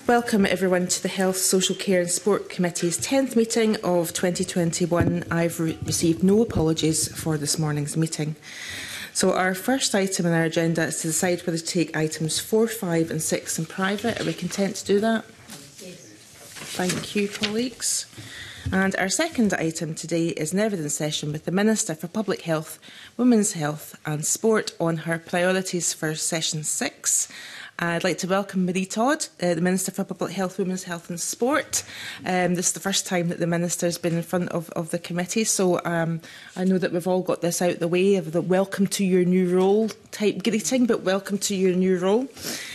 Welcome everyone to the Health, Social Care and Sport Committee's 10th meeting of 2021. I've received no apologies for this morning's meeting. So our first item on our agenda is to decide whether to take items 4, 5 and 6 in private. Are we content to do that? Yes. Thank you, colleagues. And our second item today is an evidence session with the Minister for Public Health, Women's Health and Sport on her priorities for session 6. I'd like to welcome Marie Todd, the Minister for Public Health, Women's Health and Sport. This is the first time that the Minister has been in front of the committee, so I know that we've all got this out the way of the welcome to your new role type greeting, but welcome to your new role,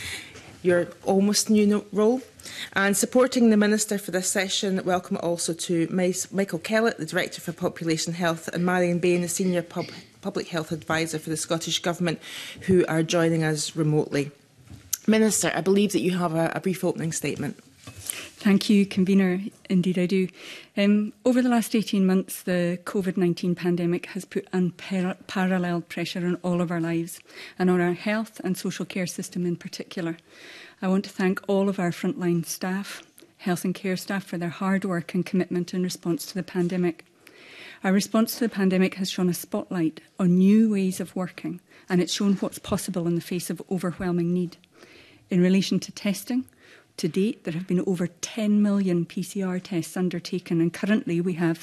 your almost new role. And supporting the Minister for this session, welcome also to Michael Kellett, the Director for Population Health, and Marion Bain, the Senior Public Health Advisor for the Scottish Government, who are joining us remotely. Minister, I believe that you have a brief opening statement. Thank you, Convener. Indeed, I do. Over the last 18 months, the COVID-19 pandemic has put unparalleled pressure on all of our lives and on our health and social care system in particular. I want to thank all of our frontline staff, health and care staff, for their hard work and commitment in response to the pandemic. Our response to the pandemic has shone a spotlight on new ways of working, and it's shown what's possible in the face of overwhelming need. In relation to testing, to date there have been over 10 million PCR tests undertaken, and currently we have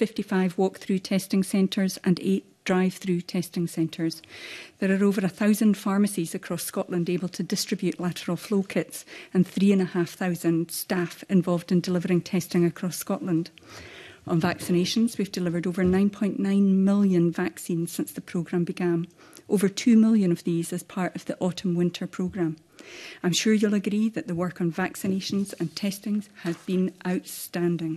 55 walk-through testing centres and 8 drive-through testing centres. There are over 1,000 pharmacies across Scotland able to distribute lateral flow kits, and 3,500 staff involved in delivering testing across Scotland. On vaccinations, we've delivered over 9.9 million vaccines since the programme began, over 2 million of these as part of the autumn-winter programme. I'm sure you'll agree that the work on vaccinations and testings has been outstanding.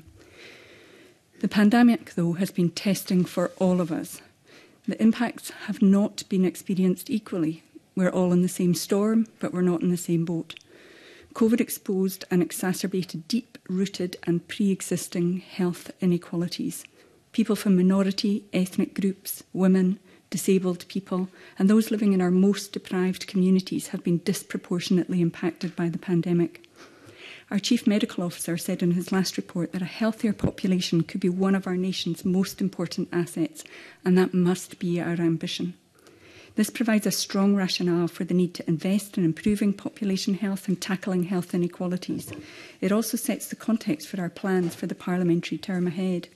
The pandemic, though, has been testing for all of us. The impacts have not been experienced equally. We're all in the same storm, but we're not in the same boat. COVID exposed and exacerbated deep-rooted and pre-existing health inequalities. People from minority ethnic groups, women, disabled people and those living in our most deprived communities have been disproportionately impacted by the pandemic. Our Chief Medical Officer said in his last report that a healthier population could be one of our nation's most important assets, and that must be our ambition. This provides a strong rationale for the need to invest in improving population health and tackling health inequalities. It also sets the context for our plans for the parliamentary term ahead.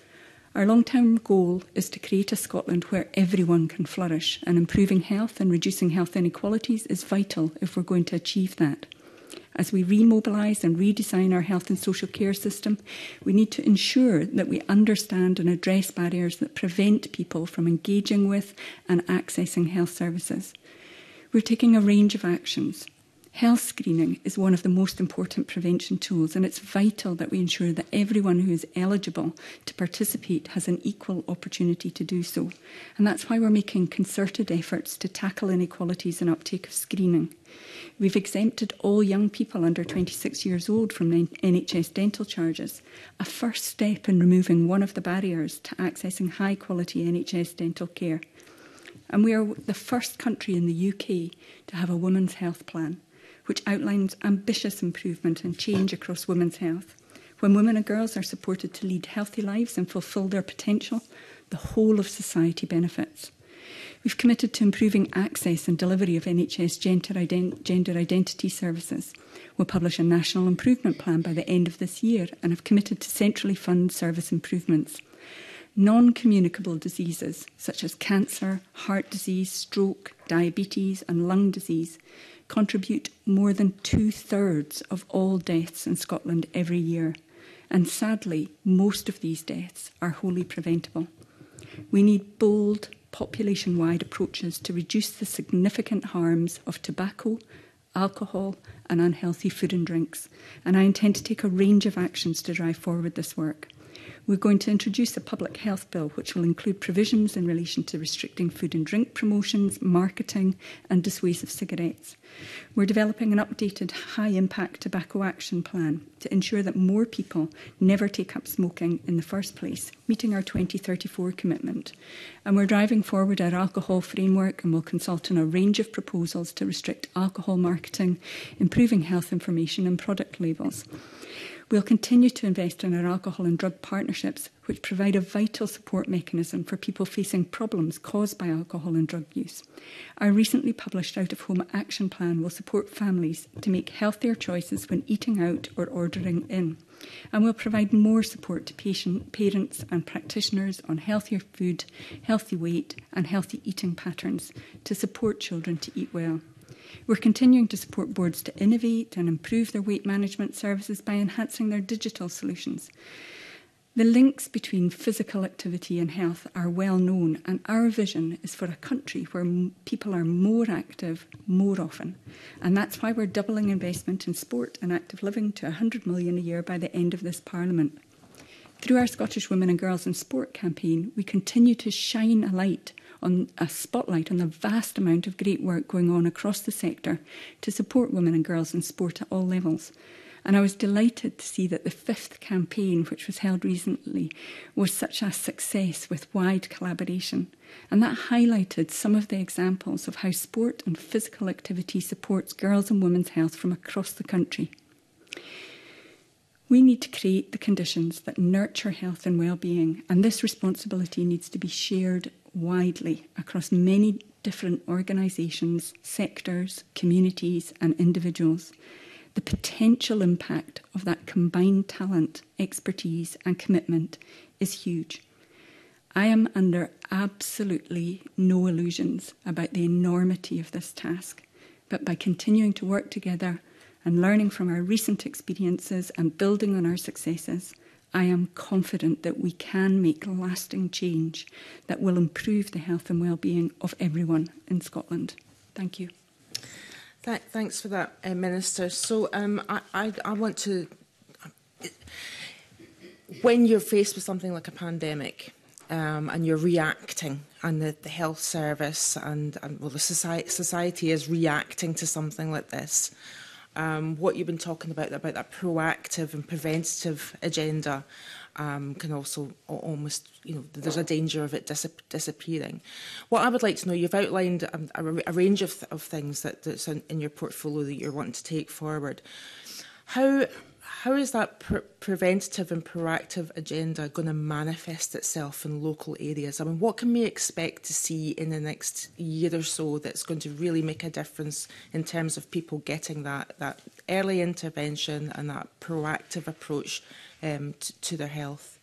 Our long-term goal is to create a Scotland where everyone can flourish, and improving health and reducing health inequalities is vital if we're going to achieve that. As we remobilise and redesign our health and social care system, we need to ensure that we understand and address barriers that prevent people from engaging with and accessing health services. We're taking a range of actions. Health screening is one of the most important prevention tools, and it's vital that we ensure that everyone who is eligible to participate has an equal opportunity to do so. And that's why we're making concerted efforts to tackle inequalities in uptake of screening. We've exempted all young people under 26 years old from NHS dental charges, a first step in removing one of the barriers to accessing high-quality NHS dental care. And we are the first country in the UK to have a women's health plan, which outlines ambitious improvement and change across women's health. When women and girls are supported to lead healthy lives and fulfil their potential, the whole of society benefits. We've committed to improving access and delivery of NHS gender identity services. We'll publish a national improvement plan by the end of this year and have committed to centrally fund service improvements. Non-communicable diseases such as cancer, heart disease, stroke, diabetes and lung disease contribute more than 2/3 of all deaths in Scotland every year. And sadly, most of these deaths are wholly preventable. We need bold, population-wide approaches to reduce the significant harms of tobacco, alcohol and unhealthy food and drinks. And I intend to take a range of actions to drive forward this work. We're going to introduce a public health bill which will include provisions in relation to restricting food and drink promotions, marketing and dissuasive cigarettes. We're developing an updated high-impact tobacco action plan to ensure that more people never take up smoking in the first place, meeting our 2034 commitment. And we're driving forward our alcohol framework and will consult on a range of proposals to restrict alcohol marketing, improving health information and product labels. We'll continue to invest in our alcohol and drug partnerships, which provide a vital support mechanism for people facing problems caused by alcohol and drug use. Our recently published out-of-home action plan will support families to make healthier choices when eating out or ordering in. And we'll provide more support to parents and practitioners on healthier food, healthy weight and healthy eating patterns to support children to eat well. We're continuing to support boards to innovate and improve their weight management services by enhancing their digital solutions. The links between physical activity and health are well known, and our vision is for a country where people are more active more often. And that's why we're doubling investment in sport and active living to £100 million a year by the end of this Parliament. Through our Scottish Women and Girls in Sport campaign, we continue to shine a spotlight on the vast amount of great work going on across the sector to support women and girls in sport at all levels. And I was delighted to see that the 5th campaign, which was held recently, was such a success with wide collaboration. And that highlighted some of the examples of how sport and physical activity supports girls' and women's health from across the country. We need to create the conditions that nurture health and well-being, and this responsibility needs to be shared widely across many different organisations, sectors, communities and individuals. The potential impact of that combined talent, expertise and commitment is huge. I am under absolutely no illusions about the enormity of this task, but by continuing to work together and learning from our recent experiences and building on our successes, I am confident that we can make lasting change that will improve the health and well-being of everyone in Scotland. Thank you. Thanks for that, Minister. So I want to, when you're faced with something like a pandemic and you're reacting, and the health service and well, the society is reacting to something like this, what you've been talking about that proactive and preventative agenda can also almost, there's a danger of it disappearing. What I would like to know, you've outlined a range of things that's in your portfolio that you're wanting to take forward. How is that preventative and proactive agenda going to manifest itself in local areas? I mean, what can we expect to see in the next year or so that's going to really make a difference in terms of people getting that early intervention and that proactive approach to their health?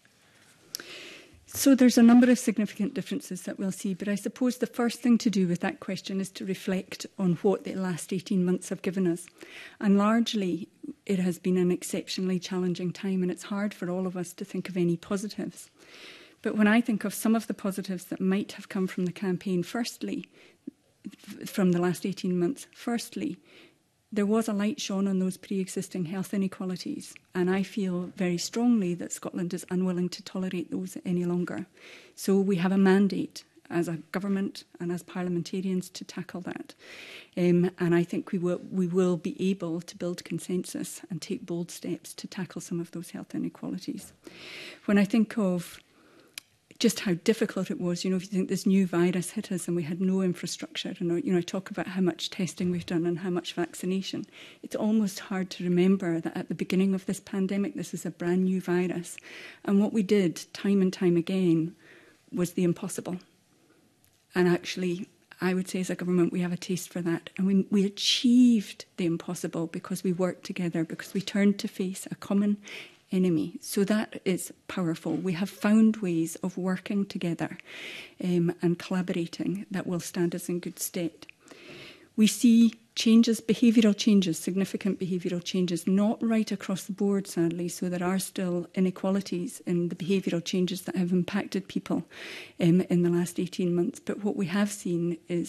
So there's a number of significant differences that we'll see, but I suppose the first thing to do with that question is to reflect on what the last 18 months have given us. And largely, it has been an exceptionally challenging time, and it's hard for all of us to think of any positives. But when I think of some of the positives that might have come from the campaign, firstly, from the last 18 months, there was a light shone on those pre-existing health inequalities, and I feel very strongly that Scotland is unwilling to tolerate those any longer. So we have a mandate as a government and as parliamentarians to tackle that. And I think we will be able to build consensus and take bold steps to tackle some of those health inequalities. When I think of just how difficult it was, if you think this new virus hit us and we had no infrastructure, and I talk about how much testing we've done and how much vaccination, it's almost hard to remember that at the beginning of this pandemic, this is a brand new virus. And what we did time and time again was the impossible. And actually, I would say as a government, we have a taste for that. And we achieved the impossible because we worked together, because we turned to face a common enemy. So that is powerful. We have found ways of working together and collaborating that will stand us in good stead. We see changes, behavioural changes, significant behavioural changes, not right across the board, sadly, so there are still inequalities in the behavioural changes that have impacted people in the last 18 months. But what we have seen is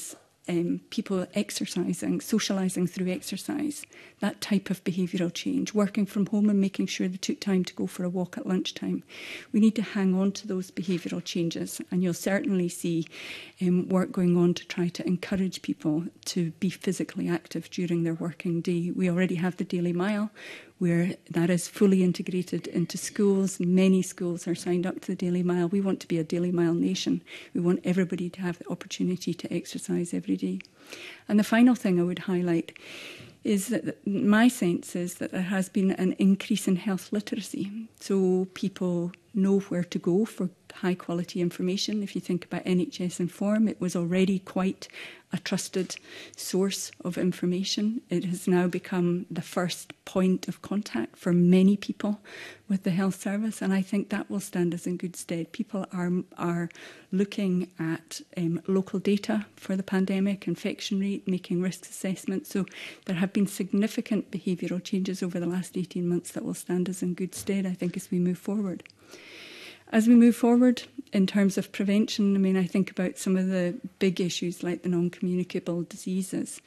people exercising, socialising through exercise, that type of behavioural change, working from home and making sure they took time to go for a walk at lunchtime. We need to hang on to those behavioural changes, and you'll certainly see work going on to try to encourage people to be physically active during their working day. We already have the Daily Mile, where that is fully integrated into schools. Many schools are signed up to the Daily Mile. We want to be a Daily Mile nation. We want everybody to have the opportunity to exercise every day. And the final thing I would highlight is that my sense is that there has been an increase in health literacy. So people know where to go for high quality information. If you think about NHS Inform, it was already quite a trusted source of information. It has now become the first point of contact for many people with the health service, and I think that will stand us in good stead. People are looking at local data for the pandemic, infection rate, making risk assessments. So there have been significant behavioural changes over the last 18 months that will stand us in good stead, I think, as we move forward. As we move forward in terms of prevention, I mean, I think about some of the big issues like the non-communicable diseases.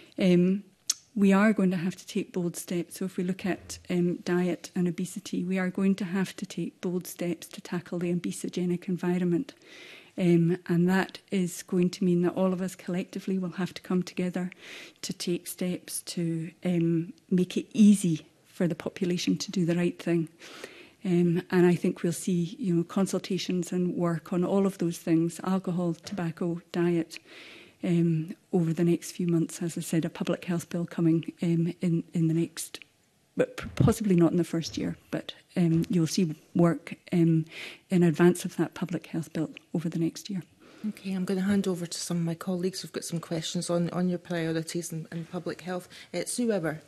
We are going to have to take bold steps. So if we look at diet and obesity, we are going to have to take bold steps to tackle the obesogenic environment. And that is going to mean that all of us collectively will have to come together to take steps to make it easy for the population to do the right thing. And I think we'll see, consultations and work on all of those things, alcohol, tobacco, diet, over the next few months. As I said, a public health bill coming in the next, but possibly not in the first year, but you'll see work in advance of that public health bill over the next year. Okay, I'm going to hand over to some of my colleagues who've got some questions on your priorities in public health. Sue Webber.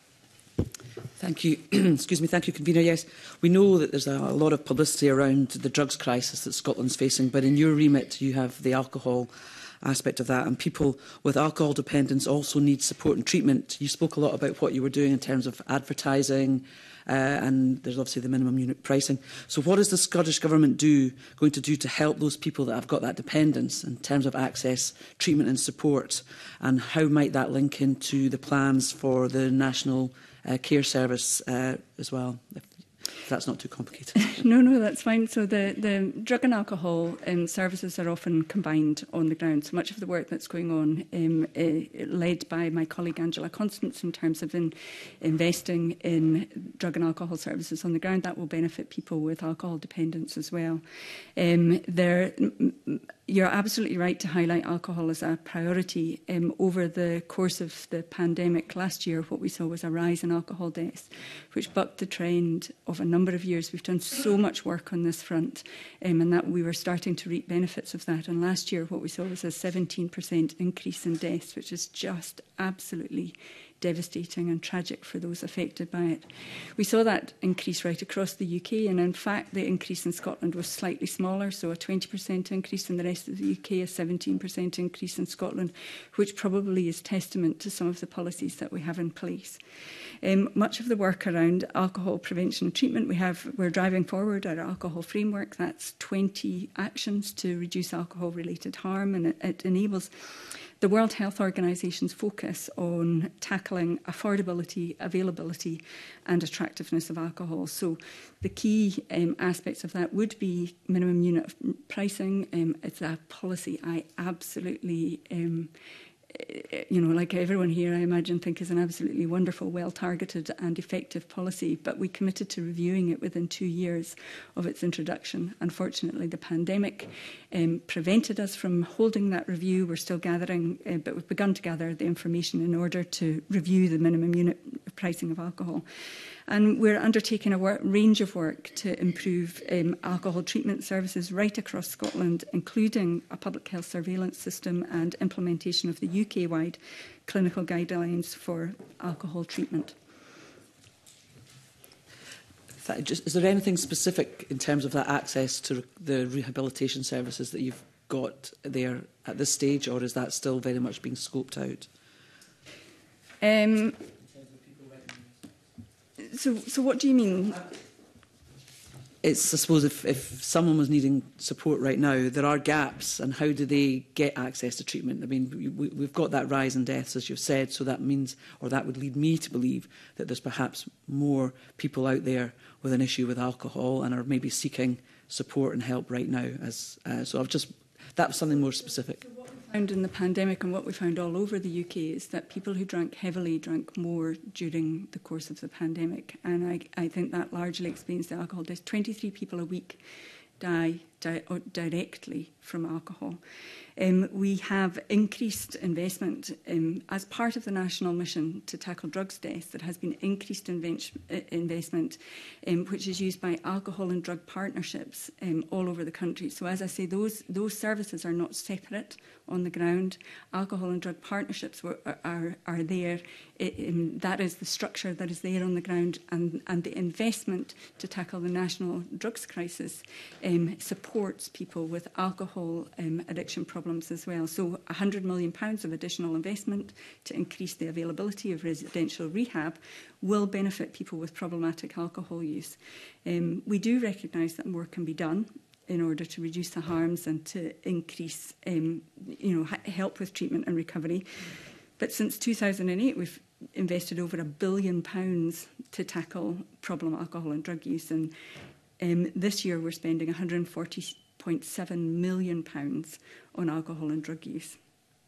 Thank you. Excuse me. Thank you, Convener. Yes, we know that there's a lot of publicity around the drugs crisis that Scotland's facing, but in your remit you have the alcohol aspect of that, and people with alcohol dependence also need support and treatment. You spoke a lot about what you were doing in terms of advertising, and there's obviously the minimum unit pricing. So what is the Scottish Government going to do to help those people that have got that dependence in terms of access, treatment and support, and how might that link into the plans for the National Care Service as well, if that's not too complicated? No, that's fine. So the drug and alcohol services are often combined on the ground. So much of the work that's going on, led by my colleague Angela Constance in terms of investing in drug and alcohol services on the ground, that will benefit people with alcohol dependence as well. You're absolutely right to highlight alcohol as a priority. Over the course of the pandemic last year, what we saw was a rise in alcohol deaths, which bucked the trend of a number of years. We've done so much work on this front, and that we were starting to reap benefits of that. And last year, what we saw was a 17% increase in deaths, which is just absolutely devastating and tragic for those affected by it. We saw that increase right across the UK, and in fact the increase in Scotland was slightly smaller, so a 20% increase in the rest of the UK, a 17% increase in Scotland, which probably is testament to some of the policies that we have in place. Much of the work around alcohol prevention and treatment, we're driving forward our alcohol framework. That's 20 actions to reduce alcohol-related harm, and it enables the World Health Organization's focus on tackling affordability, availability and attractiveness of alcohol. So the key aspects of that would be minimum unit pricing. It's a policy I absolutely like everyone here, I imagine, think is an absolutely wonderful, well-targeted and effective policy, but we committed to reviewing it within 2 years of its introduction. Unfortunately, the pandemic prevented us from holding that review. We're still gathering, but we've begun to gather the information in order to review the minimum unit pricing of alcohol. And we're undertaking a range of work to improve alcohol treatment services right across Scotland, including a public health surveillance system and implementation of the UK-wide clinical guidelines for alcohol treatment. Is there anything specific in terms of that access to the rehabilitation services that you've got there at this stage, or is that still very much being scoped out? So what do you mean? it's, I suppose, if someone was needing support right now, there are gaps, and how do they get access to treatment? I mean, we've got that rise in deaths, as you've said, so that means, or that would lead me to believe, that there's perhaps more people out there with an issue with alcohol and are maybe seeking support and help right now. So that was something more specific. So what we found in the pandemic, and what we found all over the UK, is that people who drank heavily drank more during the course of the pandemic. And I think that largely explains the alcohol deaths. 23 people a week die directly from alcohol. We have increased investment as part of the national mission to tackle drugs deaths. There has been increased investment which is used by alcohol and drug partnerships all over the country. So as I say, those services are not separate on the ground. Alcohol and drug partnerships are there. That is the structure that is there on the ground, and the investment to tackle the national drugs crisis supports people with alcohol addiction problems as well. So £100 million of additional investment to increase the availability of residential rehab will benefit people with problematic alcohol use. We do recognise that more can be done in order to reduce the harms and to increase help with treatment and recovery. But since 2008, we've invested over £1 billion to tackle problem alcohol and drug use, and this year we're spending £140.7 million on alcohol and drug use.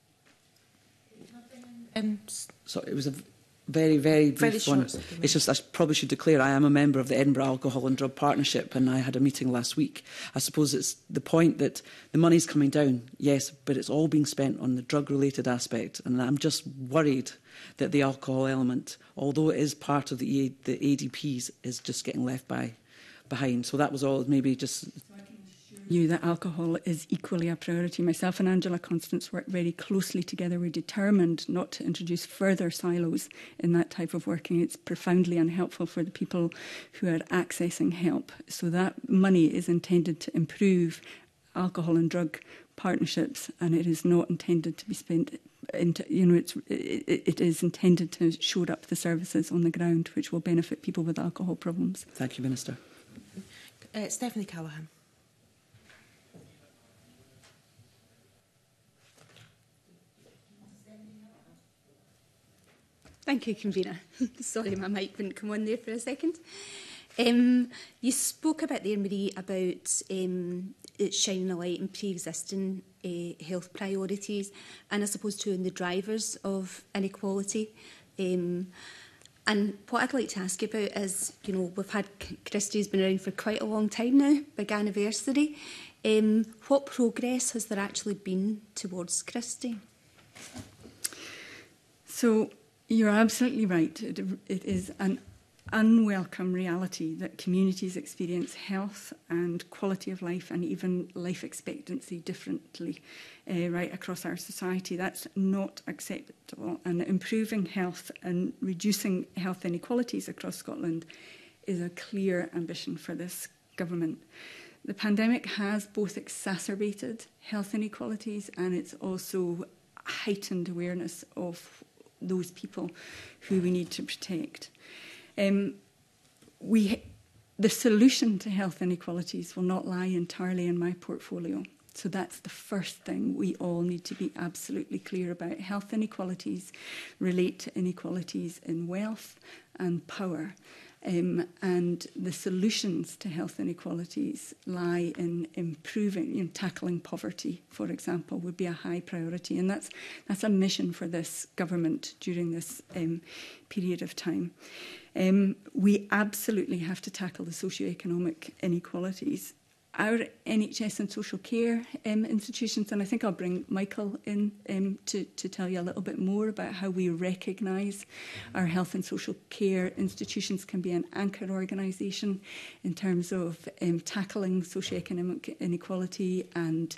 So it was a very, very brief one. It's just, I probably should declare I am a member of the Edinburgh Alcohol and Drug Partnership, and I had a meeting last week. I suppose it's the point that the money's coming down, yes, but it's all being spent on the drug-related aspect, and I'm just worried that the alcohol element, although it is part of the ADPs, is just getting left behind. So that was all, maybe just... You that alcohol is equally a priority. Myself and Angela Constance work very closely together. We're determined not to introduce further silos in that type of working. It's profoundly unhelpful for the people who are accessing help. So that money is intended to improve alcohol and drug partnerships, and it is not intended to be spent into, it is intended to shore up the services on the ground, which will benefit people with alcohol problems. Thank you, Minister. Stephanie Callaghan. Thank you, Convener. Sorry, my mic wouldn't come on there for a second. You spoke about there, Marie, about it shining a light on pre-existing health priorities, and I suppose too in the drivers of inequality. And what I'd like to ask you about is, we've had Christie's been around for quite a long time now, big anniversary. What progress has there actually been towards Christie? So you're absolutely right. It is an unwelcome reality that communities experience health and quality of life and even life expectancy differently right across our society. That's not acceptable. And improving health and reducing health inequalities across Scotland is a clear ambition for this government. The pandemic has both exacerbated health inequalities, and it's also heightened awareness of those people who we need to protect. The solution to health inequalities will not lie entirely in my portfolio. So that's the first thing we all need to be absolutely clear about. Health inequalities relate to inequalities in wealth and power. And the solutions to health inequalities lie in improving, tackling poverty, for example, would be a high priority. And that's a mission for this government during this period of time. We absolutely have to tackle the socioeconomic inequalities. Our NHS and social care institutions, and I think I'll bring Michael in to tell you a little bit more about how we recognise our health and social care institutions can be an anchor organisation in terms of tackling socioeconomic inequality and,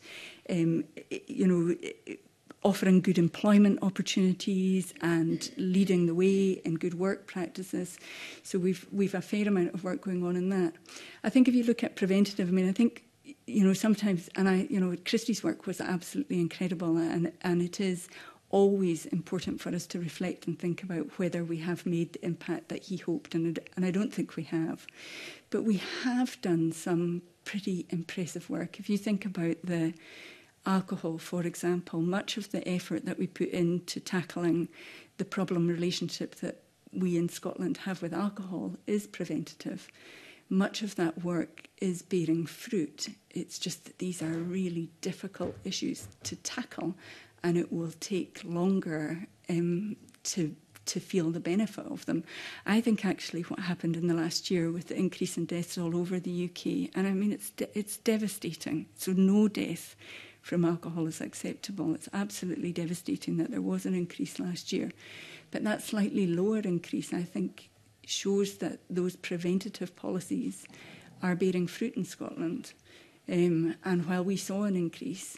offering good employment opportunities and leading the way in good work practices. So we've a fair amount of work going on in that. I think if you look at preventative, I think, sometimes, and Christie's work was absolutely incredible, and it is always important for us to reflect and think about whether we have made the impact that he hoped, and I don't think we have. But we have done some pretty impressive work. If you think about the alcohol, for example, much of the effort that we put into tackling the problem relationship that we in Scotland have with alcohol is preventative. Much of that work is bearing fruit. It's just that these are really difficult issues to tackle, and it will take longer to feel the benefit of them. I think actually what happened in the last year with the increase in deaths all over the UK, and I mean it's devastating. So no death from alcohol is acceptable. It's absolutely devastating that there was an increase last year. But that slightly lower increase, I think, shows that those preventative policies are bearing fruit in Scotland. And while we saw an increase,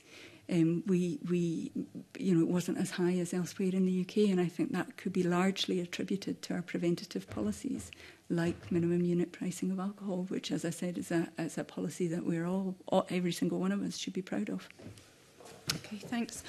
it wasn't as high as elsewhere in the UK, and I think that could be largely attributed to our preventative policies, like minimum unit pricing of alcohol, which, as I said, is a policy that we're all, every single one of us, should be proud of. Okay, thanks.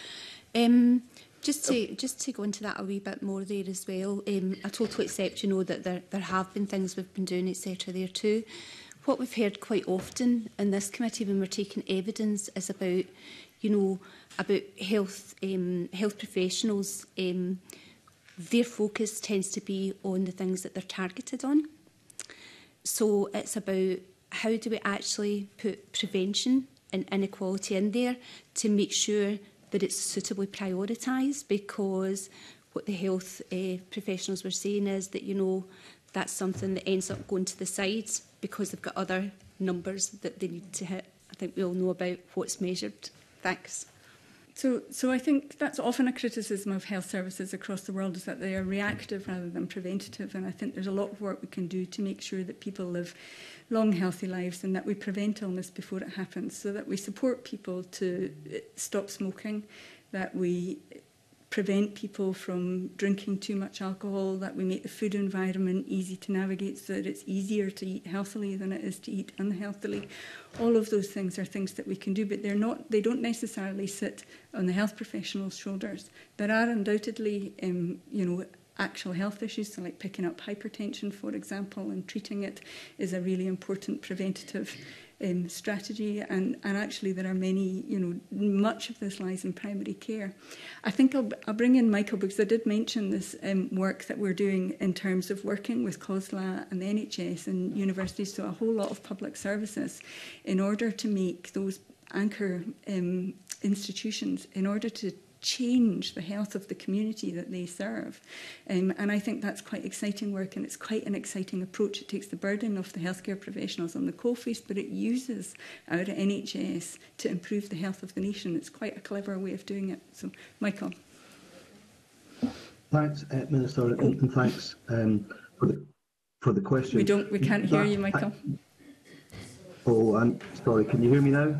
Just to go into that a wee bit more there as well, I totally accept, that there have been things we've been doing, etc. there too. What we've heard quite often in this committee when we're taking evidence is about, about health professionals. Their focus tends to be on the things that they're targeted on. So it's about how do we actually put prevention and inequality in there to make sure that it's suitably prioritised, because what the health professionals were saying is that, that's something that ends up going to the sides because they've got other numbers that they need to hit. I think we all know about what's measured. Thanks. So I think that's often a criticism of health services across the world, is that they are reactive rather than preventative. And I think there's a lot of work we can do to make sure that people live long, healthy lives, and that we prevent illness before it happens, so that we support people to stop smoking, that we prevent people from drinking too much alcohol, that we make the food environment easy to navigate so that it's easier to eat healthily than it is to eat unhealthily. All of those things are things that we can do, but they don't necessarily sit on the health professionals' shoulders. There are undoubtedly, actual health issues, so like picking up hypertension, for example, and treating it is a really important preventative strategy, and actually there are many, much of this lies in primary care. I think I'll bring in Michael, because I did mention this work that we're doing in terms of working with COSLA and the NHS and universities, so a whole lot of public services, in order to make those anchor institutions, in order to change the health of the community that they serve. And I think that's quite exciting work, and it's quite an exciting approach. It takes the burden of the healthcare professionals on the coalface, but it uses our NHS to improve the health of the nation. It's quite a clever way of doing it. So, Michael. Thanks, Minister, and thanks for the question. We can't hear you, Michael. I'm sorry. Can you hear me now?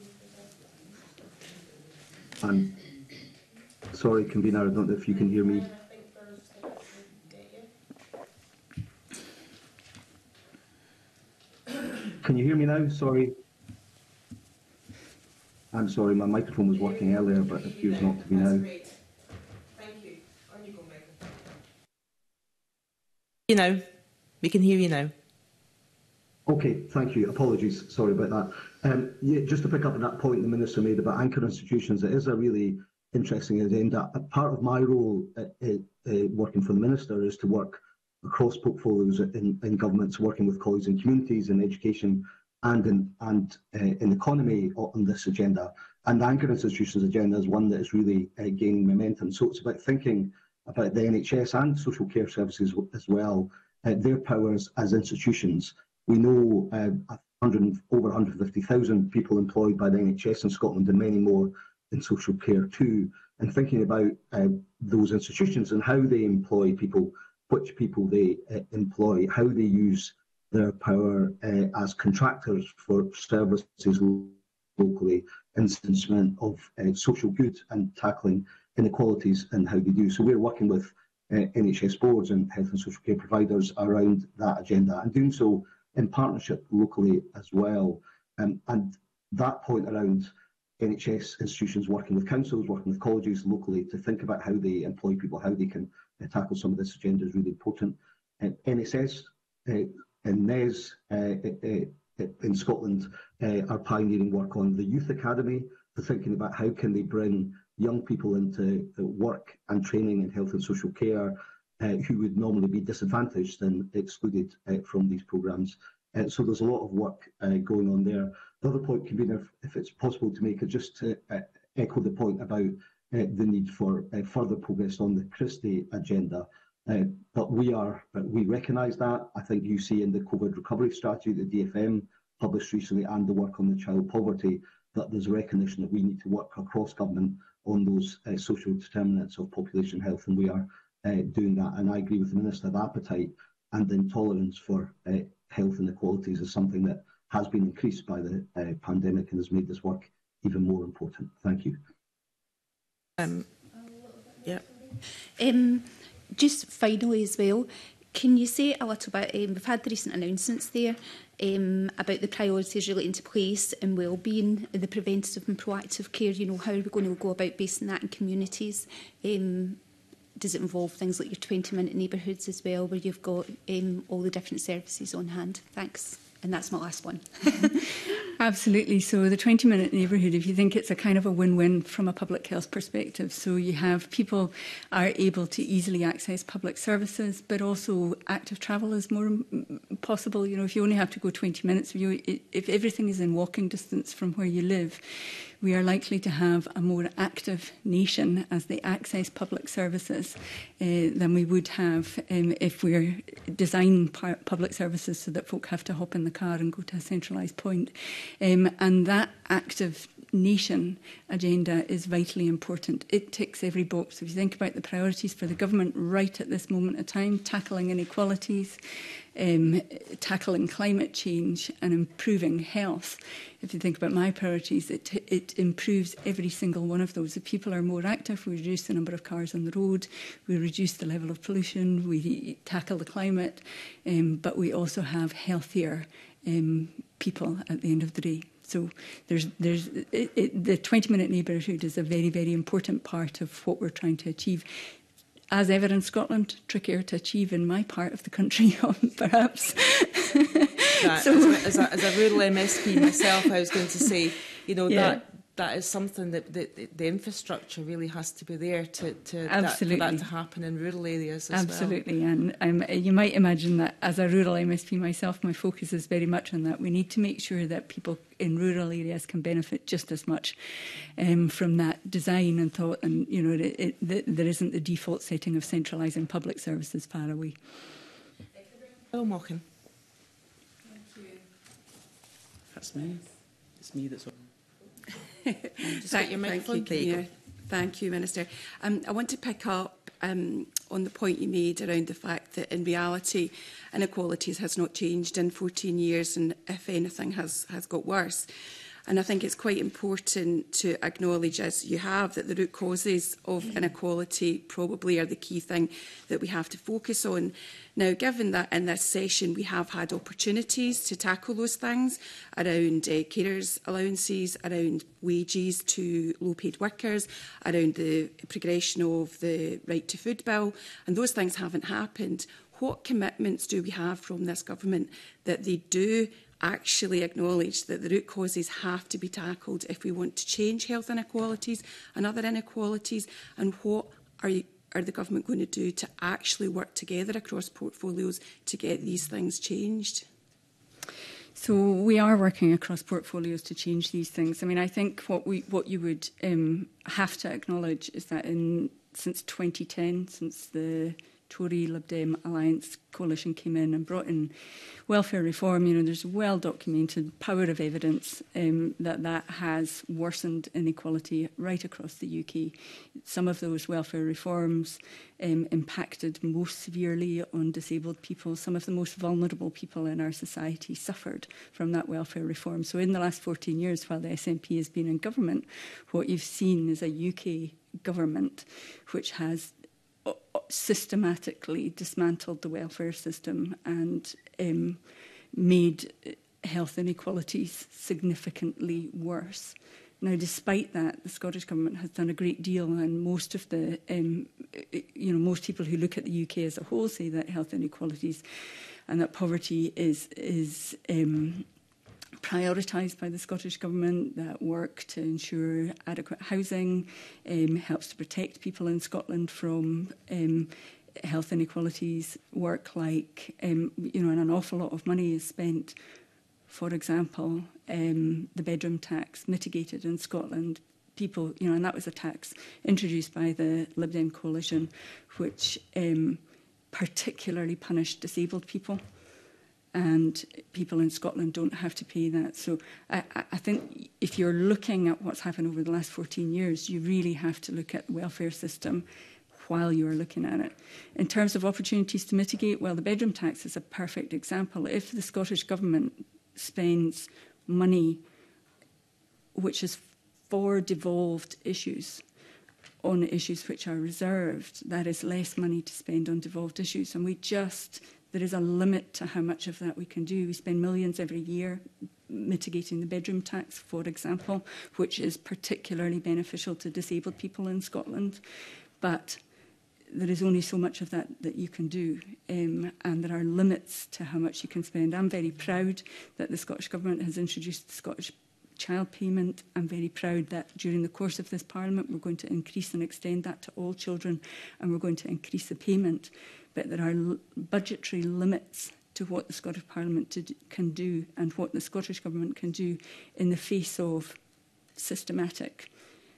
I'm sorry, convener. I don't know if you can hear me. Can you hear me now? Sorry. I'm sorry, my microphone was working earlier, but it appears not to be now. Thank you. On you go, Michael. We can hear you now. Okay, thank you. Apologies, sorry about that. Just to pick up on that point the Minister made about anchor institutions, it is a really interesting agenda. A part of my role working for the Minister is to work across portfolios in governments, working with colleagues in communities, in education and in economy on this agenda. And the anchor institutions agenda is one that is really gaining momentum. So it's about thinking about the NHS and social care services as well, their powers as institutions. We know over 150,000 people employed by the NHS in Scotland, and many more in social care too. And thinking about those institutions and how they employ people, which people they employ, how they use their power as contractors for services locally, instrument of social good and tackling inequalities and how they do. So we're working with NHS boards and health and social care providers around that agenda, and doing so in partnership locally as well. And that point around NHS institutions working with councils, working with colleges locally to think about how they employ people, how they can tackle some of this agenda is really important. NSS and NES in Scotland are pioneering work on the Youth Academy, for thinking about how can they bring young people into work and training in health and social care who would normally be disadvantaged and excluded from these programmes. So there's a lot of work going on there. The other point, Convener, if it's possible to make, is just to echo the point about the need for further progress on the Christie agenda. But we recognise that. I think you see in the COVID recovery strategy that the DFM published recently and the work on the child poverty that there's a recognition that we need to work across government on those social determinants of population health, and we are doing that. And I agree with the Minister, the appetite and the intolerance for health inequalities is something that has been increased by the pandemic and has made this work even more important. Thank you. Just finally as well, can you say a little bit, we've had the recent announcements there about the priorities relating to place and wellbeing, the preventative and proactive care, you know, how are we going to go about basing that in communities? Does it involve things like your 20-minute neighbourhoods as well, where you've got all the different services on hand? Thanks. And that's my last one. Absolutely. So the 20-minute neighbourhood, if you think it's a kind of a win-win from a public health perspective. So you have people are able to easily access public services, but also active travel is more possible. You know, if you only have to go 20 minutes, if everything is in walking distance from where you live, we are likely to have a more active nation as they access public services than we would have if we're designing public services so that folk have to hop in the car and go to a centralised point. And that active nation agenda is vitally important. It ticks every box. If you think about the priorities for the government right at this moment of time, tackling inequalities, tackling climate change and improving health. If you think about my priorities, it improves every single one of those. If people are more active, we reduce the number of cars on the road, we reduce the level of pollution, we tackle the climate, but we also have healthier people at the end of the day. So the 20-minute neighbourhood is a very, very important part of what we're trying to achieve. As ever in Scotland, trickier to achieve in my part of the country, perhaps. As a rural MSP myself, I was going to say, you know, that is something that the infrastructure really has to be there for that to happen in rural areas as Absolutely. Well. And you might imagine that as a rural MSP myself, my focus is very much on that. We need to make sure that people in rural areas can benefit just as much from that design and thought. And, you know, there isn't the default setting of centralising public services far away. Oh, Mochan. Thank you. That's me. It's me that's on. Thank you, Minister. I want to pick up on the point you made around the fact that in reality inequalities has not changed in 14 years and if anything has got worse. And I think it's quite important to acknowledge, as you have, that the root causes of inequality probably are the key thing that we have to focus on. Now, given that in this session we have had opportunities to tackle those things around carers' allowances, around wages to low-paid workers, around the progression of the right to food bill, and those things haven't happened, what commitments do we have from this government that they do actually acknowledge that the root causes have to be tackled if we want to change health inequalities and other inequalities, and what are the government going to do to actually work together across portfolios to get these things changed? So we are working across portfolios to change these things. I mean, I think what you would have to acknowledge is that since 2010, since the Tory Lib Dem Alliance coalition came in and brought in welfare reform, you know, there's well-documented power of evidence that has worsened inequality right across the UK. Some of those welfare reforms impacted most severely on disabled people. Some of the most vulnerable people in our society suffered from that welfare reform. So in the last 14 years, while the SNP has been in government, what you've seen is a UK government which has systematically dismantled the welfare system and made health inequalities significantly worse. Now, despite that, the Scottish Government has done a great deal, and most of the, most people who look at the UK as a whole say that health inequalities and that poverty is prioritised by the Scottish Government, that work to ensure adequate housing helps to protect people in Scotland from health inequalities, work like, and an awful lot of money is spent. For example, the bedroom tax mitigated in Scotland. People, and that was a tax introduced by the Lib Dem coalition, which particularly punished disabled people. And people in Scotland don't have to pay that. So I think if you're looking at what's happened over the last 14 years, you really have to look at the welfare system while you're looking at it. In terms of opportunities to mitigate, well, the bedroom tax is a perfect example. If the Scottish Government spends money which is for devolved issues on issues which are reserved, that is less money to spend on devolved issues. And there is a limit to how much of that we can do. We spend millions every year mitigating the bedroom tax, for example, which is particularly beneficial to disabled people in Scotland. But there is only so much of that you can do, and there are limits to how much you can spend. I'm very proud that the Scottish Government has introduced the Scottish Child Payment. I'm very proud that during the course of this Parliament we're going to increase and extend that to all children, and we're going to increase the payment. But there are budgetary limits to what the Scottish Parliament can do and what the Scottish Government can do in the face of systematic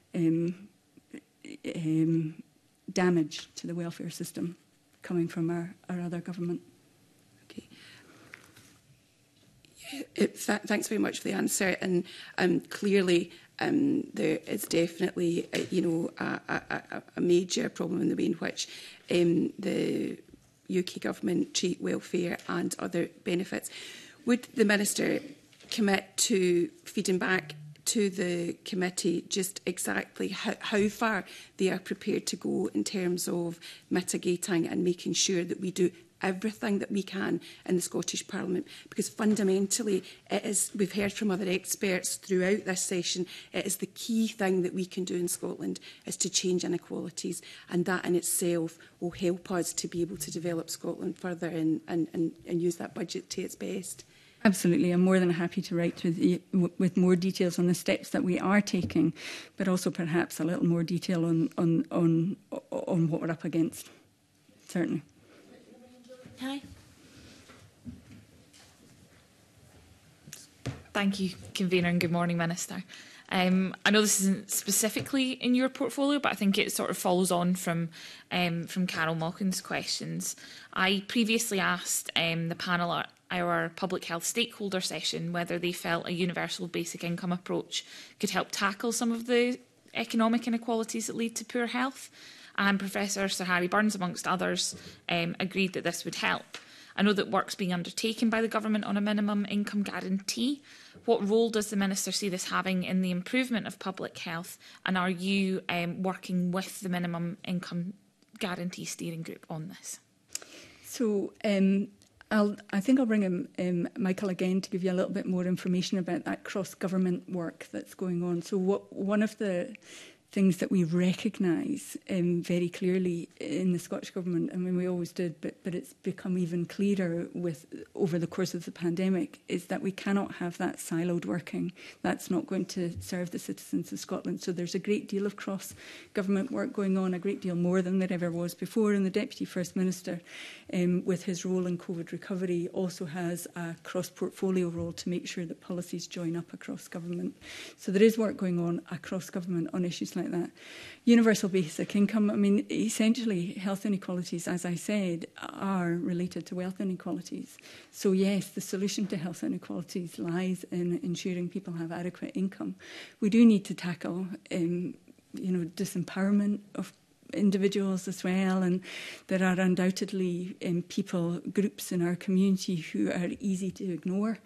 damage to the welfare system coming from our other government. Okay. Thanks very much for the answer. And clearly, there is definitely, a major problem in the way in which the UK government treat welfare and other benefits. Would the Minister commit to feeding back to the committee just exactly how far they are prepared to go in terms of mitigating and making sure that we do everything that we can in the Scottish Parliament? Because fundamentally, it is, we've heard from other experts throughout this session, it is the key thing that we can do in Scotland is to change inequalities, and that in itself will help us to be able to develop Scotland further and use that budget to its best. Absolutely. I'm more than happy to write with more details on the steps that we are taking, but also perhaps a little more detail on what we're up against. Certainly. Hi. Thank you, Convener, and good morning, Minister. I know this isn't specifically in your portfolio, but I think it sort of follows on from Carol Mockin's questions. I previously asked the panel at our public health stakeholder session whether they felt a universal basic income approach could help tackle some of the economic inequalities that lead to poor health. And Professor Sir Harry Burns, amongst others, agreed that this would help. I know that work's being undertaken by the government on a minimum income guarantee. What role does the Minister see this having in the improvement of public health? And are you working with the minimum income guarantee steering group on this? So I think I'll bring in Michael again to give you a little bit more information about that cross-government work that's going on. So one of the things that we recognise very clearly in the Scottish Government, I mean we always did, but it's become even clearer over the course of the pandemic, is that we cannot have that siloed working. That's not going to serve the citizens of Scotland. So there's a great deal of cross-government work going on, a great deal more than there ever was before, and the Deputy First Minister, with his role in COVID recovery, also has a cross-portfolio role to make sure that policies join up across government. So there is work going on across government on issues like that. Universal basic income, I mean, essentially health inequalities, as I said, are related to wealth inequalities. So yes, the solution to health inequalities lies in ensuring people have adequate income. We do need to tackle, disempowerment of individuals as well, and there are undoubtedly groups in our community who are easy to ignore,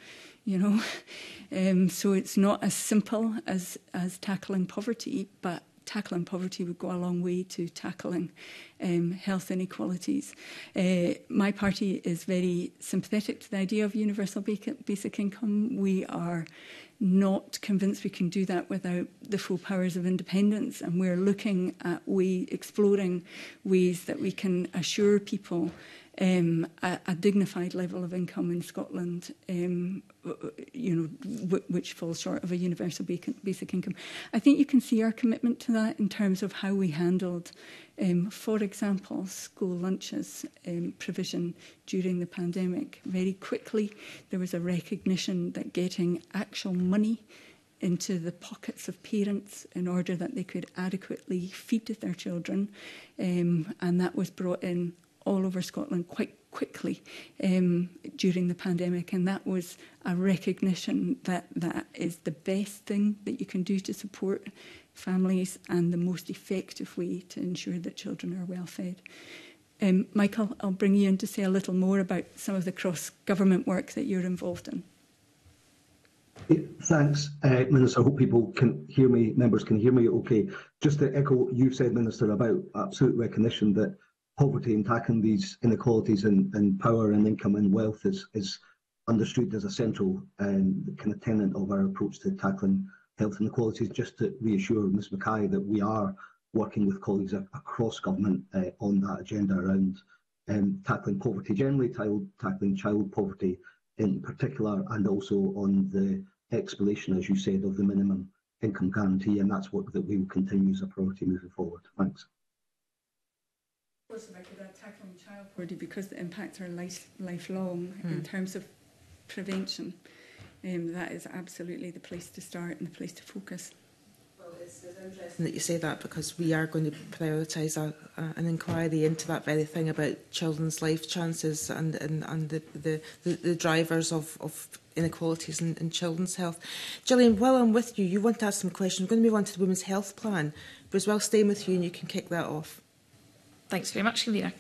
so it's not as simple as tackling poverty, but tackling poverty would go a long way to tackling health inequalities. My party is very sympathetic to the idea of universal basic income. We are not convinced we can do that without the full powers of independence, and we're looking at exploring ways that we can assure people a dignified level of income in Scotland, which falls short of a universal basic income. I think you can see our commitment to that in terms of how we handled, for example, school lunches provision during the pandemic. Very quickly, there was a recognition that getting actual money into the pockets of parents in order that they could adequately feed their children, and that was brought in all over Scotland quite quickly during the pandemic, and that was a recognition that that is the best thing that you can do to support families and the most effective way to ensure that children are well fed. Michael, I'll bring you in to say a little more about some of the cross-government work that you're involved in. Thanks, Minister. I hope people can hear me, members can hear me okay. Just to echo what you've said, Minister, about absolute recognition that poverty and tackling these inequalities in power and income and wealth is understood as a central kind of tenet of our approach to tackling health inequalities. Just to reassure Ms Mackay that we are working with colleagues across government on that agenda around tackling poverty generally, tackling child poverty in particular, and also on the explanation, as you said, of the minimum income guarantee, and that's work that we will continue as a priority moving forward. Thanks. Of course, if I could add tackling child poverty, because the impacts are lifelong in terms of prevention, that is absolutely the place to start and the place to focus. Well, it's interesting that you say that, because we are going to prioritise an inquiry into that very thing about children's life chances and the drivers of inequalities in children's health. Gillian, while I'm with you, you want to ask some questions. I'm going to move on to the Women's Health Plan, but as well staying with you and you can kick that off. Thanks very much, Convener.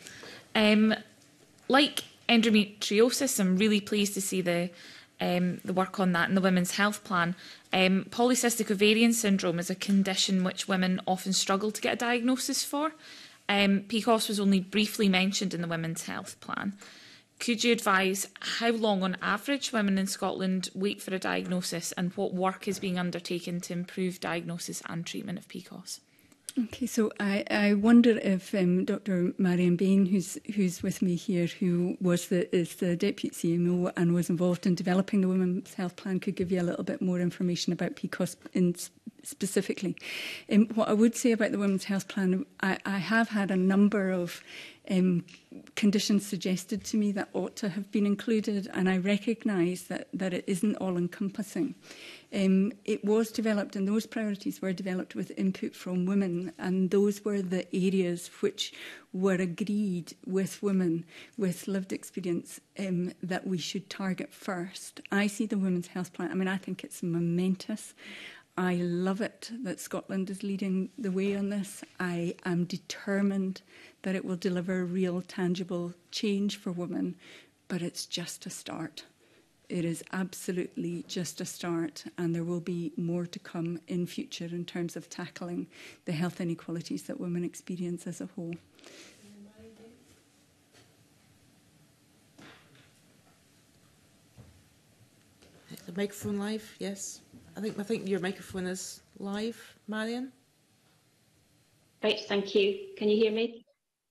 Like endometriosis, I'm really pleased to see the work on that in the Women's Health Plan. Polycystic ovarian syndrome is a condition which women often struggle to get a diagnosis for. PCOS was only briefly mentioned in the Women's Health Plan. Could you advise how long on average women in Scotland wait for a diagnosis, and what work is being undertaken to improve diagnosis and treatment of PCOS? Okay, so I wonder if Dr. Marion Bain, who's with me here, who is the Deputy CMO and was involved in developing the Women's Health Plan, could give you a little bit more information about PCOS specifically. What I would say about the Women's Health Plan, I have had a number of conditions suggested to me that ought to have been included, and I recognise that it isn't all-encompassing. It was developed, and those priorities were developed with input from women, and those were the areas which were agreed with women with lived experience that we should target first. I see the Women's Health Plan, I think it's momentous. I love it that Scotland is leading the way on this. I am determined that it will deliver real, tangible change for women, but it's just a start. It is absolutely just a start, and there will be more to come in future in terms of tackling the health inequalities that women experience as a whole. The microphone live? Yes. I think your microphone is live, Marion. Right, thank you. Can you hear me?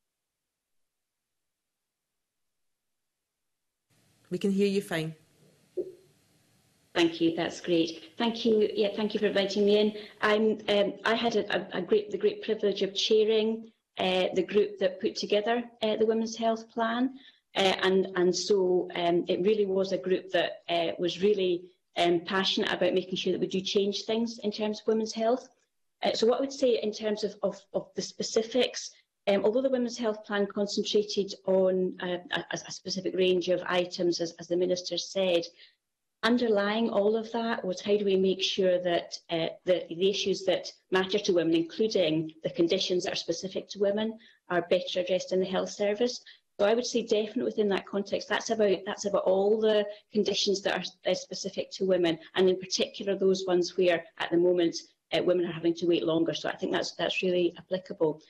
We can hear you fine. Thank you. That's great. Thank you. Yeah, thank you for inviting me in. I had the great privilege of chairing the group that put together the Women's Health Plan, and so it really was a group that was really passionate about making sure that we do change things in terms of women's health. So what I would say in terms of the specifics, although the Women's Health Plan concentrated on a specific range of items, as the Minister said, underlying all of that was how do we make sure that the issues that matter to women, including the conditions that are specific to women, are better addressed in the health service. So I would say definitely within that context, that's about all the conditions that are specific to women, and in particular those ones where at the moment women are having to wait longer. So I think that's really applicable.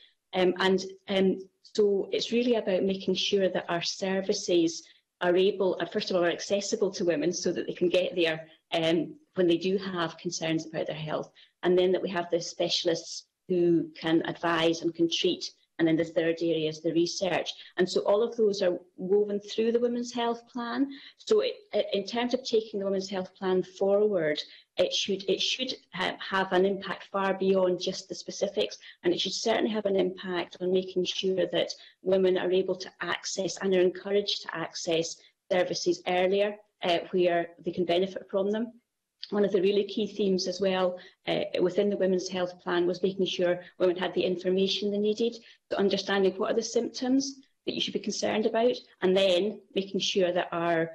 So it's really about making sure that our services are able, first of all, are accessible to women so that they can get there when they do have concerns about their health, and then that we have the specialists who can advise and can treat. And then the third area is the research. And so all of those are woven through the Women's Health Plan. So in terms of taking the Women's Health Plan forward, it should have an impact far beyond just the specifics, and it should certainly have an impact on making sure that women are able to access and are encouraged to access services earlier where they can benefit from them. One of the really key themes as well within the Women's Health Plan was making sure women had the information they needed, so understanding what are the symptoms that you should be concerned about, and then making sure that our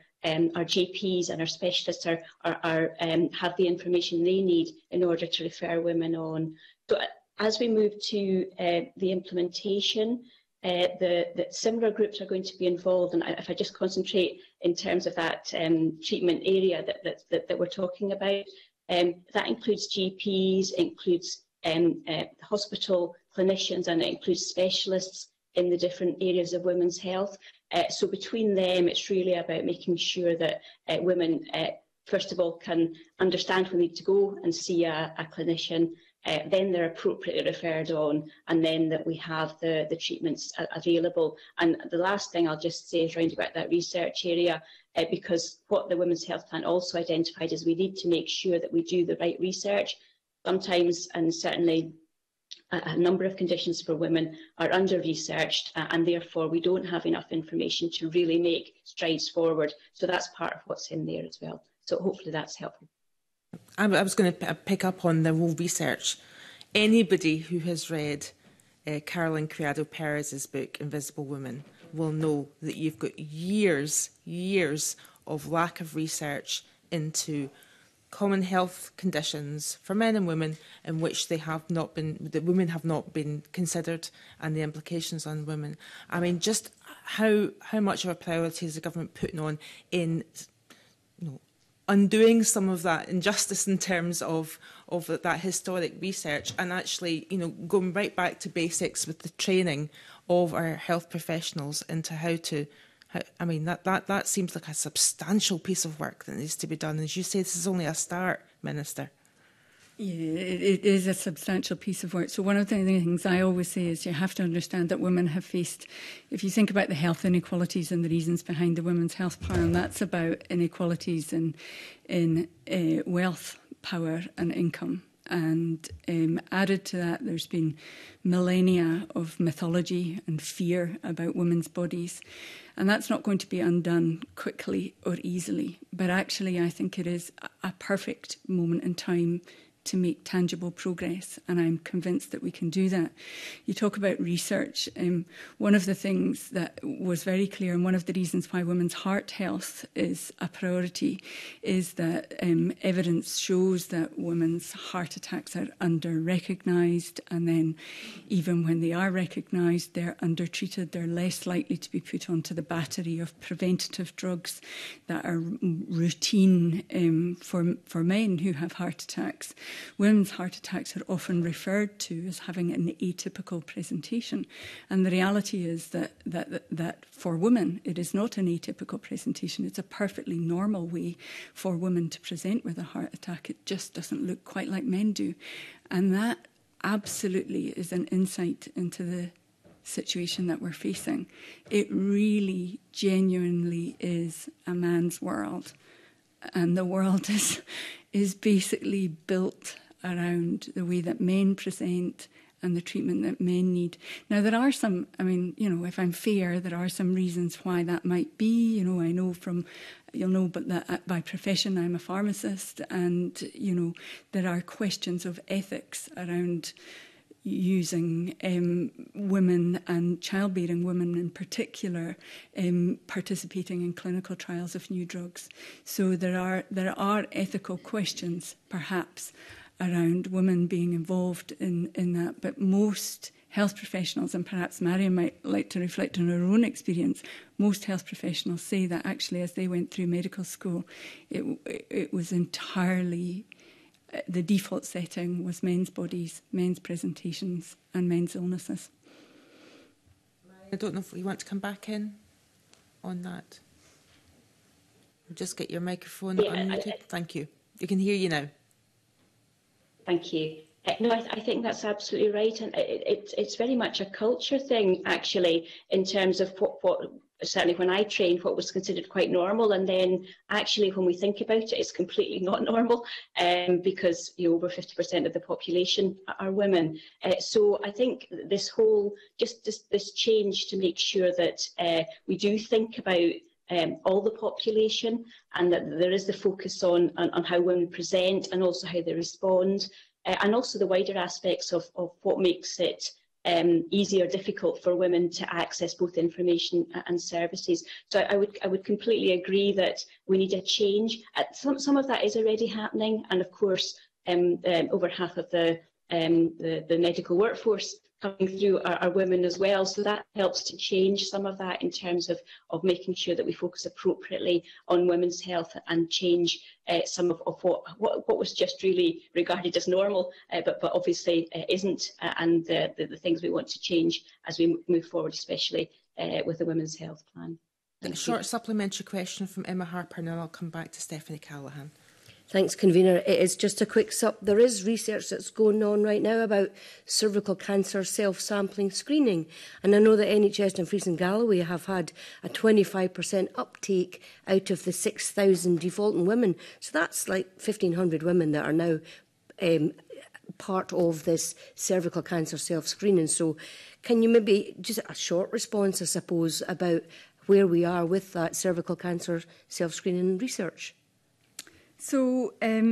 GPs and our specialists have the information they need in order to refer women on. So as we move to the implementation, the similar groups are going to be involved, and if I just concentrate in terms of that treatment area that we're talking about, that includes GPs, includes hospital clinicians, and it includes specialists in the different areas of women's health. So between them, it's really about making sure that women, first of all, can understand when they need to go and see a clinician, then they're appropriately referred on, and then that we have the treatments available. And the last thing I'll just say is round about that research area, because what the Women's Health Plan also identified is we need to make sure that we do the right research. Sometimes, and certainly a number of conditions for women are under-researched, and therefore we don't have enough information to really make strides forward. So that's part of what's in there as well. So hopefully that's helpful. I was going to pick up on the whole research. Anybody who has read Carolyn Criado Perez's book, Invisible Women, will know that you've got years of lack of research into common health conditions for men and women in which the women have not been considered, and the implications on women. I mean, just how much of a priority is the government putting on in undoing some of that injustice in terms of that historic research, and actually, going right back to basics with the training of our health professionals into how to. I mean, that seems like a substantial piece of work that needs to be done. As you say, this is only a start, Minister. Yeah, it is a substantial piece of work. So one of the things I always say is you have to understand that women have faced, if you think about the health inequalities and the reasons behind the Women's Health Plan, that's about inequalities in wealth, power and income. And added to that, there's been millennia of mythology and fear about women's bodies. And that's not going to be undone quickly or easily. But actually, I think it is a perfect moment in time to make tangible progress, and I'm convinced that we can do that. You talk about research. One of the things that was very clear, and one of the reasons why women's heart health is a priority, is that evidence shows that women's heart attacks are under-recognised, and then even when they are recognised, they're under-treated. They're less likely to be put onto the battery of preventative drugs that are routine for men who have heart attacks. Women's heart attacks are often referred to as having an atypical presentation, and the reality is that for women it is not an atypical presentation. It's a perfectly normal way for women to present with a heart attack. It just doesn't look quite like men do, and that absolutely is an insight into the situation that we're facing. It really genuinely is a man's world, and the world is basically built around the way that men present and the treatment that men need. Now, there are some, if I'm fair, there are some reasons why that might be. I know but that by profession I'm a pharmacist, and, there are questions of ethics around using women and childbearing women in particular participating in clinical trials of new drugs. So there are ethical questions perhaps around women being involved in that, but most health professionals, and perhaps Marion might like to reflect on her own experience, most health professionals say that actually as they went through medical school, it was entirely the default setting was men's bodies, men's presentations and men's illnesses. I don't know if you want to come back in on that. Just get your microphone unmuted. Thank you. You can hear you now. Thank you. No, I think that's absolutely right, and it's very much a culture thing, actually, in terms of what certainly when I trained, what was considered quite normal, and then actually when we think about it, it's completely not normal, because over 50% of the population are women. So I think this whole this change to make sure that we do think about all the population, and that there is the focus on how women present and also how they respond. And also the wider aspects of what makes it easy or difficult for women to access both information and services. So I would completely agree that we need a change. Some of that is already happening, and of course, over half of the medical workforce coming through are women as well. So that helps to change some of that in terms of making sure that we focus appropriately on women's health and change some of what was just really regarded as normal, but obviously isn't, and the things we want to change as we move forward, especially with the Women's Health Plan. A short supplementary question from Emma Harper, and then I'll come back to Stephanie Callaghan. Thanks, Convener. It is just a quick sup. There is research that's going on right now about cervical cancer self-sampling screening. And I know that NHS Dumfries and Galloway have had a 25% uptake out of the 6,000 defaulting women. So that's like 1,500 women that are now part of this cervical cancer self-screening. So can you maybe just a short response, I suppose, about where we are with that cervical cancer self-screening research? So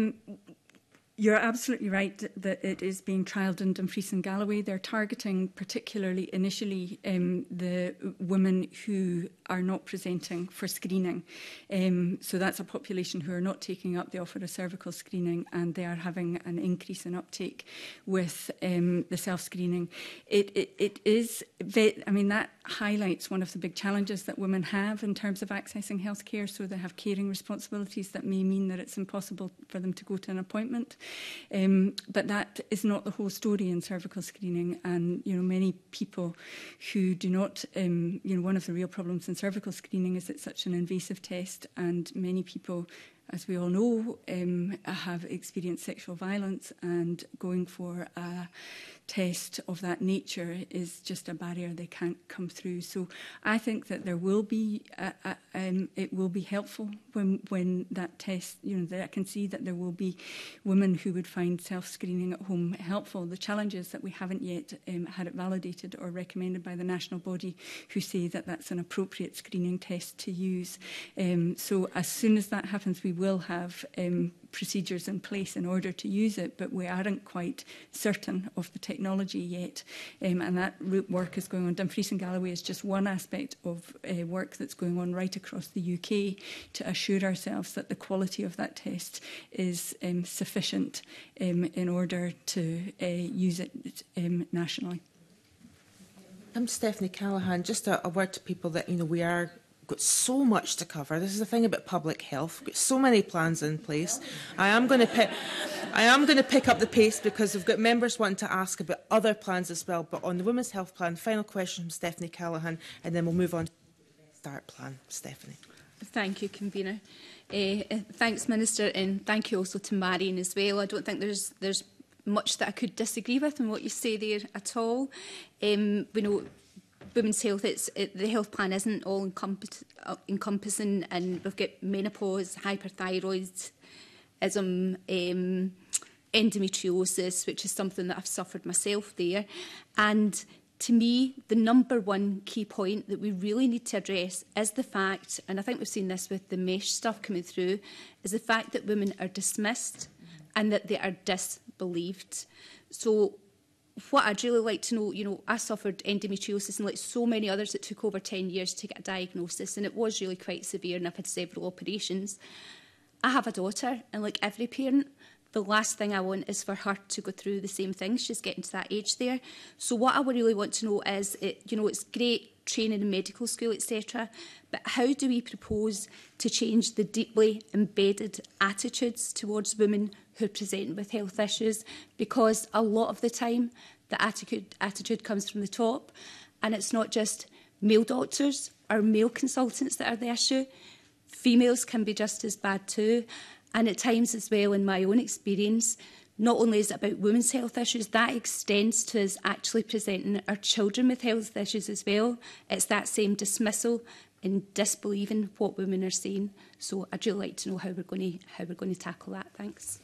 you're absolutely right that it is being trialled in Dumfries and Galloway. They're targeting particularly initially the women who are not presenting for screening. So that's a population who are not taking up the offer of cervical screening, and they are having an increase in uptake with the self-screening. It is, I mean, that highlights one of the big challenges that women have in terms of accessing healthcare. So they have caring responsibilities that may mean that it's impossible for them to go to an appointment. But that is not the whole story in cervical screening, and many people who do not, one of the real problems in cervical screening is it's such an invasive test, and many people, as we all know, have experienced sexual violence, and going for a test of that nature is just a barrier they can't come through. So I think that there will be, it will be helpful when that test, that I can see that there will be women who would find self-screening at home helpful. The challenge is that we haven't yet had it validated or recommended by the national body, who say that that's an appropriate screening test to use. So as soon as that happens, we will have procedures in place in order to use it, but we aren't quite certain of the technology yet, and that work is going on. Dumfries and Galloway is just one aspect of work that's going on right across the UK to assure ourselves that the quality of that test is sufficient in order to use it nationally. I'm Stephanie Callaghan. Just a word to people that we are got so much to cover. This is the thing about public health. We've got so many plans in place. I am going to pick up the pace because we've got members wanting to ask about other plans as well. But on the Women's Health Plan, final question from Stephanie Callaghan, and then we'll move on to the START plan. Stephanie. Thank you, Convener. Thanks, Minister, and thank you also to Marion as well. I don't think there's much that I could disagree with in what you say there at all. We know women's health, the health plan isn't all encompassing, and we've got menopause, hyperthyroidism, endometriosis, which is something that I've suffered myself there. And to me, the number one key point that we really need to address is the fact, and I think we've seen this with the mesh stuff coming through, is the fact that women are dismissed and that they are disbelieved. So what I'd really like to know, I suffered endometriosis, and like so many others, it took over 10 years to get a diagnosis, and it was really quite severe, and I've had several operations. I have a daughter, and like every parent, the last thing I want is for her to go through the same thing. She's getting to that age there. So what I would really want to know is, it's great training in medical school, etc., but how do we propose to change the deeply embedded attitudes towards women who are presenting with health issues? Because a lot of the time, the attitude comes from the top, and it's not just male doctors or male consultants that are the issue. Females can be just as bad too. And at times as well, in my own experience, not only is it about women's health issues, that extends to us actually presenting our children with health issues as well. It's that same dismissal and disbelieving what women are saying. So I'd really like to know how we're going to tackle that. Thanks.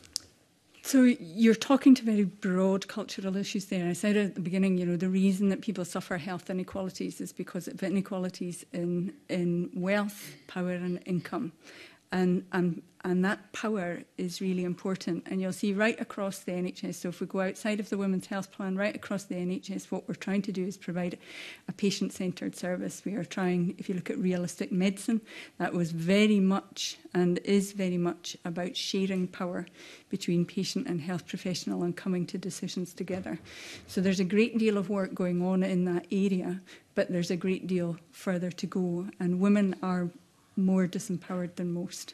So you're talking to very broad cultural issues there. I said at the beginning, you know, the reason that people suffer health inequalities is because of inequalities in wealth, power and income. And that power is really important. And you'll see right across the NHS, so if we go outside of the Women's Health Plan, right across the NHS, what we're trying to do is provide a patient-centred service. We are trying, if you look at realistic medicine, that was very much and is very much about sharing power between patient and health professional and coming to decisions together. So there's a great deal of work going on in that area, but there's a great deal further to go. And women are more disempowered than most.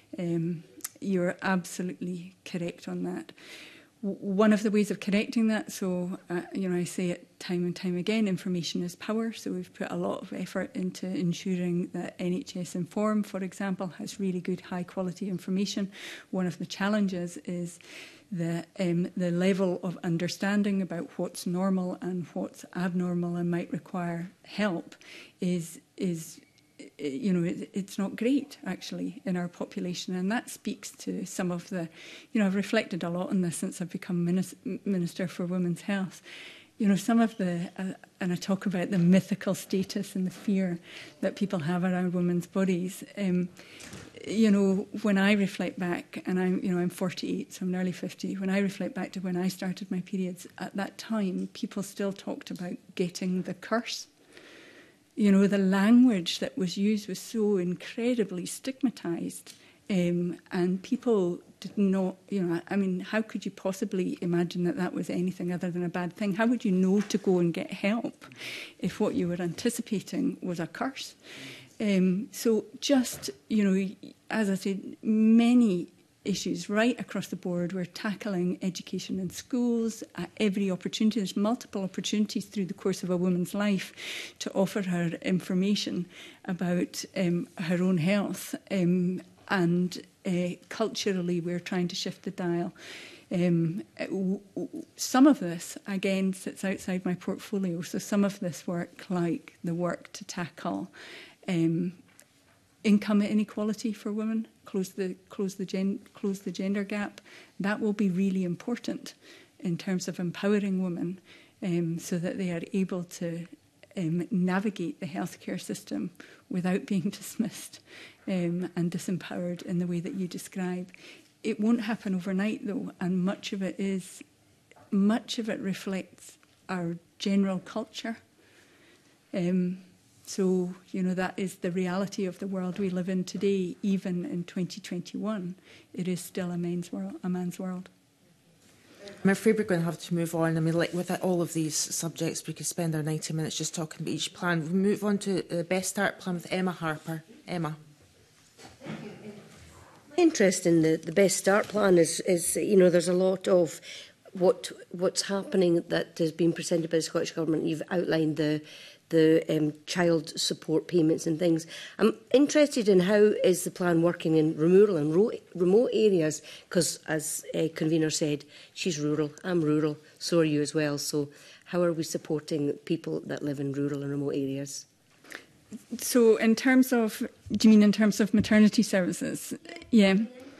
You're absolutely correct on that. One of the ways of correcting that, so you know, I say it time and time again, information is power. So we've put a lot of effort into ensuring that NHS Inform, for example, has really good high quality information. One of the challenges is the level of understanding about what's normal and what's abnormal and might require help is you know, it's not great, actually, in our population. And that speaks to some of the, you know, I've reflected a lot on this since I've become Minister for Women's Health. You know, some of the, and I talk about the mythical status and the fear that people have around women's bodies. You know, when I reflect back, and I'm 48, so I'm nearly 50, when I reflect back to when I started my periods, at that time, people still talked about getting the curse. You know, the language that was used was so incredibly stigmatised, and people did not, you know, I mean, how could you possibly imagine that that was anything other than a bad thing? How would you know to go and get help if what you were anticipating was a curse? So just, you know, as I said, many issues right across the board. We're tackling education in schools at every opportunity. There's multiple opportunities through the course of a woman's life to offer her information about her own health. And culturally, we're trying to shift the dial. Some of this, again, sits outside my portfolio. So some of this work, like the work to tackle income inequality for women, close the gender gap, that will be really important in terms of empowering women so that they are able to navigate the healthcare system without being dismissed and disempowered in the way that you describe. It won't happen overnight, though, and much of it reflects our general culture. So, you know, that is the reality of the world we live in today. Even in 2021, it is still a man's world. I'm afraid we're going to have to move on. I mean, like with all of these subjects, we could spend our 90 minutes just talking about each plan. We'll move on to the Best Start plan with Emma Harper. Emma. My interest in the Best Start plan is you know, there's a lot of what's happening that has been presented by the Scottish Government. You've outlined the child support payments and things. I'm interested in how is the plan working in rural and remote areas, because as convener said, she's rural, I'm rural, so are you as well. So how are we supporting people that live in rural and remote areas? So in terms of, do you mean in terms of maternity services? Yeah.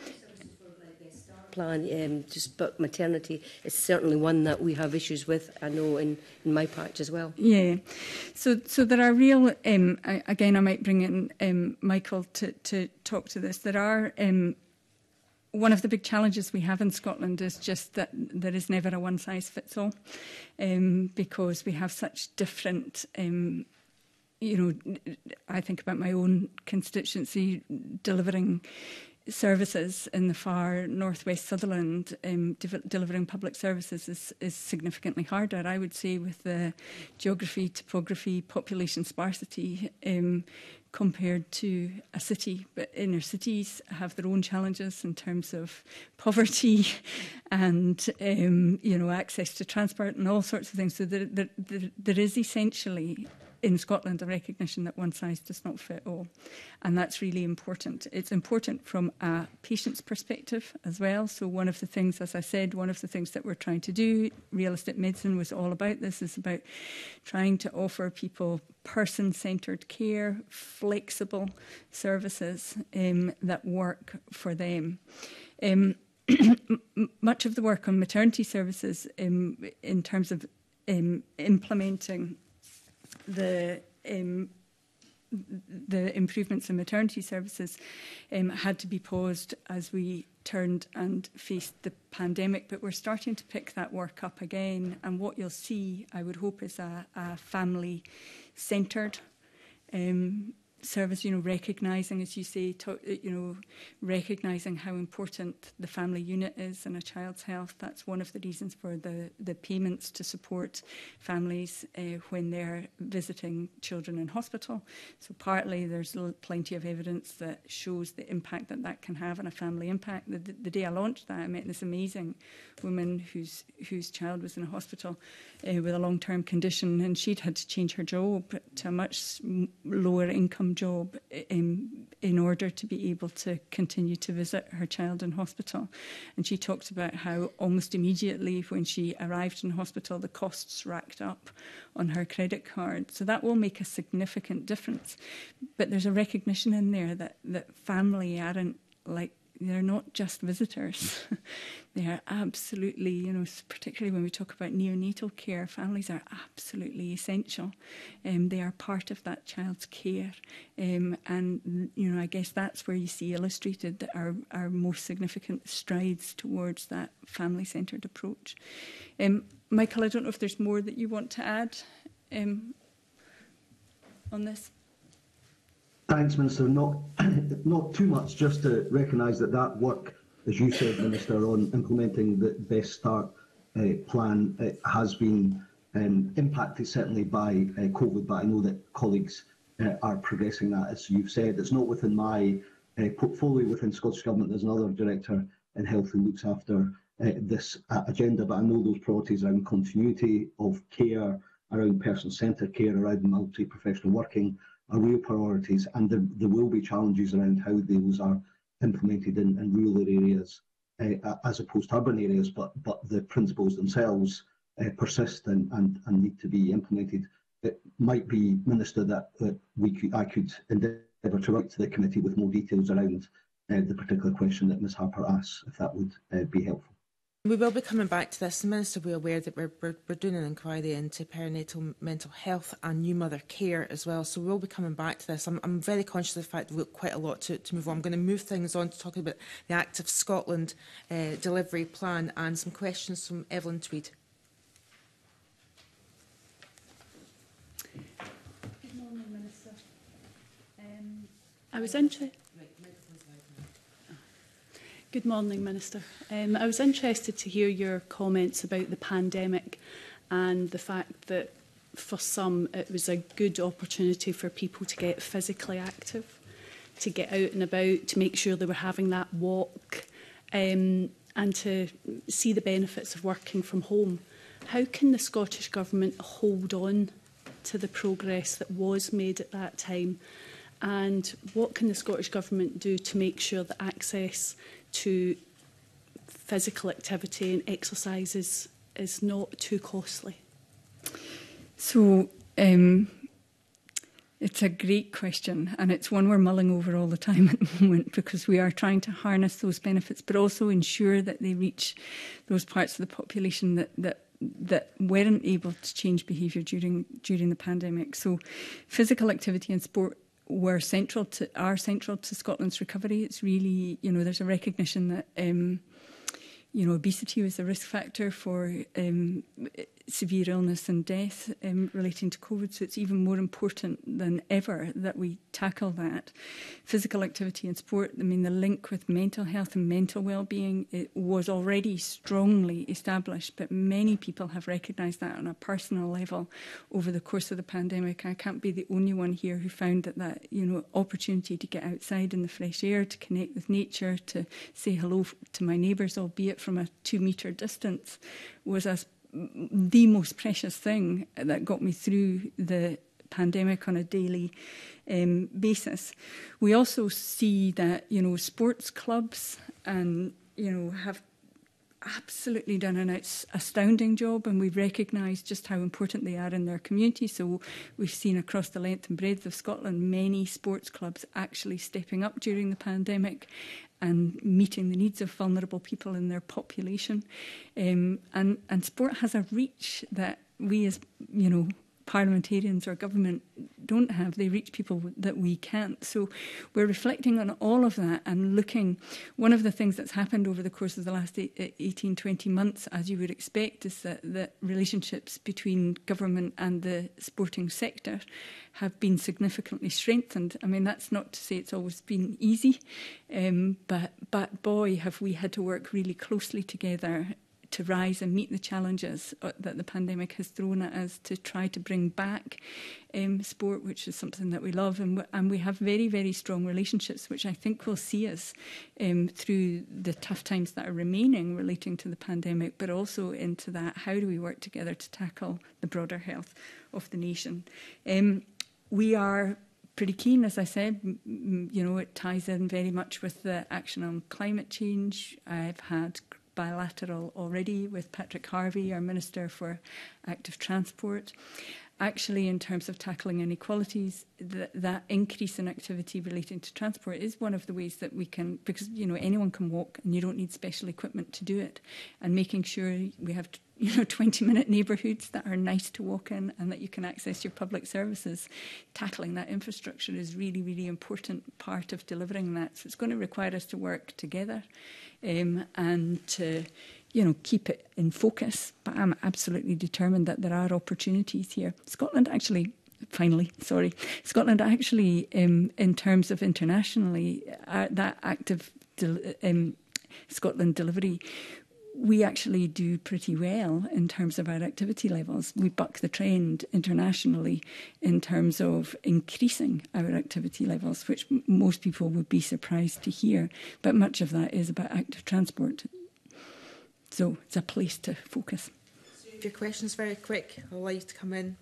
Plan, but maternity is certainly one that we have issues with, I know, in my patch as well. Yeah. So there are real, again, I might bring in Michael to talk to this. There are, one of the big challenges we have in Scotland is just that there is never a one-size-fits-all, because we have such different you know, I think about my own constituency delivering services in the far northwest Sutherland. Delivering public services is significantly harder, I would say, with the geography, topography, population sparsity compared to a city. But inner cities have their own challenges in terms of poverty and you know, access to transport and all sorts of things. So there is essentially in Scotland, a recognition that one size does not fit all. And that's really important. It's important from a patient's perspective as well. So one of the things, as I said, one of the things that we're trying to do, Realistic Medicine was all about this, is about trying to offer people person-centred care, flexible services that work for them. Much of the work on maternity services in terms of implementing the improvements in maternity services had to be paused as we turned and faced the pandemic, but we're starting to pick that work up again, and what you'll see, I would hope, is a family-centred service, recognising, as you say, recognising how important the family unit is in a child's health. That's one of the reasons for the payments to support families when they're visiting children in hospital. So partly there's plenty of evidence that shows the impact that can have on a family impact. The day I launched that, I met this amazing woman whose child was in a hospital with a long-term condition, and she'd had to change her job to a much lower income job in order to be able to continue to visit her child in hospital. And she talked about how almost immediately when she arrived in hospital, the costs racked up on her credit card. So that will make a significant difference. But there's a recognition in there that family aren't they're not just visitors. They are absolutely, particularly when we talk about neonatal care, families are absolutely essential. They are part of that child's care. And, I guess that's where you see illustrated that our most significant strides towards that family-centred approach. Michael, I don't know if there's more that you want to add on this. Thanks, Minister. Not too much, just to recognise that work, as you said, Minister, on implementing the Best Start plan has been impacted certainly by COVID, but I know that colleagues are progressing that, as you've said. It's not within my portfolio within Scottish Government. There's another director in health who looks after this agenda, but I know those priorities around continuity of care, around person-centred care, around multi-professional working are real priorities, and there will be challenges around how those are implemented in rural areas as opposed to urban areas, but the principles themselves persist and need to be implemented. It might be, Minister, that I could endeavour to write to the committee with more details around the particular question that Ms Harper asks, if that would be helpful. We will be coming back to this. The Minister will be aware that we're doing an inquiry into perinatal mental health and new mother care as well. So we will be coming back to this. I'm very conscious of the fact that we've got quite a lot to move on. I'm going to move things on to talk about the Active Scotland delivery plan and some questions from Evelyn Tweed. Good morning, Minister. I was interested. Good morning, Minister. I was interested to hear your comments about the pandemic and the fact that for some it was a good opportunity for people to get physically active, to get out and about, to make sure they were having that walk and to see the benefits of working from home. How can the Scottish Government hold on to the progress that was made at that time? And what can the Scottish Government do to make sure that access to physical activity and exercises is not too costly? So it's a great question, and it's one we're mulling over all the time at the moment, because we are trying to harness those benefits but also ensure that they reach those parts of the population that weren't able to change behaviour during the pandemic. So physical activity and sport are central to Scotland's recovery. It's really, there's a recognition that obesity was a risk factor for severe illness and death relating to COVID, so it's even more important than ever that we tackle that. Physical activity and sport, the link with mental health and mental well-being, it was already strongly established, but many people have recognised that on a personal level over the course of the pandemic. I can't be the only one here who found that opportunity to get outside in the fresh air, to connect with nature, to say hello to my neighbours, albeit from a 2-metre distance, was the most precious thing that got me through the pandemic on a daily basis. We also see that, sports clubs and, have absolutely done an astounding job, and we've recognised just how important they are in their community. So we've seen across the length and breadth of Scotland many sports clubs actually stepping up during the pandemic and meeting the needs of vulnerable people in their population. And sport has a reach that we as, parliamentarians or government don't have. They reach people that we can't. So we're reflecting on all of that and looking. One of the things that's happened over the course of the last 18, 20 months, as you would expect, is that relationships between government and the sporting sector have been significantly strengthened. I mean, that's not to say it's always been easy, but boy, have we had to work really closely together to rise and meet the challenges that the pandemic has thrown at us to try to bring back sport, which is something that we love. And we have very, very strong relationships, which I think will see us through the tough times that are remaining relating to the pandemic, but also into that, how do we work together to tackle the broader health of the nation? We are pretty keen, as I said, it ties in very much with the action on climate change. I've had bilateral already with Patrick Harvey, our Minister for Active Transport. Actually, in terms of tackling inequalities, that increase in activity relating to transport is one of the ways that we can, because anyone can walk and you don't need special equipment to do it, and making sure we have 20-minute neighbourhoods that are nice to walk in and that you can access your public services. Tackling that infrastructure is really, really important part of delivering that. So it's going to require us to work together and to keep it in focus. But I'm absolutely determined that there are opportunities here. Scotland actually, in terms of internationally, that active Scotland delivery, we actually do pretty well in terms of our activity levels. We buck the trend internationally in terms of increasing our activity levels, which most people would be surprised to hear. But much of that is about active transport. So it's a place to focus. If your question's very quick, I'll allow you to come in.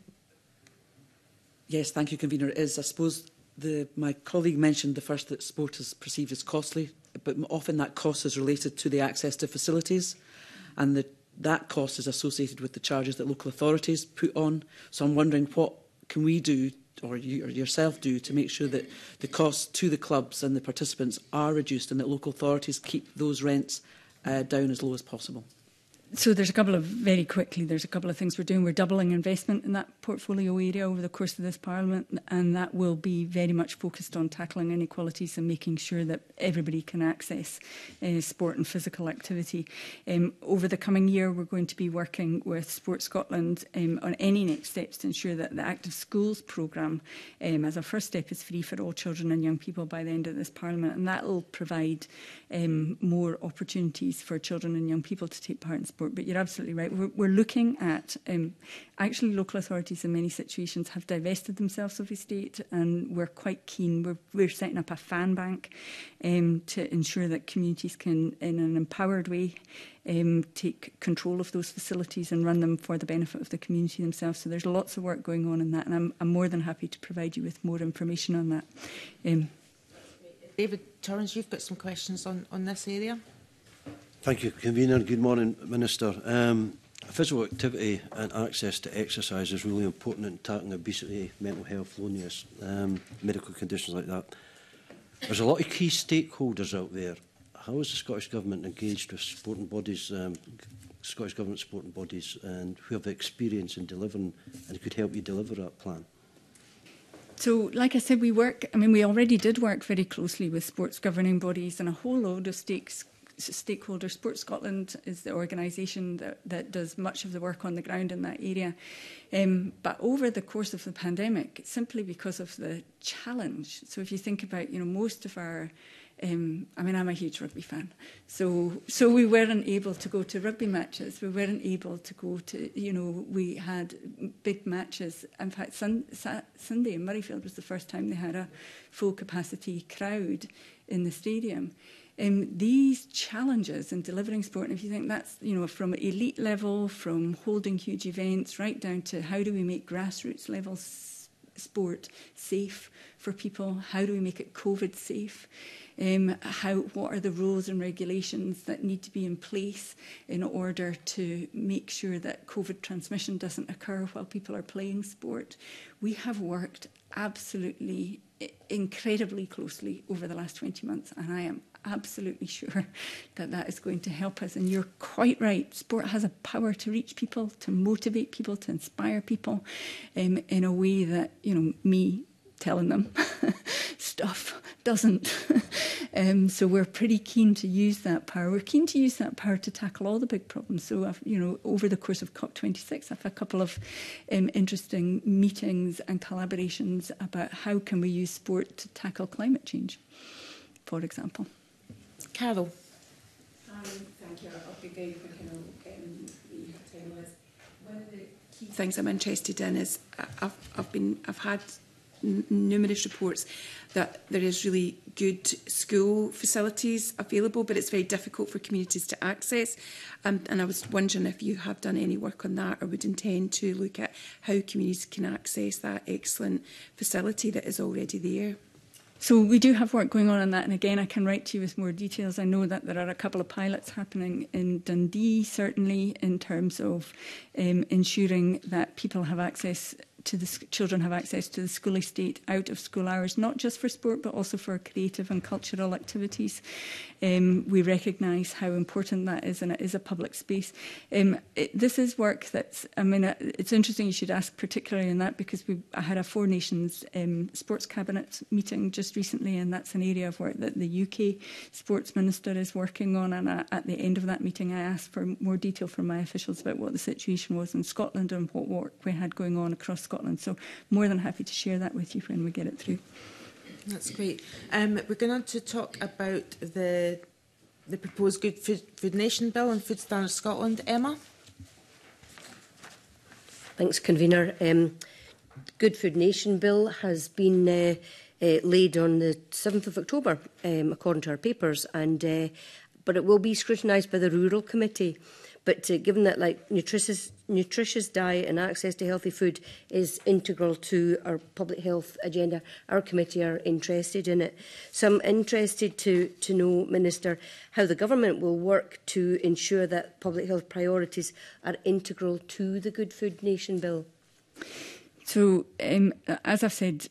Yes, thank you, Convener. I suppose my colleague mentioned the first that sport is perceived as costly, but often that cost is related to the access to facilities, and that cost is associated with the charges that local authorities put on. So I'm wondering, what can we do, or you or yourself do, to make sure that the costs to the clubs and the participants are reduced and that local authorities keep those rents down as low as possible? So there's a couple of things we're doing. We're doubling investment in that portfolio area over the course of this Parliament, and that will be very much focused on tackling inequalities and making sure that everybody can access sport and physical activity. Over the coming year, we're going to be working with Sport Scotland on any next steps to ensure that the Active Schools programme, as a first step, is free for all children and young people by the end of this Parliament, and that will provide more opportunities for children and young people to take part in sport. But you're absolutely right. We're looking at actually local authorities in many situations have divested themselves of estate, and we're quite keen. We're setting up a fan bank to ensure that communities can, in an empowered way, take control of those facilities and run them for the benefit of the community themselves. So there's lots of work going on in that, and I'm more than happy to provide you with more information on that. David Torrance, you've got some questions on this area. Thank you, Convener. Good morning, Minister. Physical activity and access to exercise is really important in tackling obesity, mental health, loneliness, medical conditions like that. There's a lot of key stakeholders out there. How is the Scottish Government engaged with sporting bodies, Scottish Government sporting bodies, and who have experience in delivering and could help you deliver that plan? So, like I said, we already did work very closely with sports governing bodies and a whole load of stakeholders. Sport Scotland is the organisation that does much of the work on the ground in that area. But over the course of the pandemic, simply because of the challenge, so if you think about, most of our I'm a huge rugby fan. So we weren't able to go to rugby matches. We weren't able to go to, we had big matches. In fact, Sunday in Murrayfield was the first time they had a full capacity crowd in the stadium. These challenges in delivering sport, and if you think that's, from elite level, from holding huge events, right down to how do we make grassroots level sport safe for people? How do we make it COVID safe? What are the rules and regulations that need to be in place in order to make sure that COVID transmission doesn't occur while people are playing sport? We have worked absolutely incredibly closely over the last 20 months, and I am absolutely sure that that is going to help us. And you're quite right, sport has a power to reach people, to motivate people, to inspire people in a way that, you know, me telling them stuff doesn't. So we're pretty keen to use that power. We're keen to use that power to tackle all the big problems. So, you know, over the course of COP26, I've had a couple of interesting meetings and collaborations about how can we use sport to tackle climate change, for example. Carol. Thank you. I'll be very quick and I'll time list. One of the key things I'm interested in is I've had numerous reports that there is really good school facilities available, but it's very difficult for communities to access. And I was wondering if you have done any work on that or would intend to look at how communities can access that excellent facility that is already there. So we do have work going on that, and again, I can write to you with more details. I know that there are a couple of pilots happening in Dundee, certainly, in terms of ensuring that people have access to children have access to the school estate out of school hours, not just for sport, but also for creative and cultural activities. We recognise how important that is, and it is a public space. This is work that's, I mean, it's interesting you should ask particularly in that, because I had a Four Nations Sports Cabinet meeting just recently, and that's an area of work that the UK Sports Minister is working on. And at the end of that meeting, I asked for more detail from my officials about what the situation was in Scotland and what work we had going on across Scotland. So more than happy to share that with you when we get it through. That's great. We're going on to talk about the proposed Good Food Nation Bill and Food Standards Scotland. Emma? Thanks, Convener. Good Food Nation Bill has been laid on the 7th of October, according to our papers, and but it will be scrutinised by the Rural Committee. But given that nutritious diet and access to healthy food is integral to our public health agenda, our committee are interested in it. So I'm interested to know, Minister, how the government will work to ensure that public health priorities are integral to the Good Food Nation Bill. So, as I've said,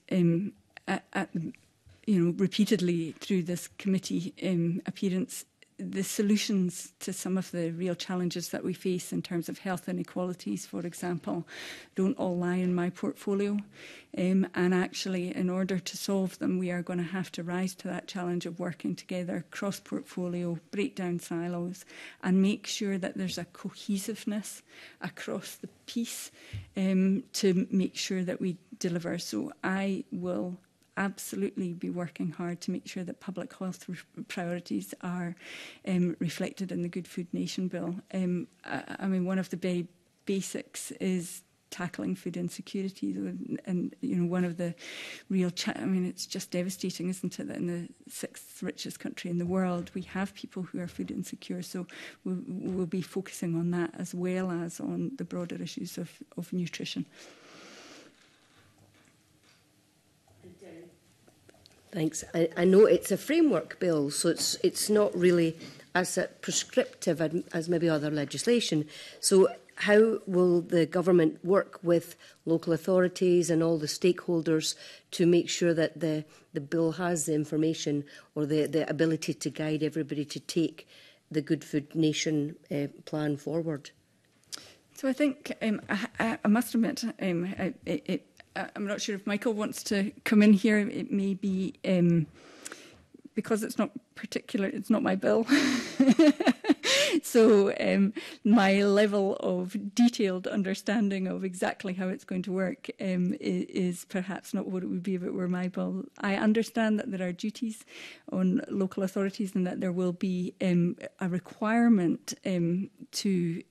repeatedly through this committee appearance, the solutions to some of the real challenges that we face in terms of health inequalities, for example, don't all lie in my portfolio. And actually, in order to solve them, we are going to have to rise to that challenge of working together, cross-portfolio, break down silos, and make sure that there's a cohesiveness across the piece to make sure that we deliver. So I will absolutely be working hard to make sure that public health priorities are reflected in the Good Food Nation Bill. I mean, one of the very basics is tackling food insecurity, and one of the real it's just devastating, isn't it, that in the 6th richest country in the world we have people who are food insecure. So we'll be focusing on that as well as on the broader issues of nutrition. Thanks. I know it's a framework bill, so it's not really as prescriptive as maybe other legislation. So how will the government work with local authorities and all the stakeholders to make sure that the bill has the information or the ability to guide everybody to take the Good Food Nation plan forward? So I think I must admit I'm not sure if Michael wants to come in here. It may be because it's not my bill. So my level of detailed understanding of exactly how it's going to work is perhaps not what it would be if it were my bill. I understand that there are duties on local authorities and that there will be a requirement to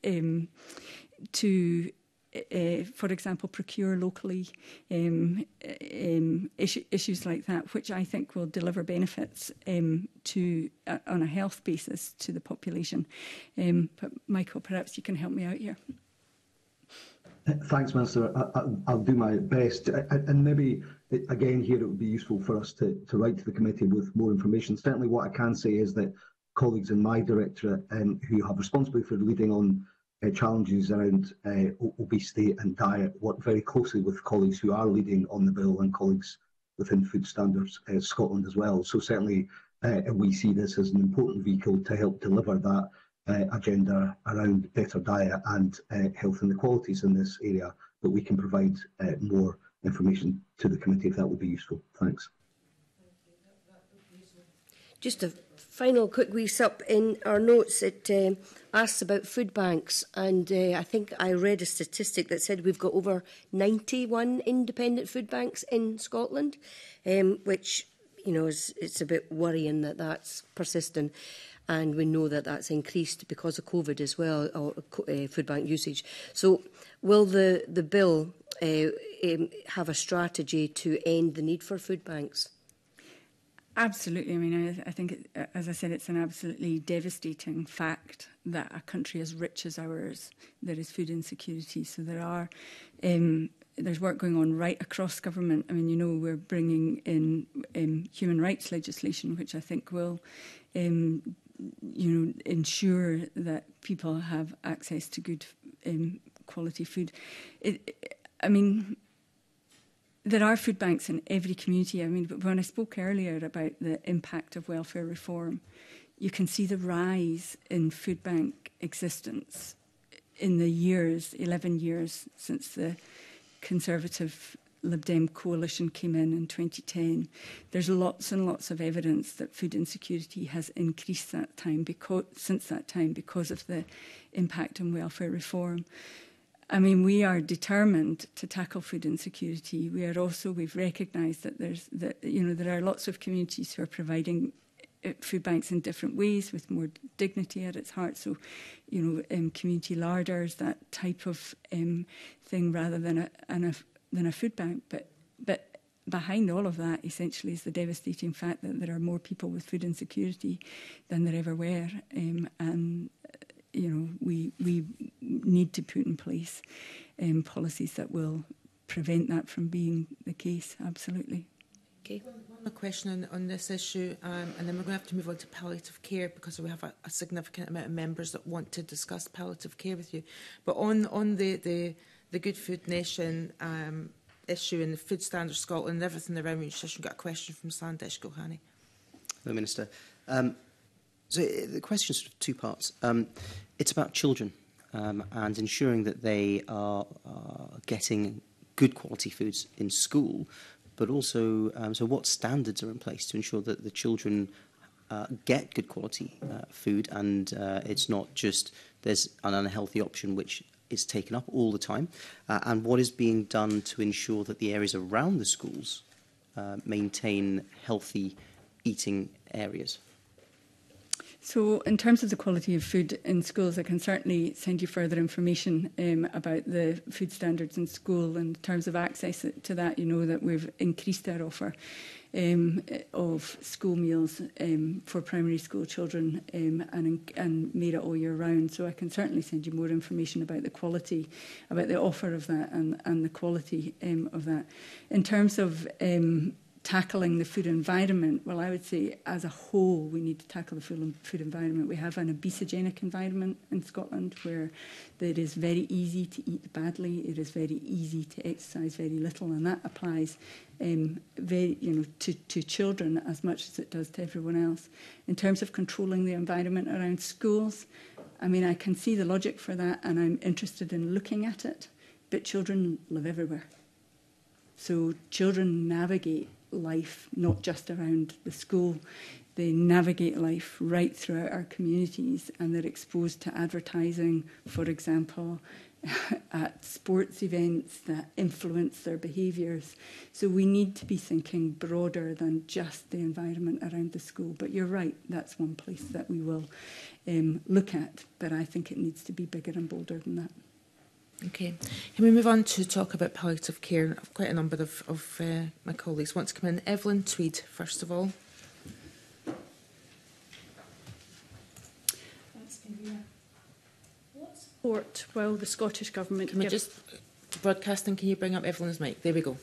for example, procure locally, issues like that, which I think will deliver benefits on a health basis to the population. But Michael, perhaps you can help me out here. Thanks, Minister. I'll do my best. And maybe, again, here it would be useful for us to write to the committee with more information. Certainly what I can say is that colleagues in my directorate who have responsibility for leading on challenges around obesity and diet work very closely with colleagues who are leading on the bill and colleagues within Food Standards Scotland as well. So certainly we see this as an important vehicle to help deliver that agenda around better diet and health inequalities in this area, but we can provide more information to the committee if that would be useful. Thanks. Just a final quick wee sup in our notes. It asks about food banks, and I think I read a statistic that said we've got over 91 independent food banks in Scotland, which, you know, it's a bit worrying that that's persistent. And we know that that's increased because of COVID as well, or food bank usage. So will the bill have a strategy to end the need for food banks? Absolutely. I mean, I think, as I said, it's an absolutely devastating fact that a country as rich as ours, there is food insecurity. So there's work going on right across government. I mean, you know, we're bringing in human rights legislation, which I think will ensure that people have access to good quality food. I mean, there are food banks in every community. I mean, when I spoke earlier about the impact of welfare reform, you can see the rise in food bank existence in the 11 years since the Conservative Lib Dem coalition came in 2010. There's lots and lots of evidence that food insecurity has increased since that time because of the impact on welfare reform. I mean, we are determined to tackle food insecurity. We've recognised that there are lots of communities who are providing food banks in different ways with more dignity at its heart. So, you know, community larders, that type of thing, rather than a food bank. But behind all of that, essentially, is the devastating fact that there are more people with food insecurity than there ever were, and you know, we need to put in place policies that will prevent that from being the case. Absolutely. Okay. One question on this issue, and then we're going to have to move on to palliative care because we have a significant amount of members that want to discuss palliative care with you. But on the Good Food Nation issue and the Food Standards Scotland and everything around nutrition, got a question from Sandesh Gohani. Hello, Minister. So the question is sort of two parts. It's about children and ensuring that they are getting good quality foods in school, but also so what standards are in place to ensure that the children get good quality food and it's not just there's an unhealthy option which is taken up all the time, and what is being done to ensure that the areas around the schools maintain healthy eating areas? So in terms of the quality of food in schools, I can certainly send you further information about the food standards in school. In terms of access to that, you know that we've increased our offer of school meals for primary school children and made it all year round. So I can certainly send you more information about the quality, about the offer of that and the quality of that. In terms of tackling the food environment, well, I would say as a whole we need to tackle the food environment. We have an obesogenic environment in Scotland where it is very easy to eat badly, it is very easy to exercise very little, and that applies to children as much as it does to everyone else. In terms of controlling the environment around schools, I mean, I can see the logic for that and I'm interested in looking at it, but children live everywhere. So children navigate life not just around the school, they navigate life right throughout our communities, and they're exposed to advertising, for example, at sports events that influence their behaviours. So we need to be thinking broader than just the environment around the school. But you're right, that's one place that we will look at, but I think it needs to be bigger and bolder than that. Okay. Can we move on to talk about palliative care? Quite a number of my colleagues want to come in. Evelyn Tweed, first of all. What support will the Scottish Government give? Just Broadcasting, can you bring up everyone's mic? There we go.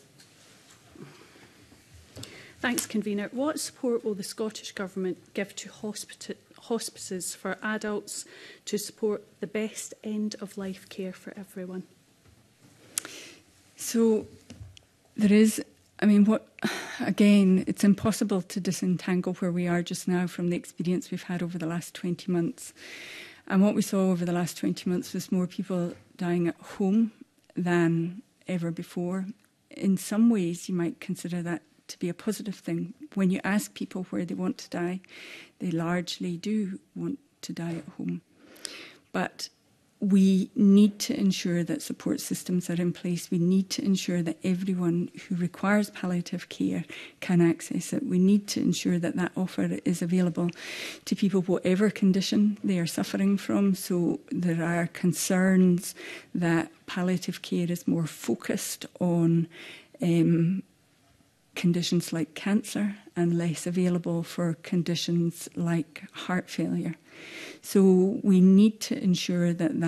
Thanks, Convener. What support will the Scottish Government give to hospices for adults to support the best end-of-life care for everyone? So there is, again, it's impossible to disentangle where we are just now from the experience we've had over the last 20 months. And what we saw over the last 20 months was more people dying at home than ever before. In some ways, you might consider that to be a positive thing. When you ask people where they want to die, they largely do want to die at home. But we need to ensure that support systems are in place. We need to ensure that everyone who requires palliative care can access it. We need to ensure that that offer is available to people, whatever condition they are suffering from. So there are concerns that palliative care is more focused on conditions like cancer and less available for conditions like heart failure. So we need to ensure that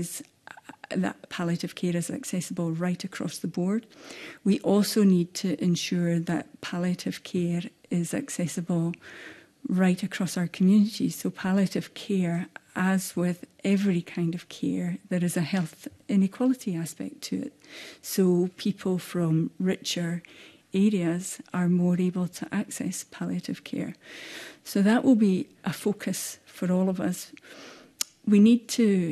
that palliative care is accessible right across the board. We also need to ensure that palliative care is accessible right across our communities. So palliative care, as with every kind of care, there is a health inequality aspect to it. So people from richer areas are more able to access palliative care. So that will be a focus for all of us. We need to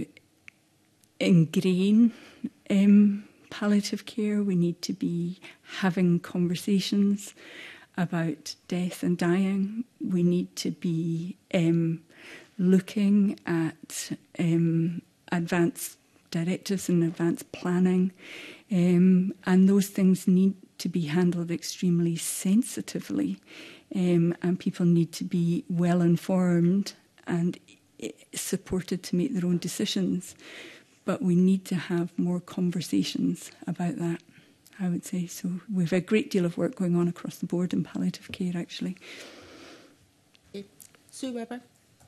ingrain palliative care. We need to be having conversations about death and dying. We need to be looking at advanced directives and advanced planning, and those things need to be handled extremely sensitively, and people need to be well informed and supported to make their own decisions. But we need to have more conversations about that, I would say. So we have a great deal of work going on across the board in palliative care, actually. Okay. Sue Webber.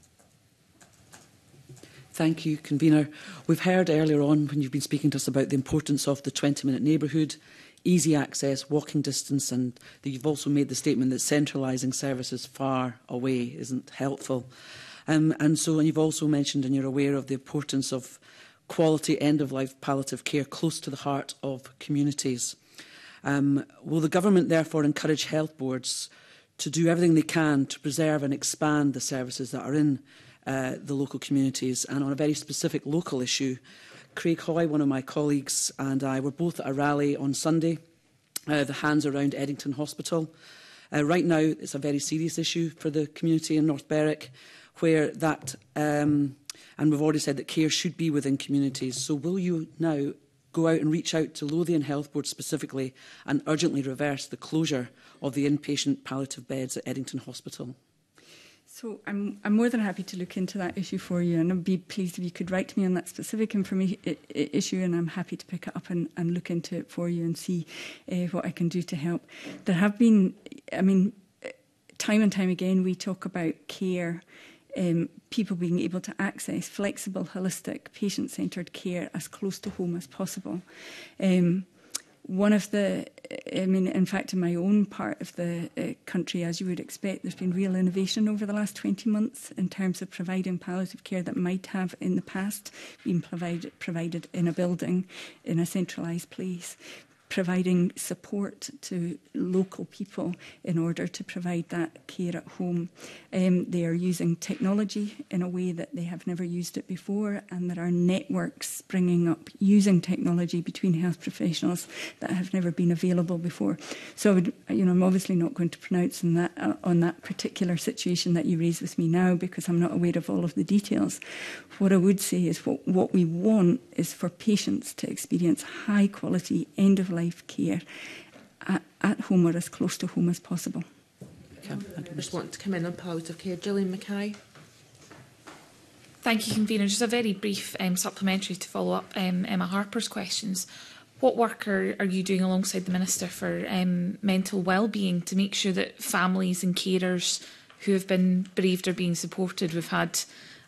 Thank you, Convener. We've heard earlier on when you've been speaking to us about the importance of the 20-minute neighbourhood, easy access, walking distance, and that you've also made the statement that centralising services far away isn't helpful. And you've also mentioned, and you're aware of the importance of quality end-of-life palliative care close to the heart of communities. Will the government therefore encourage health boards to do everything they can to preserve and expand the services that are in the local communities? And on a very specific local issue, Craig Hoy, one of my colleagues, and I were both at a rally on Sunday, the Hands Around Eddington Hospital. Right now, it's a very serious issue for the community in North Berwick, where that, and we've already said that care should be within communities. So will you now go out and reach out to Lothian Health Board specifically and urgently reverse the closure of the inpatient palliative beds at Eddington Hospital? So I'm more than happy to look into that issue for you, and I'd be pleased if you could write to me on that specific issue, and I'm happy to pick it up and look into it for you and see what I can do to help. There have been, time and time again, we talk about care, people being able to access flexible, holistic, patient-centred care as close to home as possible. One of the, in fact, in my own part of the country, as you would expect, there's been real innovation over the last 20 months in terms of providing palliative care that might have in the past been provided in a building, in a centralised place, providing support to local people in order to provide that care at home. They are using technology in a way that they have never used it before, and there are networks springing up using technology between health professionals that have never been available before. So I would, I'm obviously not going to pronounce on that particular situation that you raise with me now, because I'm not aware of all of the details. What I would say is what we want is for patients to experience high quality end-of-life care at home or as close to home as possible. Okay. I just want to come in on palliative care. Gillian Mackay. Thank you, Convener. Just a very brief supplementary to follow up Emma Harper's questions. What work are you doing alongside the Minister for mental well-being to make sure that families and carers who have been bereaved are being supported? We've had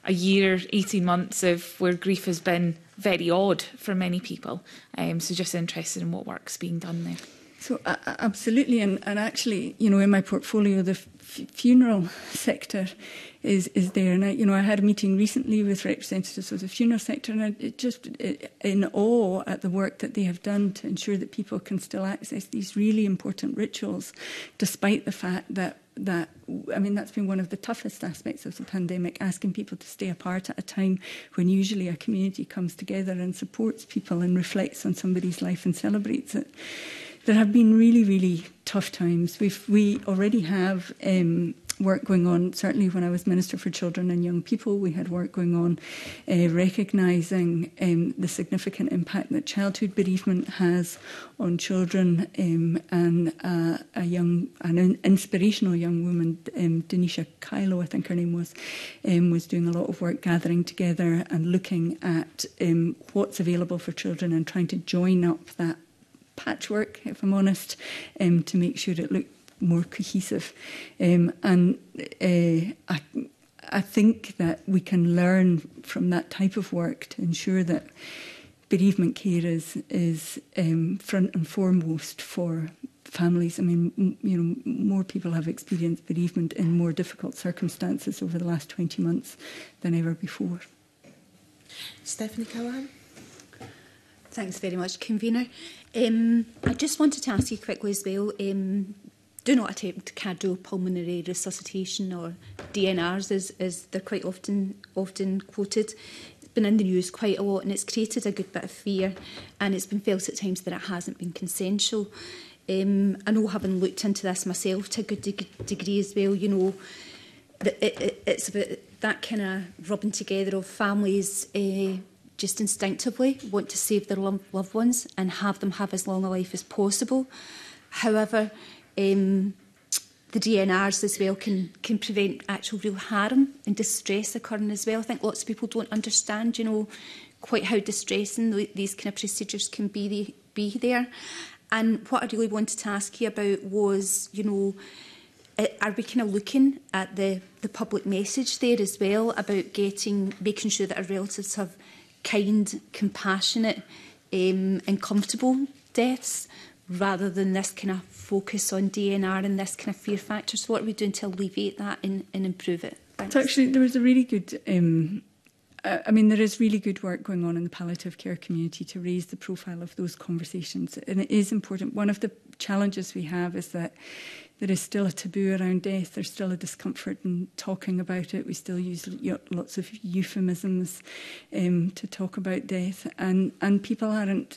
a year, 18 months of where grief has been very odd for many people. So just interested in what work's being done there. So absolutely, and actually, in my portfolio, the funeral sector is there. And I had a meeting recently with representatives of the funeral sector, and I just in awe at the work that they have done to ensure that people can still access these really important rituals, despite the fact that that's been one of the toughest aspects of the pandemic, asking people to stay apart at a time when usually a community comes together and supports people and reflects on somebody's life and celebrates it. There have been really, really tough times. We already have work going on. Certainly when I was Minister for Children and Young People, we had work going on recognising the significant impact that childhood bereavement has on children, and an inspirational young woman, Denisha Kylo, I think her name was doing a lot of work gathering together and looking at what's available for children and trying to join up that patchwork, if I'm honest, to make sure it looked more cohesive. I think that we can learn from that type of work to ensure that bereavement care is front and foremost for families. I mean, more people have experienced bereavement in more difficult circumstances over the last 20 months than ever before. Stephanie Callaghan. Thanks very much, Convener. I just wanted to ask you quickly as well, do not attempt cardiopulmonary resuscitation, or DNRs as they're quite often quoted. It's been in the news quite a lot, and it's created a good bit of fear, and it's been felt at times that it hasn't been consensual. I know, having looked into this myself to a good degree as well, it's about that kind of rubbing together of families just instinctively want to save their loved ones and have them have as long a life as possible. However, the DNRs as well can prevent actual real harm and distress occurring as well. I think lots of people don't understand, quite how distressing these kind of procedures can be there. And what I really wanted to ask you about was, are we kind of looking at the public message there as well about making sure that our relatives have kind, compassionate and comfortable deaths, rather than this kind of focus on DNR and this kind of fear factor? So what are we doing to alleviate that and improve it? Thanks. So actually, there was a really good there is really good work going on in the palliative care community to raise the profile of those conversations, and it is important. One of the challenges we have is that there is still a taboo around death. There's still a discomfort in talking about it. We still use lots of euphemisms to talk about death, and people aren't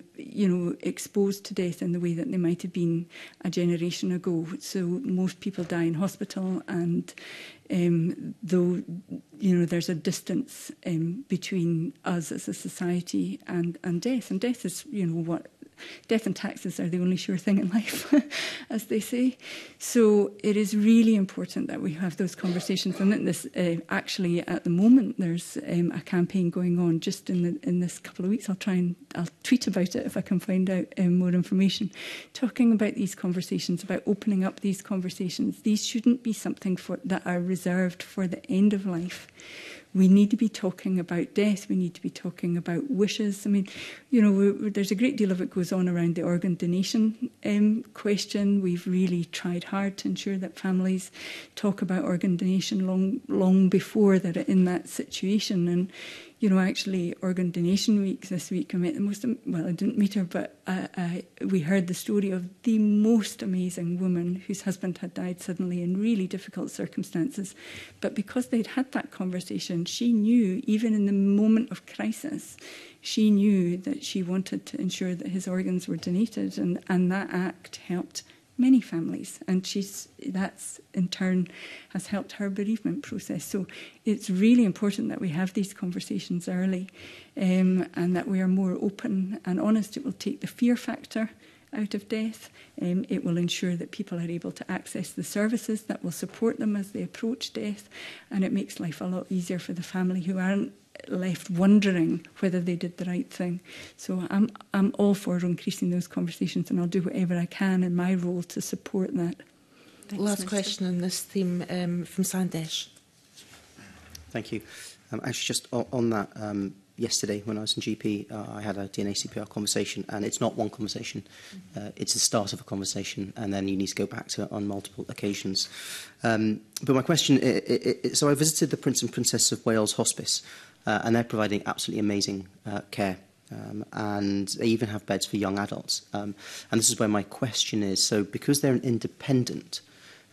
exposed to death in the way that they might have been a generation ago. So most people die in hospital, and though there's a distance between us as a society and death, and death is death and taxes are the only sure thing in life, as they say. So it is really important that we have those conversations. And that this, actually, at the moment, there's a campaign going on just in this couple of weeks. I'll tweet about it if I can find out more information, talking about these conversations, about opening up these conversations. These shouldn't be something that are reserved for the end of life. We need to be talking about death. We need to be talking about wishes. I mean, there's a great deal of it goes on around the organ donation question. We've really tried hard to ensure that families talk about organ donation long before they're in that situation. And, actually, Organ Donation Week this week, I met I didn't meet her, but we heard the story of the most amazing woman whose husband had died suddenly in really difficult circumstances. But because they'd had that conversation, she knew, even in the moment of crisis, she knew that she wanted to ensure that his organs were donated, and that act helped many families, and that's in turn has helped her bereavement process. So it's really important that we have these conversations early, and that we are more open and honest. It will take the fear factor out of death. It will ensure that people are able to access the services that will support them as they approach death, and it makes life a lot easier for the family who aren't left wondering whether they did the right thing. So I'm all for increasing those conversations, and I'll do whatever I can in my role to support that. Thanks, Last question on this theme from Sandesh. Thank you. Actually, just on that, yesterday when I was in GP, I had a DNA CPR conversation, and it's not one conversation. It's the start of a conversation, and then you need to go back to it on multiple occasions. But my question, so I visited the Prince and Princess of Wales Hospice, and they're providing absolutely amazing care. And they even have beds for young adults. And this is where my question is, so because they're an independent,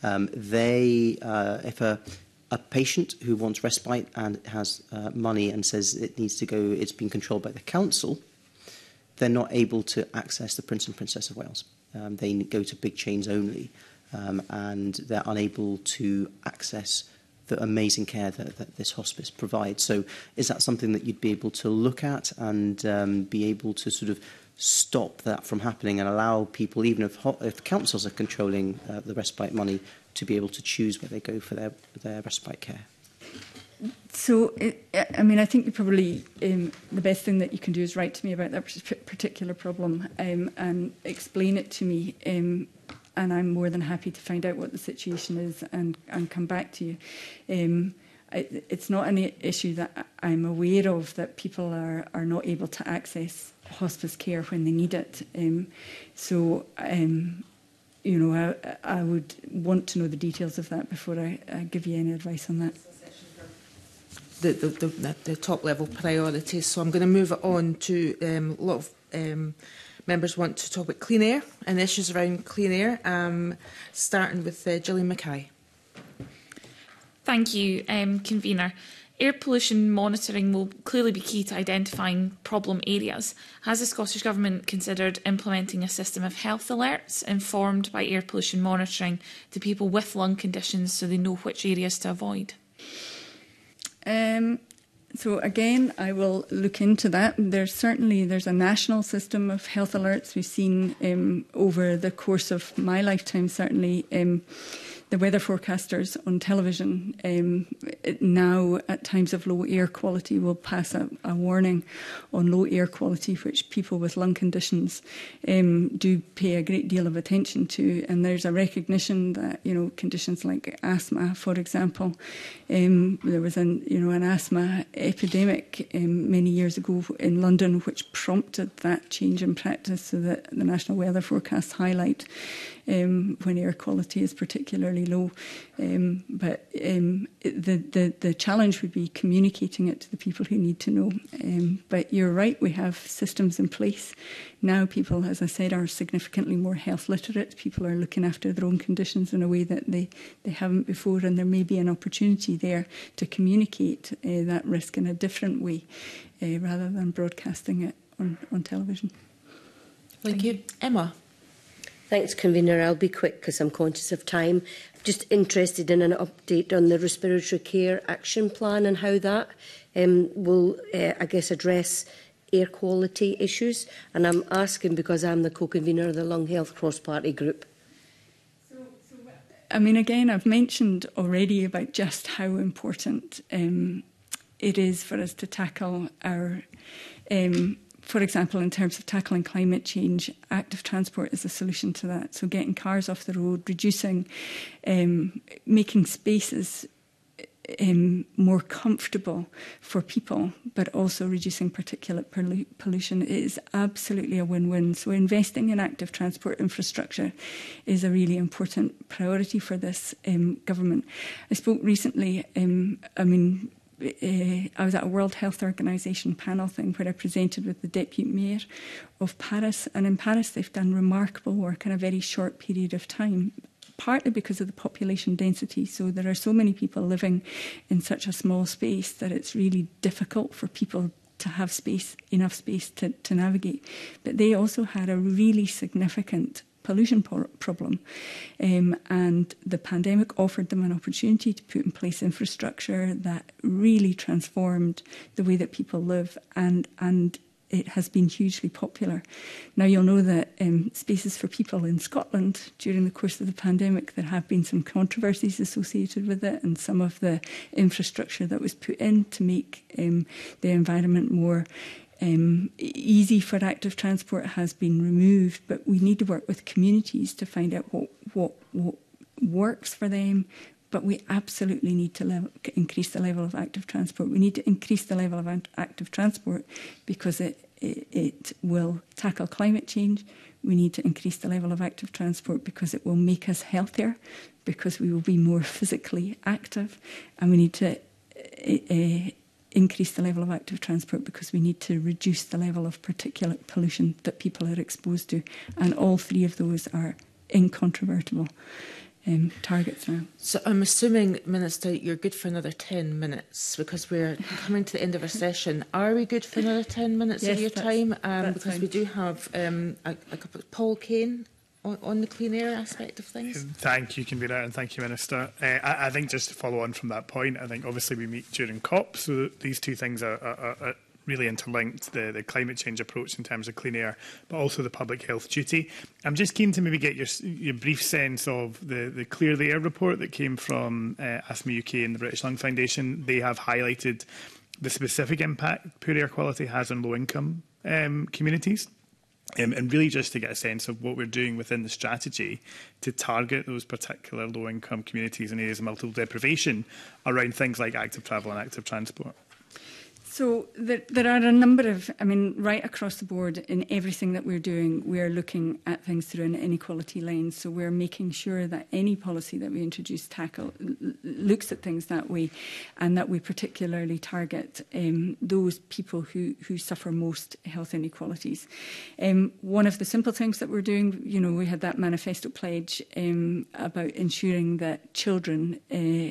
if a patient who wants respite and has money and says it needs to go, it's been controlled by the council, they're not able to access the Prince and Princess of Wales. They go to big chains only, and they're unable to access the amazing care that this hospice provides. So is that something that you'd be able to look at and be able to sort of stop that from happening and allow people, even if the councils are controlling the respite money, to be able to choose where they go for their respite care? So, I mean, I think you probably, the best thing that you can do is write to me about that particular problem and explain it to me. And I'm more than happy to find out what the situation is and come back to you. It's not an issue that I'm aware of, that people are not able to access hospice care when they need it. You know, I would want to know the details of that before I give you any advice on that. The top level priorities. So I'm going to move it on to a lot of members want to talk about clean air and issues around clean air, starting with Gillian Mackay. Thank you, Convener. Air pollution monitoring will clearly be key to identifying problem areas. Has the Scottish Government considered implementing a system of health alerts informed by air pollution monitoring to people with lung conditions so they know which areas to avoid? So again, I will look into that. There's a national system of health alerts. We've seen over the course of my lifetime, certainly, the weather forecasters on television now at times of low air quality will pass a warning on low air quality, which people with lung conditions do pay a great deal of attention to. And there's a recognition that, you know, conditions like asthma, for example, there was an asthma epidemic many years ago in London, which prompted that change in practice, so that the National Weather Forecasts highlight when air quality is particularly low. But the challenge would be communicating it to the people who need to know. But you're right, we have systems in place. Now people, as I said, are significantly more health literate. People are looking after their own conditions in a way that they haven't before, and there may be an opportunity there to communicate that risk in a different way rather than broadcasting it on television. Thank you. Emma. Thanks, Convener. I'll be quick because I'm conscious of time. Just interested in an update on the Respiratory Care Action Plan and how that will, I guess, address air quality issues. And I'm asking because I'm the co-convener of the Lung Health Cross-Party Group. I mean, again, I've mentioned already about just how important it is for us to tackle our for example, in terms of tackling climate change, active transport is a solution to that. So getting cars off the road, reducing, making spaces more comfortable for people, but also reducing particulate pollution is absolutely a win-win. So investing in active transport infrastructure is a really important priority for this government. I spoke recently, I was at a World Health Organization panel thing where I presented with the Deputy Mayor of Paris. And in Paris, they've done remarkable work in a very short period of time, partly because of the population density. So there are so many people living in such a small space that it's really difficult for people to have enough space to navigate. But they also had a really significant pollution problem, and the pandemic offered them an opportunity to put in place infrastructure that really transformed the way that people live, and it has been hugely popular. Now, you'll know that Spaces for People in Scotland, during the course of the pandemic, there have been some controversies associated with it, and some of the infrastructure that was put in to make the environment more easy for active transport has been removed. But we need to work with communities to find out what works for them, but we absolutely need to increase the level of active transport. We need to increase the level of active transport because it will tackle climate change. We need to increase the level of active transport because it will make us healthier, because we will be more physically active. And we need to increase the level of active transport because we need to reduce the level of particulate pollution that people are exposed to. And all three of those are incontrovertible targets now. So I'm assuming, Minister, you're good for another 10 minutes because we're coming to the end of our session. Are we good for another 10 minutes of your time? Because fine. We do have a couple of Paul Kane on the clean air aspect of things. Thank you, Convener, and thank you, Minister. I think just to follow on from that point, I think obviously we meet during COP, so these two things are really interlinked, the climate change approach in terms of clean air, but also the public health duty. I'm just keen to maybe get your brief sense of the Clear the Air report that came from Asthma UK and the British Lung Foundation. They have highlighted the specific impact poor air quality has on low-income communities. And really just to get a sense of what we're doing within the strategy to target those particular low-income communities in areas of multiple deprivation around things like active travel and active transport. So there are a number of, right across the board in everything that we're doing, we're looking at things through an inequality lens. So we're making sure that any policy that we introduce looks at things that way, and that we particularly target those people who suffer most health inequalities. One of the simple things that we're doing, we had that manifesto pledge about ensuring that children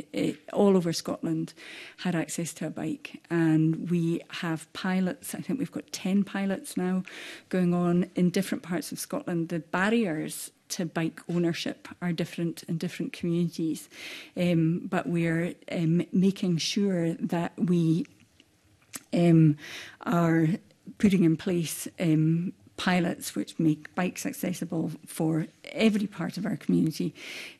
all over Scotland had access to a bike, and we have pilots. I think we've got 10 pilots now going on in different parts of Scotland. The barriers to bike ownership are different in different communities, but we're making sure that we are putting in place pilots which make bikes accessible for every part of our community.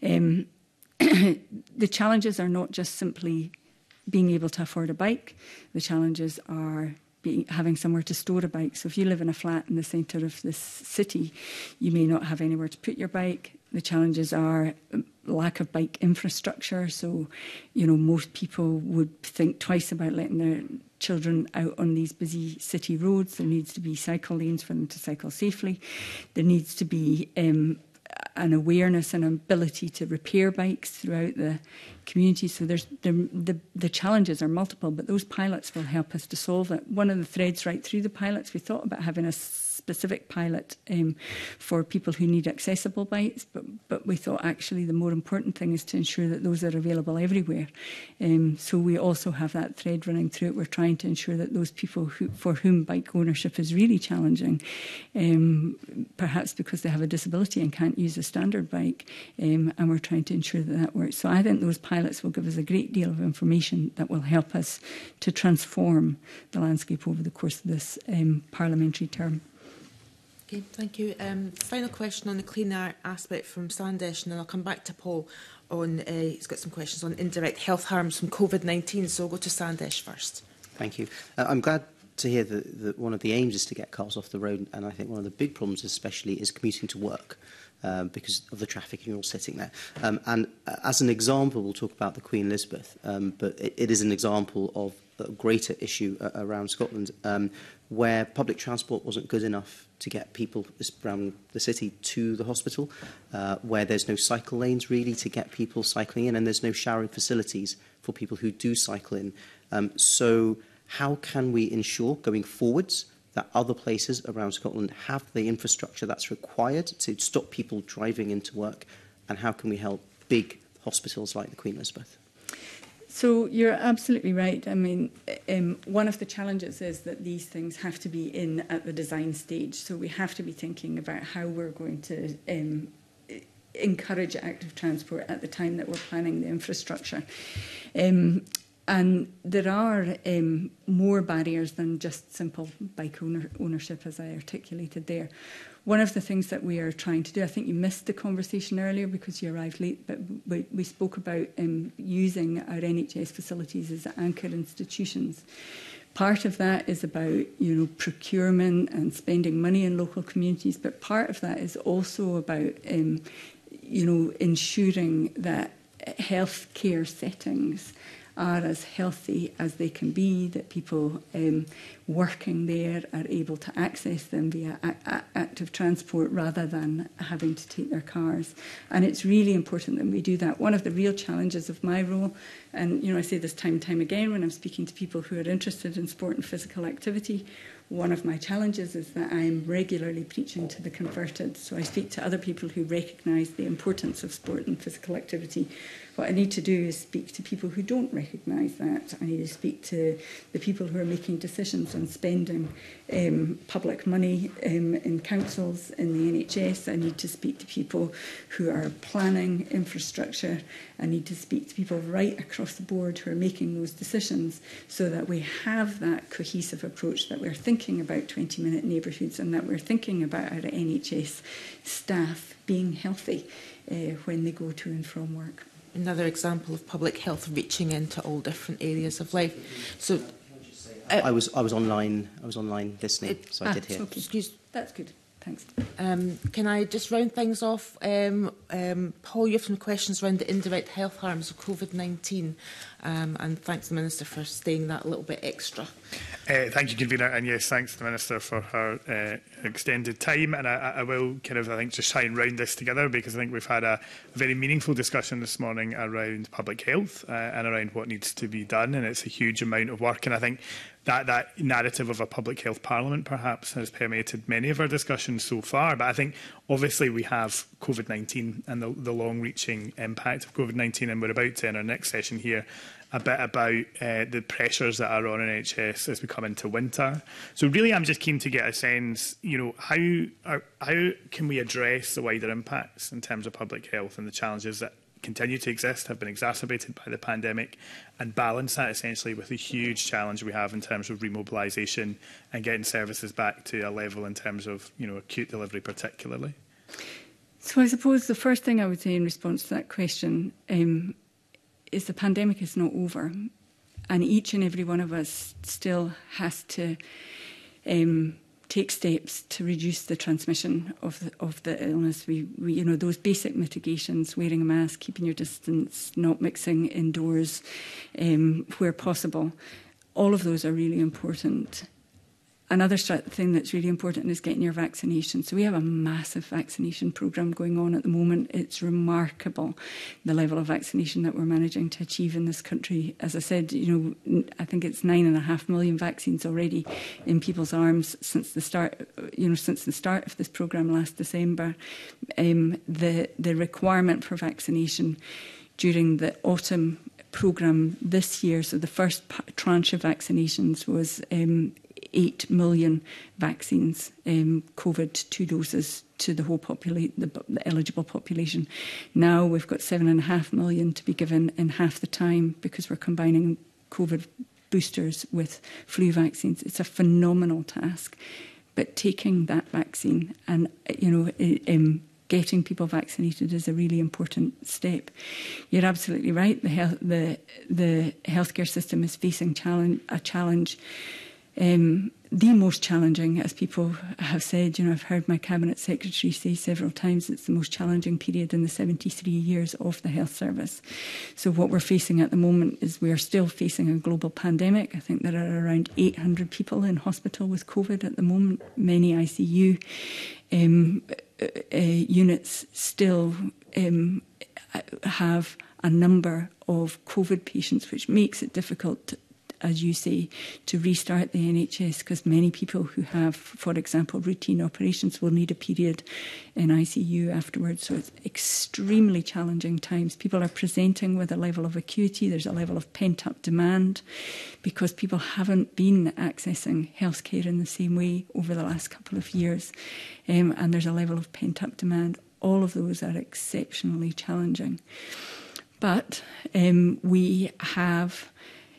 The challenges are not just simply being able to afford a bike. The challenges are having somewhere to store a bike. So if you live in a flat in the centre of this city, you may not have anywhere to put your bike. The challenges are lack of bike infrastructure. So, most people would think twice about letting their children out on these busy city roads. There needs to be cycle lanes for them to cycle safely. There needs to be an awareness and ability to repair bikes throughout the community. So the challenges are multiple, but those pilots will help us to solve it. One of the threads right through the pilots, we thought about having a specific pilot for people who need accessible bikes, but we thought actually the more important thing is to ensure that those are available everywhere. So we also have that thread running through it. We're trying to ensure that those people for whom bike ownership is really challenging, perhaps because they have a disability and can't use a standard bike, and we're trying to ensure that that works. So I think those pilots will give us a great deal of information that will help us to transform the landscape over the course of this parliamentary term. Okay, thank you. Final question on the clean air aspect from Sandesh, and then I'll come back to Paul on, he's got some questions on indirect health harms from COVID-19, so I'll go to Sandesh first. Thank you. I'm glad to hear that one of the aims is to get cars off the road, and I think one of the big problems especially is commuting to work. Because of the traffic, and you're all sitting there. And as an example, we'll talk about the Queen Elizabeth, but it is an example of a greater issue around Scotland, where public transport wasn't good enough to get people around the city to the hospital, where there's no cycle lanes really to get people cycling in, and there's no showering facilities for people who do cycle in. So how can we ensure going forwards that other places around Scotland have the infrastructure that's required to stop people driving into work, and how can we help big hospitals like the Queen Elizabeth? So you're absolutely right. One of the challenges is that these things have to be in at the design stage. So we have to be thinking about how we're going to encourage active transport at the time that we're planning the infrastructure. And there are more barriers than just simple bike ownership, as I articulated there. One of the things that we are trying to do, I think you missed the conversation earlier because you arrived late, but we spoke about using our NHS facilities as anchor institutions. Part of that is about, procurement and spending money in local communities, but part of that is also about, ensuring that healthcare settings are as healthy as they can be, that people working there are able to access them via active transport rather than having to take their cars. And it's really important that we do that. One of the real challenges of my role, and I say this time and time again when I'm speaking to people who are interested in sport and physical activity, one of my challenges is that I'm regularly preaching to the converted. So I speak to other people who recognise the importance of sport and physical activity. What I need to do is speak to people who don't recognise that. I need to speak to the people who are making decisions on spending public money in councils, in the NHS. I need to speak to people who are planning infrastructure. I need to speak to people right across the board who are making those decisions so that we have that cohesive approach, that we're thinking about 20-minute neighbourhoods and that we're thinking about our NHS staff being healthy when they go to and from work. Another example of public health reaching into all different areas of life. So, I was online. I was online listening, so I did hear. Okay. Excuse. That's good. Thanks. Can I just round things off? Paul, you have some questions around the indirect health harms of COVID-19, and thanks to the Minister for staying that a little bit extra. Thank you, Convener, and yes, thanks to the Minister for her extended time. And I will I think, just try and round this together, because I think we've had a very meaningful discussion this morning around public health and around what needs to be done, and it's a huge amount of work. And I think that narrative of a public health parliament perhaps has permeated many of our discussions so far. But I think obviously we have COVID-19 and the long-reaching impact of COVID-19, and we're about to, in our next session here, a bit about the pressures that are on NHS as we come into winter. So really I'm just keen to get a sense, how can we address the wider impacts in terms of public health and the challenges that continue to exist, have been exacerbated by the pandemic, and balance that essentially with the huge challenge we have in terms of remobilisation and getting services back to a level in terms of acute delivery particularly? So I suppose the first thing I would say in response to that question is the pandemic is not over, and each and every one of us still has to take steps to reduce the transmission of the illness. We those basic mitigations, wearing a mask, keeping your distance, not mixing indoors where possible, all of those are really important. Another thing that's really important is getting your vaccination. So we have a massive vaccination programme going on at the moment. It's remarkable, the level of vaccination that we're managing to achieve in this country. As I said, I think it's 9.5 million vaccines already in people's arms since the start of this programme last December. The requirement for vaccination during the autumn programme this year, so the first tranche of vaccinations was 8 million vaccines, COVID 2 doses to the whole the eligible population. Now we've got 7.5 million to be given in half the time, because we're combining COVID boosters with flu vaccines. It's a phenomenal task, but taking that vaccine and getting people vaccinated is a really important step. You're absolutely right. The healthcare system is facing a challenge. The most challenging, as people have said, I've heard my Cabinet Secretary say several times, it's the most challenging period in the 73 years of the health service. So what we're facing at the moment is we're still facing a global pandemic. I think there are around 800 people in hospital with COVID at the moment. Many ICU units still have a number of COVID patients, which makes it difficult, as you say, to restart the NHS, because many people who have, for example, routine operations will need a period in ICU afterwards. So it's extremely challenging times. People are presenting with a level of acuity. There's a level of pent-up demand because people haven't been accessing healthcare in the same way over the last couple of years. And there's a level of pent-up demand. All of those are exceptionally challenging. But we have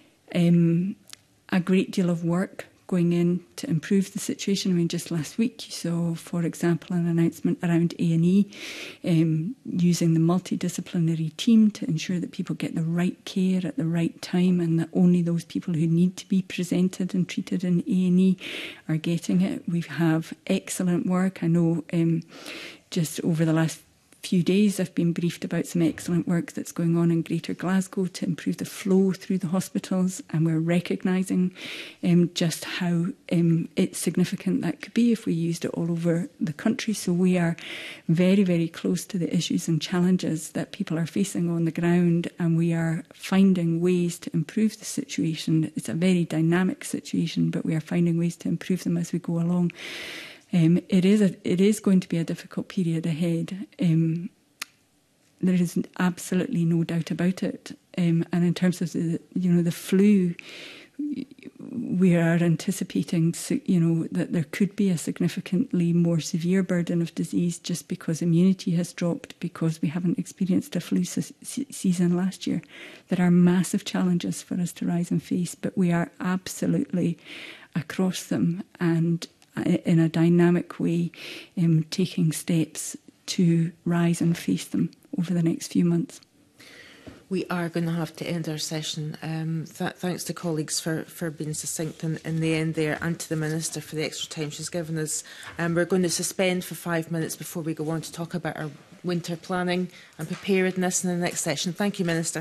a great deal of work going in to improve the situation. I mean, just last week you saw, for example, an announcement around A&E, using the multidisciplinary team to ensure that people get the right care at the right time, and that only those people who need to be presented and treated in A&E are getting it. We have excellent work. I know just over the last few days I've been briefed about some excellent work that's going on in Greater Glasgow to improve the flow through the hospitals, and we're recognising just how it's significant that could be if we used it all over the country. So we are very, very close to the issues and challenges that people are facing on the ground, and we are finding ways to improve the situation. It's a very dynamic situation, but we are finding ways to improve them as we go along. It is going to be a difficult period ahead. There is absolutely no doubt about it. And in terms of the flu, we are anticipating, that there could be a significantly more severe burden of disease just because immunity has dropped, because we haven't experienced a flu season last year. There are massive challenges for us to rise and face, but we are absolutely across them and in a dynamic way, taking steps to rise and face them over the next few months. We are going to have to end our session. Thanks to colleagues for being succinct in the end there, and to the Minister for the extra time she's given us. We're going to suspend for 5 minutes before we go on to talk about our winter planning and preparedness in the next session. Thank you, Minister.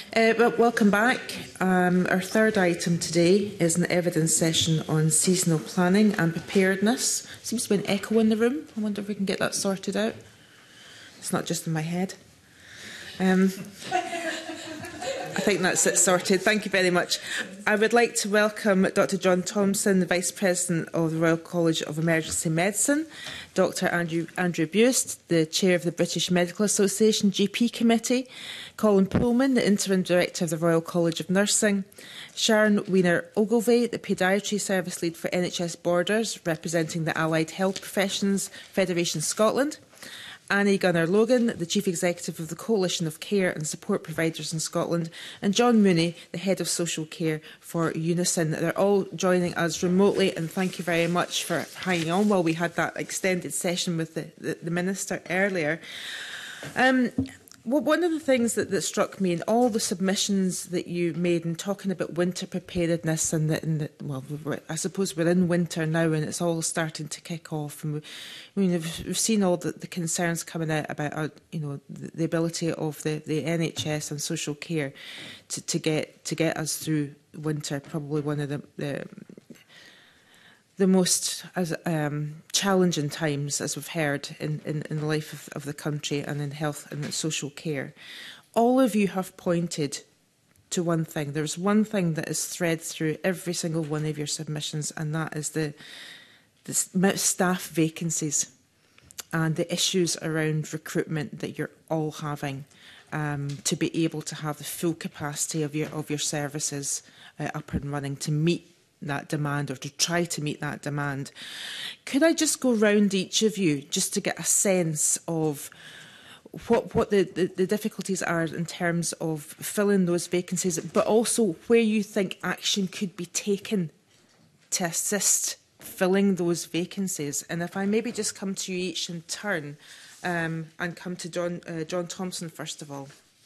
Well, welcome back. Our third item today is an evidence session on seasonal planning and preparedness. Seems to be an echo in the room. I wonder if we can get that sorted out. It's not just in my head. I think that's it sorted. Thank you very much. I would like to welcome Dr John Thompson, the Vice President of the Royal College of Emergency Medicine, Dr Andrew Buist, the Chair of the British Medical Association GP Committee, Colin Pullman, the Interim Director of the Royal College of Nursing, Sharon Wiener-Ogilvie, the Paediatry Service Lead for NHS Borders, representing the Allied Health Professions Federation Scotland, Annie Gunnar-Logan, the Chief Executive of the Coalition of Care and Support Providers in Scotland, and John Mooney, the Head of Social Care for Unison. They're all joining us remotely, and thank you very much for hanging on while we had that extended session with the Minister earlier. Well, one of the things that struck me in all the submissions that you made in talking about winter preparedness well, I suppose we're in winter now and it's all starting to kick off. And we've seen all the concerns coming out about the ability of the NHS and social care to get us through winter. Probably one of the most challenging times, as we've heard, in the life of the country and in health and social care. All of you have pointed to one thing. There's one thing that is thread through every single one of your submissions, and that is the staff vacancies and the issues around recruitment that you're all having to be able to have the full capacity of your services up and running to meet that demand, or to try to meet that demand. Could I just go round each of you just to get a sense of what the difficulties are in terms of filling those vacancies, but also where you think action could be taken to assist filling those vacancies? And if I maybe just come to you each in turn, and come to John Thompson first of all.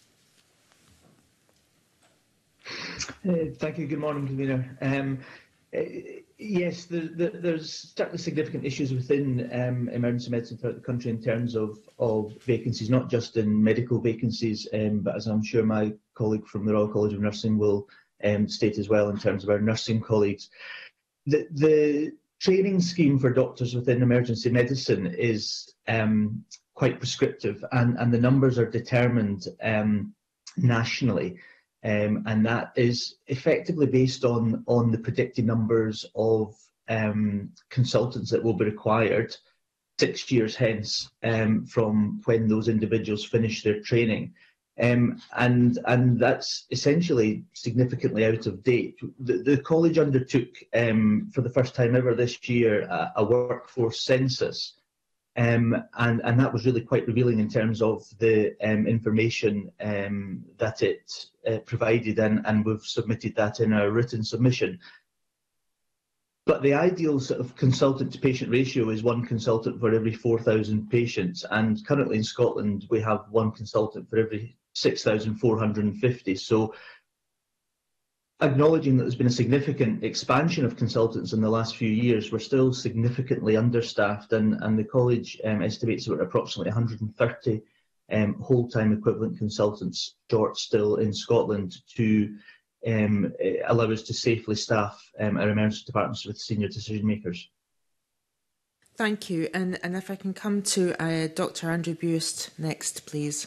Thank you. Good morning, Convener. Yes, there's certainly significant issues within emergency medicine throughout the country in terms of vacancies, not just in medical vacancies, but as I'm sure my colleague from the Royal College of Nursing will state as well in terms of our nursing colleagues. The training scheme for doctors within emergency medicine is quite prescriptive, and the numbers are determined nationally. And that is effectively based on the predicted numbers of consultants that will be required 6 years hence from when those individuals finish their training. And that's essentially significantly out of date. The college undertook for the first time ever this year a workforce census. And that was really quite revealing in terms of the information that it provided, and we've submitted that in our written submission. But the ideal sort of consultant to patient ratio is one consultant for every 4,000 patients, and currently in Scotland we have one consultant for every 6,450. So acknowledging that there's been a significant expansion of consultants in the last few years, we're still significantly understaffed, and the college estimates that we're approximately 130 whole-time equivalent consultants short still in Scotland to allow us to safely staff our emergency departments with senior decision makers. Thank you. And if I can come to Dr Andrew Buist next, please.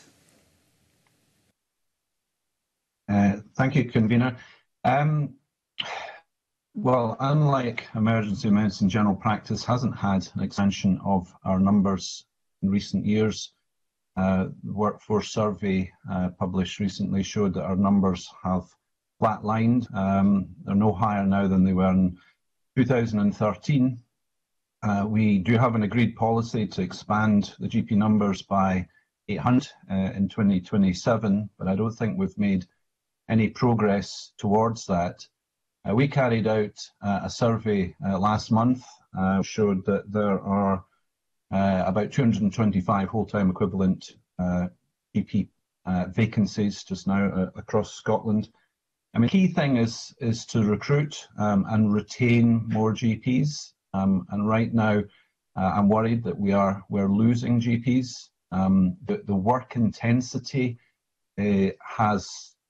Thank you, Convener. Well, unlike emergency medicine, general practice hasn't had an expansion of our numbers in recent years. The workforce survey published recently showed that our numbers have flatlined. They're no higher now than they were in 2013. We do have an agreed policy to expand the GP numbers by 800 in 2027, but I don't think we've made any progress towards that. We carried out a survey last month, showed that there are about 225 full-time equivalent GP vacancies just now across Scotland. I mean, the key thing is to recruit and retain more GPs. And right now, I'm worried that we're losing GPs. The work intensity has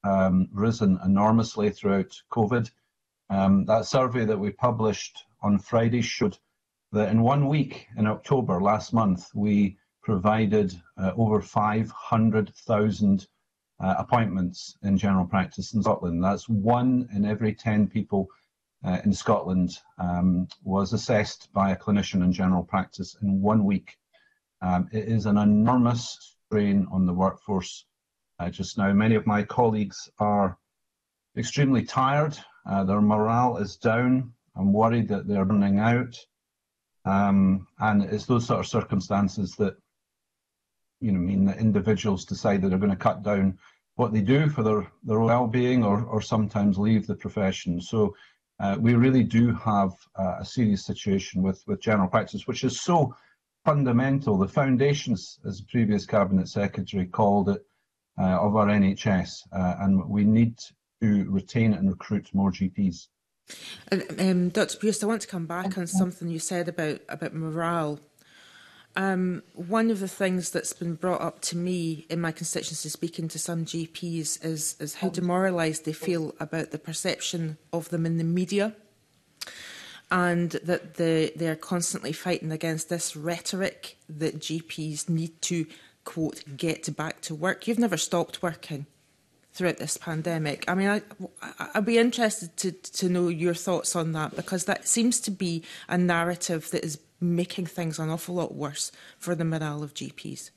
risen enormously throughout COVID. That survey that we published on Friday showed that in 1 week in October last month, we provided over 500,000 appointments in general practice in Scotland. That's 1 in every 10 people in Scotland was assessed by a clinician in general practice in 1 week. It is an enormous strain on the workforce just now. Many of my colleagues are extremely tired. Their morale is down. I'm worried that they're running out. And it's those sort of circumstances that mean that individuals decide that they're going to cut down what they do for their well-being or sometimes leave the profession. So we really do have a serious situation with general practice, which is so fundamental. The foundations, as the previous Cabinet Secretary called it, of our NHS, and we need to retain and recruit more GPs. Dr. Pearce, I want to come back on something you said about morale. One of the things that's been brought up to me in my constituency speaking to some GPs is how demoralised they feel about the perception of them in the media, and that they're constantly fighting against this rhetoric that GPs need to, quote, get back to work. You've never stopped working throughout this pandemic. I mean, I'd be interested to know your thoughts on that, because that seems to be a narrative that is making things an awful lot worse for the morale of GPs.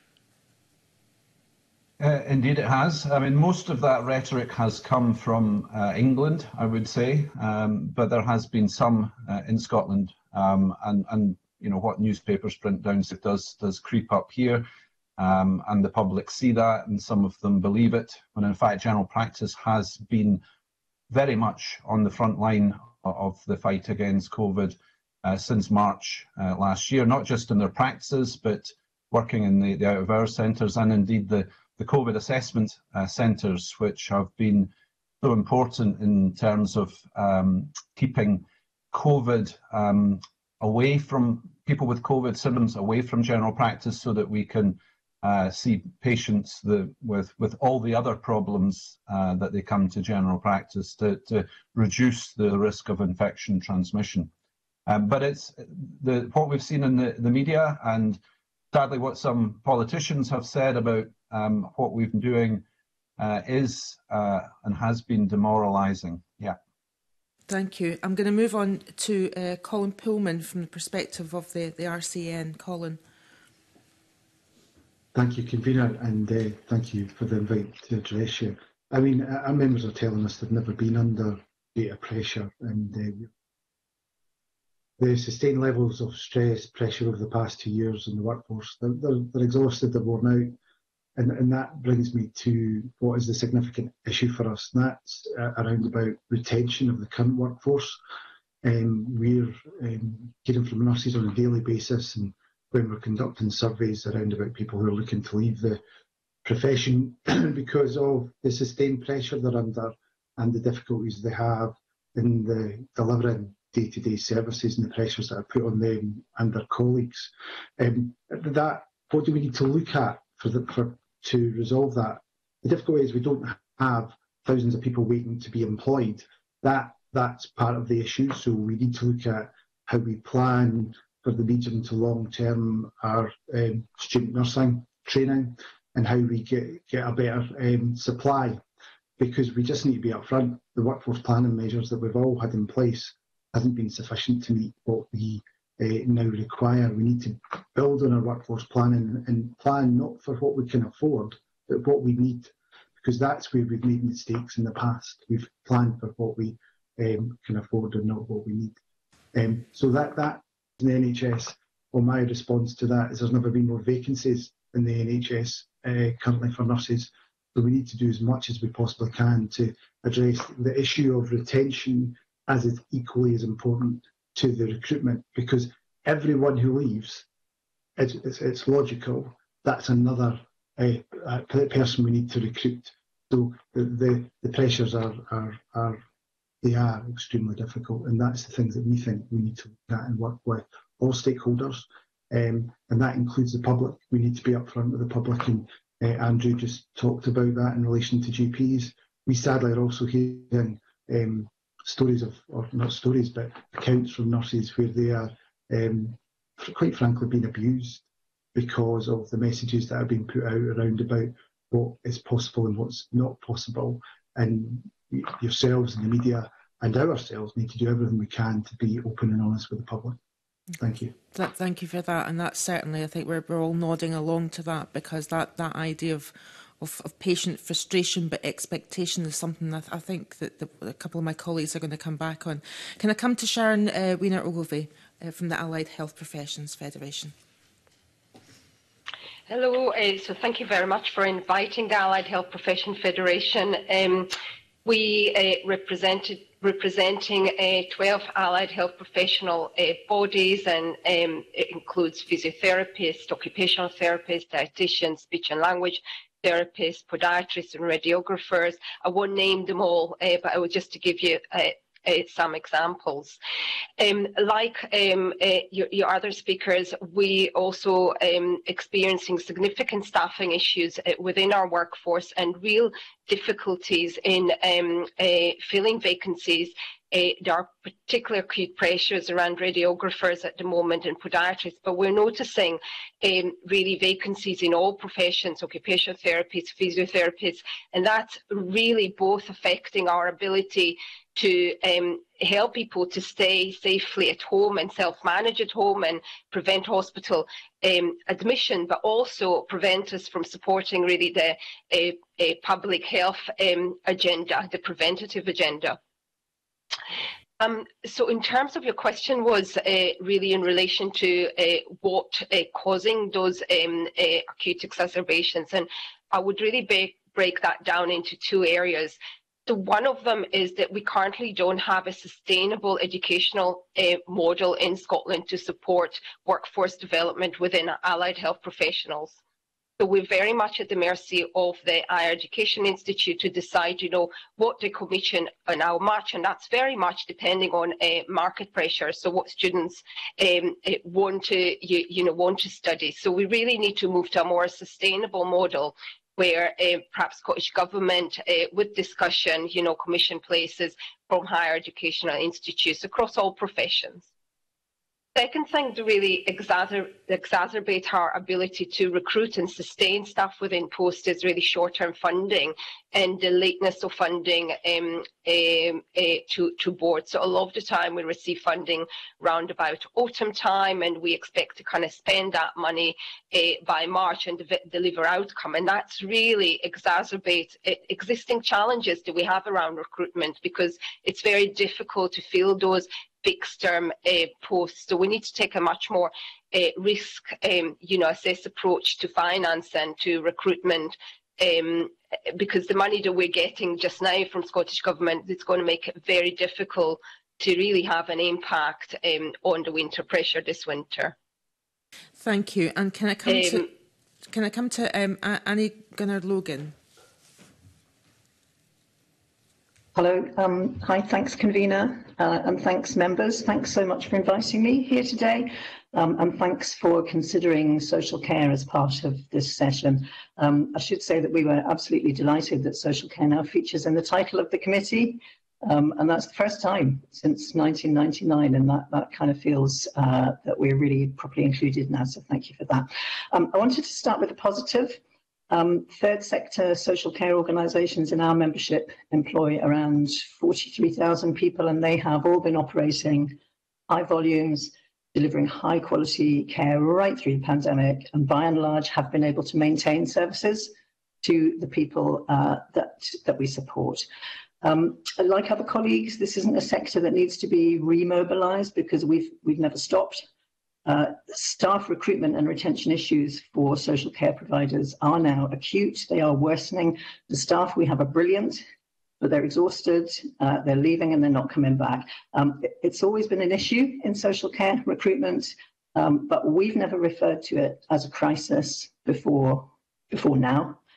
Indeed it has. I mean, most of that rhetoric has come from England, I would say, but there has been some in Scotland, and what newspapers print down does creep up here. And the public see that, and some of them believe it, when in fact general practice has been very much on the front line of the fight against COVID since March last year, not just in their practices, but working in the out-of-hours centres, and indeed the COVID assessment centres, which have been so important in terms of keeping COVID away from people with COVID symptoms, away from general practice, so that we can see patients with all the other problems that they come to general practice to reduce the risk of infection transmission. But it's what we've seen in the media, and sadly what some politicians have said about what we've been doing is and has been demoralising. Yeah. Thank you. I'm going to move on to Colin Pullman from the perspective of the RCN. Colin. Thank you, Convener, and thank you for the invite to address you. I mean, our members are telling us they've never been under greater pressure, and the sustained levels of stress, pressure over the past 2 years in the workforce, they're exhausted, they're worn out, and that brings me to what is the significant issue for us, and that's around about retention of the current workforce. We're hearing from nurses on a daily basis, and when we're conducting surveys around about people who are looking to leave the profession because of the sustained pressure they're under and the difficulties they have in the delivering day-to-day services and the pressures that are put on them and their colleagues. What do we need to look at to resolve that? The difficulty is we don't have thousands of people waiting to be employed. That's part of the issue. So we need to look at how we plan for the medium to long term our student nursing training, and how we get a better supply, because we just need to be upfront. The workforce planning measures that we've all had in place hasn't been sufficient to meet what we now require. We need to build on our workforce planning and plan not for what we can afford, but what we need, because that's where we've made mistakes in the past. We've planned for what we can afford and not what we need. So that in the NHS, well, my response to that is there's never been more vacancies in the NHS currently for nurses. So we need to do as much as we possibly can to address the issue of retention, as is equally as important to the recruitment, because everyone who leaves, it's logical, that's another person we need to recruit. So the pressures are extremely difficult, and that's the things that we think we need to look at and work with all stakeholders, and that includes the public. We need to be upfront with the public and Andrew just talked about that in relation to GPs. We sadly are also hearing stories of, or not stories, but accounts from nurses where they are quite frankly being abused because of the messages that are being put out around about what is possible and what's not possible. And yourselves and the media and ourselves need to do everything we can to be open and honest with the public. Thank you. Thank you for that. And that's certainly, I think we're all nodding along to that, because that idea of patient frustration but expectation is something that I think that a couple of my colleagues are going to come back on. Can I come to Sharon Wiener-Ogilvie from the Allied Health Professions Federation? Hello, so thank you very much for inviting the Allied Health Profession Federation. We representing 12 allied health professional bodies, and it includes physiotherapists, occupational therapists, dietitians, speech and language therapists, podiatrists and radiographers. I won't name them all, but I will just to give you some examples. Like your other speakers, we also experiencing significant staffing issues within our workforce and real difficulties in filling vacancies. There are particular acute pressures around radiographers at the moment and podiatrists, but we're noticing really vacancies in all professions, occupational therapists, physiotherapists, and that's really both affecting our ability to help people to stay safely at home and self-manage at home and prevent hospital admission, but also prevent us from supporting really the public health agenda, the preventative agenda. So in terms of your question was really in relation to what causing those acute exacerbations, and I would really break that down into two areas. So one of them is that we currently don't have a sustainable educational model in Scotland to support workforce development within allied health professionals. So we're very much at the mercy of the Higher Education Institute to decide, what they commission and how much, and that's very much depending on market pressure. So what students want to study. So we really need to move to a more sustainable model where perhaps Scottish Government, with discussion, commission places from higher educational institutes across all professions. Second thing to really exacerbate our ability to recruit and sustain staff within post is really short-term funding and the lateness of funding to board. So a lot of the time we receive funding round about autumn time, and we expect to kind of spend that money by March and deliver outcome. And that's really exacerbate existing challenges that we have around recruitment, because it's very difficult to fill those fixed-term posts. So we need to take a much more risk, assess approach to finance and to recruitment, because the money that we're getting just now from Scottish Government, it's going to make it very difficult to really have an impact on the winter pressure this winter. Thank you. And can I come to Annie Gunnar-Logan? Hello. Hi, thanks, convener, and thanks, members. Thanks so much for inviting me here today, and thanks for considering social care as part of this session. I should say that we were absolutely delighted that social care now features in the title of the committee, and that's the first time since 1999, and that kind of feels that we're really properly included now, so thank you for that. I wanted to start with a positive. Third sector social care organisations in our membership employ around 43,000 people, and they have all been operating high volumes, delivering high quality care right through the pandemic, and by and large have been able to maintain services to the people that we support. Like other colleagues, this isn't a sector that needs to be remobilised, because we've never stopped. Staff recruitment and retention issues for social care providers are now acute. They are worsening. The staff we have are brilliant, but they're exhausted, they're leaving and they're not coming back. It's always been an issue in social care recruitment, but we've never referred to it as a crisis before now.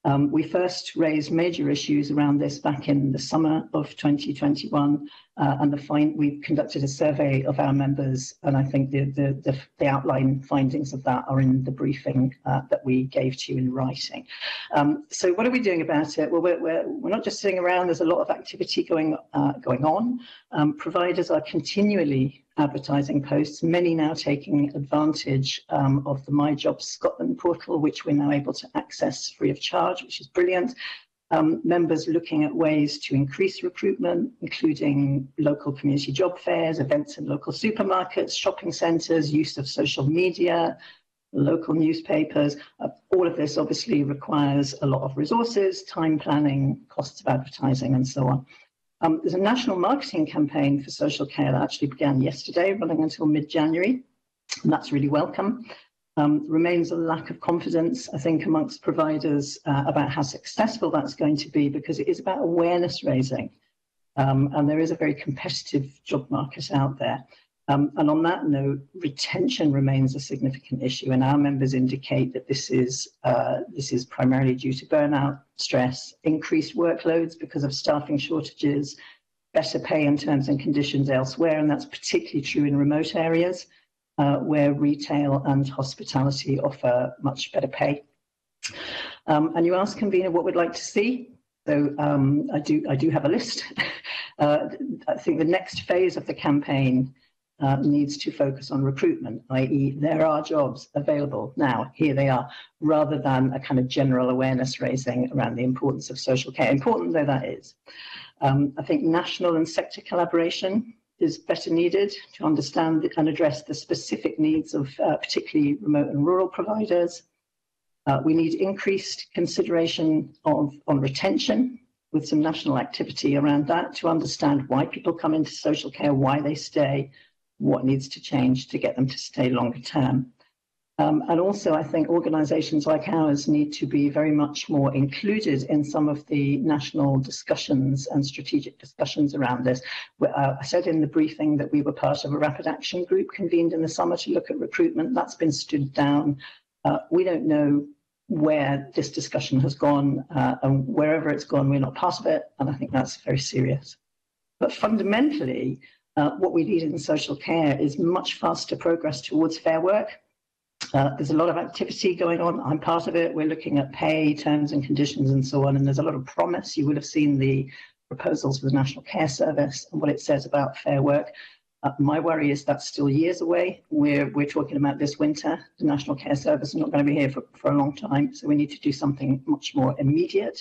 We first raised major issues around this back in the summer of 2021, and we conducted a survey of our members, and I think the outline findings of that are in the briefing that we gave to you in writing. So what are we doing about it? Well, we're not just sitting around. There's a lot of activity going on. Providers are continually advertising posts, many now taking advantage of the My Jobs Scotland portal, which we're now able to access free of charge, which is brilliant. Members looking at ways to increase recruitment, including local community job fairs, events in local supermarkets, shopping centres, use of social media, local newspapers. All of this obviously requires a lot of resources, time planning, costs of advertising, and so on. There's a national marketing campaign for social care that actually began yesterday, running until mid-January, and that's really welcome. Remains a lack of confidence, I think, amongst providers about how successful that's going to be, because it is about awareness raising, and there is a very competitive job market out there. And on that note, retention remains a significant issue, and our members indicate that this is primarily due to burnout, stress, increased workloads because of staffing shortages, better pay and terms and conditions elsewhere, and that's particularly true in remote areas where retail and hospitality offer much better pay. And you asked, convener, what we'd like to see. So I do have a list. I think the next phase of the campaign needs to focus on recruitment, i.e. there are jobs available now, here they are, rather than a kind of general awareness raising around the importance of social care, important though that is. I think national and sector collaboration is better needed to understand and address the specific needs of particularly remote and rural providers. We need increased consideration on retention, with some national activity around that to understand why people come into social care, why they stay, what needs to change to get them to stay longer term. And also, I think organisations like ours need to be very much more included in some of the national discussions and strategic discussions around this. I said in the briefing that we were part of a rapid action group convened in the summer to look at recruitment. That's been stood down. We don't know where this discussion has gone, and wherever it's gone, we're not part of it, and I think that's very serious. But fundamentally, what we need in social care is much faster progress towards fair work. There's a lot of activity going on. I'm part of it. We're looking at pay, terms and conditions and so on, and there's a lot of promise. You will have seen the proposals for the National Care Service and what it says about fair work. My worry is that's still years away. We're talking about this winter. The National Care Service is not going to be here for a long time, so we need to do something much more immediate.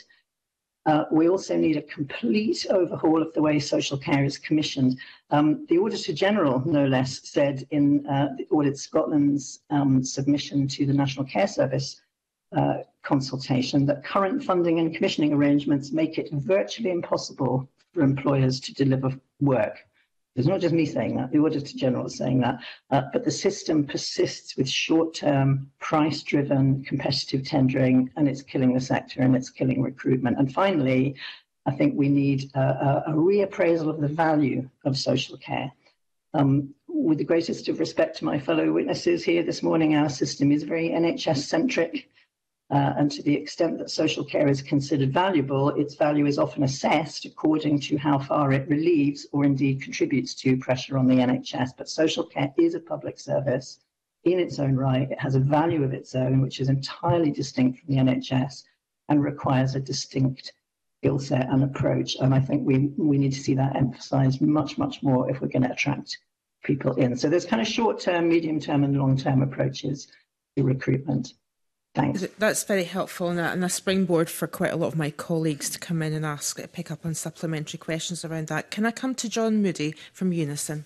We also need a complete overhaul of the way social care is commissioned. The Auditor General, no less, said in the Audit Scotland's submission to the National Care Service consultation that current funding and commissioning arrangements make it virtually impossible for employers to deliver work. It's not just me saying that, the Auditor General is saying that, but the system persists with short-term, price-driven, competitive tendering, and it's killing the sector and it's killing recruitment. And finally, I think we need a reappraisal of the value of social care. With the greatest of respect to my fellow witnesses here this morning, our system is very NHS-centric. And to the extent that social care is considered valuable, its value is often assessed according to how far it relieves or indeed contributes to pressure on the NHS. But social care is a public service in its own right. It has a value of its own, which is entirely distinct from the NHS and requires a distinct skill set and approach. And I think we need to see that emphasised much, much more if we're going to attract people in. So there's kind of short-term, medium-term and long-term approaches to recruitment. Thanks. That's very helpful and a springboard for quite a lot of my colleagues to come in and pick up on supplementary questions around that. Can I come to John Moody from Unison?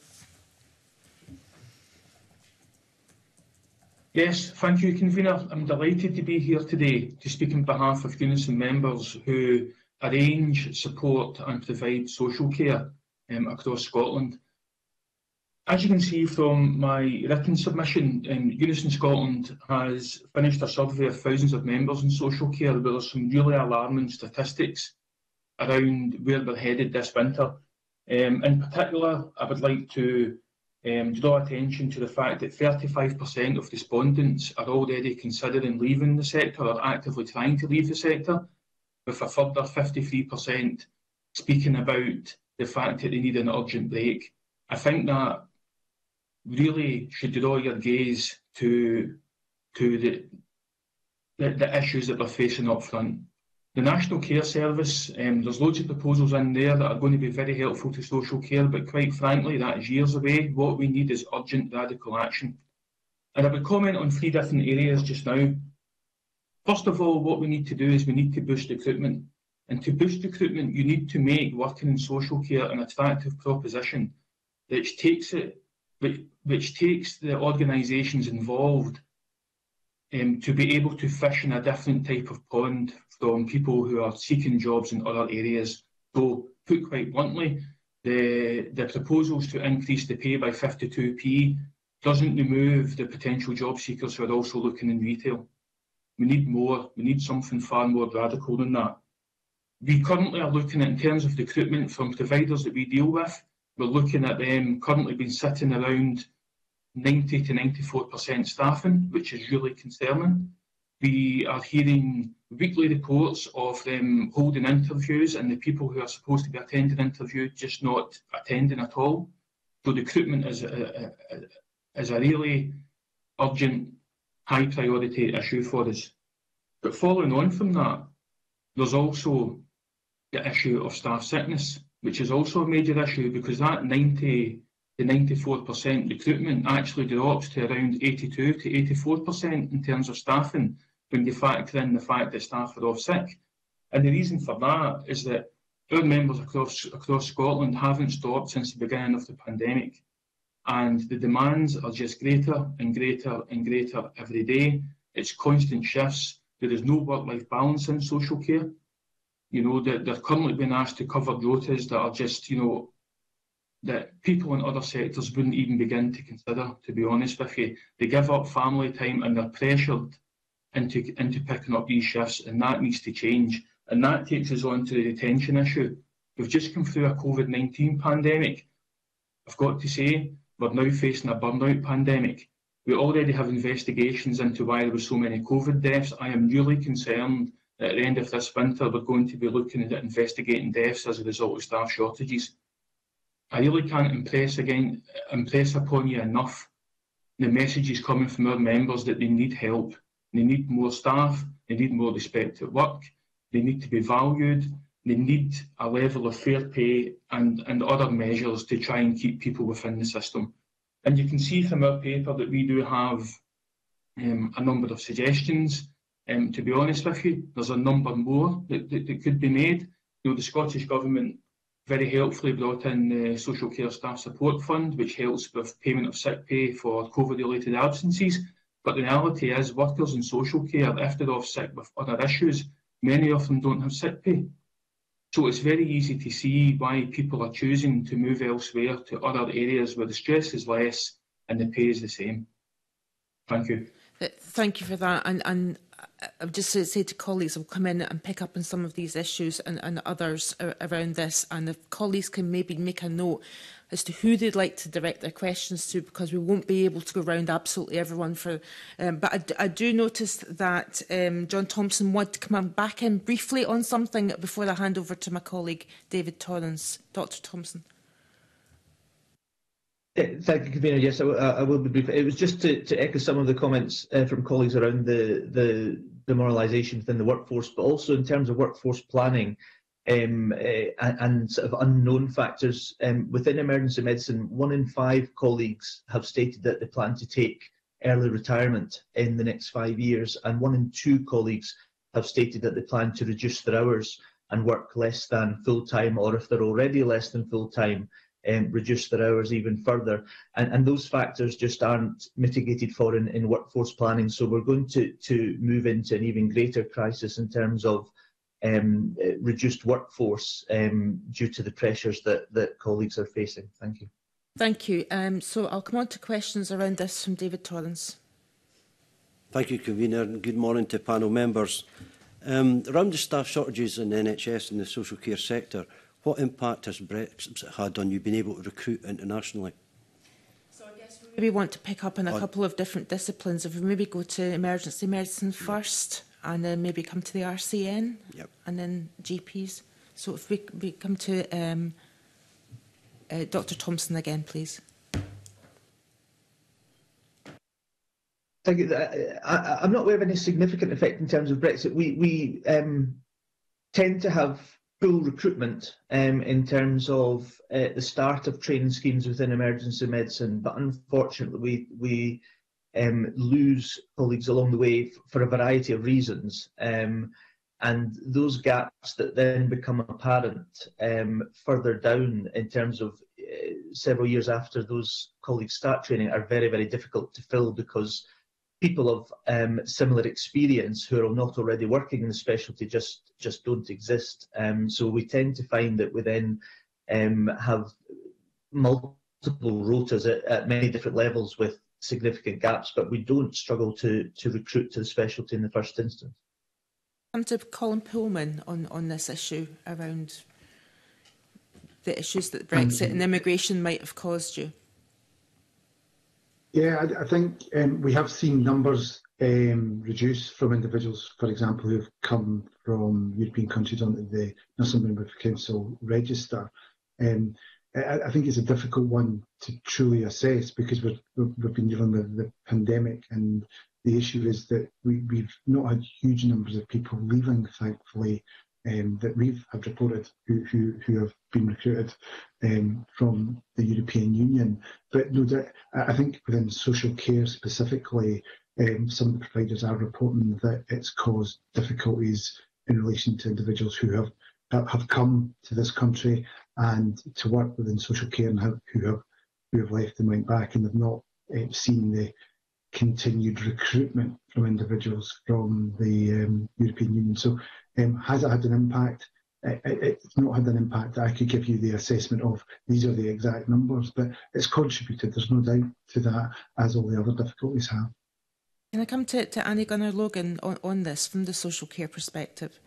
Yes, thank you, Convener. I'm delighted to be here today to speak on behalf of Unison members who arrange, support and provide social care across Scotland. As you can see from my written submission, Unison Scotland has finished a survey of thousands of members in social care, where there's some really alarming statistics around where we're headed this winter. In particular, I would like to draw attention to the fact that 35% of respondents are already considering leaving the sector or actively trying to leave the sector, with a further 53% speaking about the fact that they need an urgent break. I think that really should draw your gaze to the issues that we're facing up front. The National Care Service, there's loads of proposals in there that are going to be very helpful to social care, but quite frankly, that is years away. What we need is urgent radical action. And I would comment on 3 different areas just now. First of all, what we need to do is we need to boost recruitment. And to boost recruitment, you need to make working in social care an attractive proposition which takes the organisations involved to be able to fish in a different type of pond from people who are seeking jobs in other areas. So, put quite bluntly, the proposals to increase the pay by 52p doesn't remove the potential job seekers who are also looking in retail. We need more. We need something far more radical than that. We currently are looking at, in terms of recruitment from providers that we deal with, we're looking at them currently being sitting around 90 to 94% staffing, which is really concerning. We are hearing weekly reports of them holding interviews and the people who are supposed to be attending interviews just not attending at all. So recruitment is a really urgent, high priority issue for us. But following on from that, there's also the issue of staff sickness, which is also a major issue, because that 90 to 94% recruitment actually drops to around 82 to 84% in terms of staffing when you factor in the fact that staff are off sick. And the reason for that is that our members across Scotland haven't stopped since the beginning of the pandemic. And the demands are just greater and greater and greater every day. It's constant shifts. There is no work-life balance in social care. You know, that they're currently being asked to cover rotas that are just, you know, that people in other sectors wouldn't even begin to consider, to be honest with you. They give up family time and they're pressured into picking up these shifts, and that needs to change. And that takes us on to the detention issue. We've just come through a COVID-19 pandemic. I've got to say, we're now facing a burnout pandemic. We already have investigations into why there were so many COVID deaths. I am really concerned that at the end of this winter, we're going to be looking at investigating deaths as a result of staff shortages. I really can't impress upon you enough the messages coming from our members that they need help. They need more staff, they need more respect at work, they need to be valued, they need a level of fair pay and other measures to try and keep people within the system. And you can see from our paper that we do have a number of suggestions. To be honest with you, there's a number more that could be made. You know, the Scottish Government very helpfully brought in the Social Care Staff Support Fund, which helps with payment of sick pay for COVID-related absences. But the reality is, workers in social care, if they're off sick with other issues, many of them don't have sick pay. So it's very easy to see why people are choosing to move elsewhere to other areas where the stress is less and the pay is the same. Thank you. Thank you for that. And I've just say to colleagues, I'll come in and pick up on some of these issues and others around this. And if colleagues can maybe make a note as to who they'd like to direct their questions to, because we won't be able to go around absolutely everyone. But I do notice that John Thompson wanted to come back in briefly on something before I hand over to my colleague David Torrance. Dr. Thompson. Thank you, Convener. Yes, I will be brief. It was just to echo some of the comments from colleagues around the demoralisation within the workforce, but also in terms of workforce planning and sort of unknown factors. Within emergency medicine, 1 in 5 colleagues have stated that they plan to take early retirement in the next 5 years, and 1 in 2 colleagues have stated that they plan to reduce their hours and work less than full-time, or if they're already less than full-time, reduce their hours even further. And those factors just aren't mitigated for in workforce planning. So we're going to move into an even greater crisis in terms of reduced workforce due to the pressures that colleagues are facing. Thank you. Thank you. So I'll come on to questions around this from David Torrance. Thank you, Convener, and good morning to panel members. Around the staff shortages in the NHS and the social care sector, what impact has Brexit had on you being able to recruit internationally? maybe want to pick up on a couple of different disciplines. If we maybe go to emergency medicine first, and then maybe come to the RCN, and then GPs. So if we come to Dr. Thompson again, please. Thank you. I'm not aware of any significant effect in terms of Brexit. We tend to have full recruitment in terms of the start of training schemes within emergency medicine, but unfortunately we lose colleagues along the way for a variety of reasons. And those gaps that then become apparent further down in terms of several years after those colleagues start training are very, very difficult to fill, because people of similar experience who are not already working in the specialty just don't exist. So we tend to find that we then have multiple rotas at many different levels with significant gaps, but we don't struggle to recruit to the specialty in the first instance. Come to Colin Pullman on this issue around the issues that Brexit and immigration might have caused you. Yeah, I think we have seen numbers reduce from individuals, for example, who have come from European countries onto the National Midwifery Council register. I think it's a difficult one to truly assess, because we've been dealing with the pandemic, and the issue is that we've not had huge numbers of people leaving, thankfully, that we've had reported who have been recruited from the European Union. But no doubt, I think within social care specifically, some of the providers are reporting that it's caused difficulties in relation to individuals who have come to this country and to work within social care, and who have left and went back, and they've not seen the continued recruitment from individuals from the European Union. So has it had an impact? It's not had an impact that I could give you the assessment of these are the exact numbers, but it's contributed, there's no doubt to that, as all the other difficulties have. Can I come to Annie Gunnar-Logan on this from the social care perspective?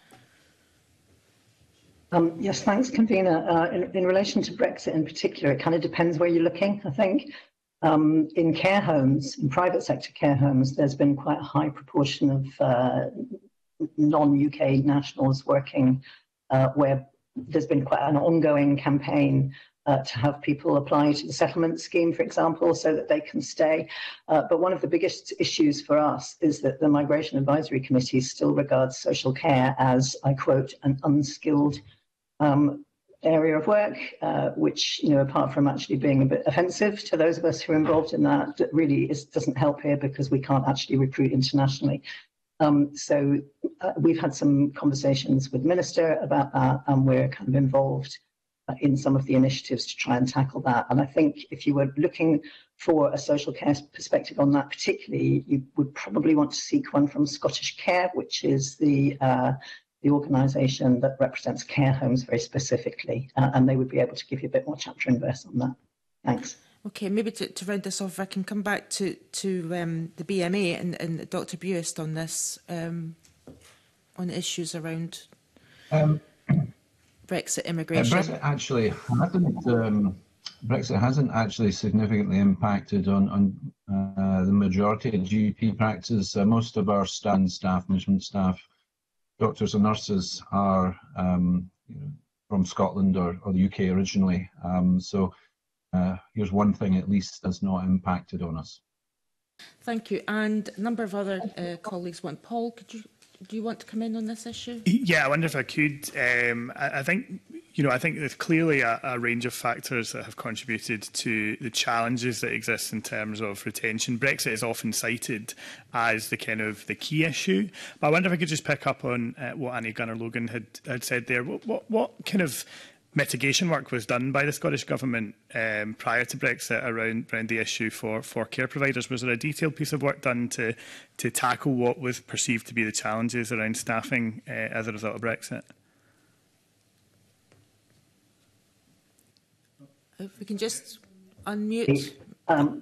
Yes, thanks, Convener. In relation to Brexit in particular, it kind of depends where you're looking, I think. In care homes, in private sector care homes, there's been quite a high proportion of non-UK nationals working, where there's been quite an ongoing campaign to have people apply to the settlement scheme, for example, so that they can stay. But one of the biggest issues for us is that the Migration Advisory Committee still regards social care as, I quote, an unskilled area of work, which, you know, apart from actually being a bit offensive to those of us who are involved in that, really doesn't help here, because we can't actually recruit internationally. So we've had some conversations with the Minister about that, and we're kind of involved in some of the initiatives to try and tackle that. And I think if you were looking for a social care perspective on that particularly, you would probably want to seek one from Scottish Care, which is the organisation that represents care homes very specifically, and they would be able to give you a bit more chapter and verse on that. Thanks. Okay, maybe to round this off, I can come back to the BMA and Dr. Buist on this, on issues around Brexit immigration. Brexit hasn't actually significantly impacted on the majority of GP practices. Most of our staff, management staff, doctors and nurses are from Scotland or the UK originally. So here's one thing at least that's not impacted on us. Thank you. And a number of other colleagues want. Paul, do you want to come in on this issue? Yeah, I wonder if I could. I think, I think there's clearly a range of factors that have contributed to the challenges that exist in terms of retention. Brexit is often cited as the key issue, but I wonder if I could just pick up on what Annie Gunnar-Logan had said there. What kind of mitigation work was done by the Scottish Government prior to Brexit around the issue for care providers? Was there a detailed piece of work done to tackle what was perceived to be the challenges around staffing as a result of Brexit? If we can just unmute. No,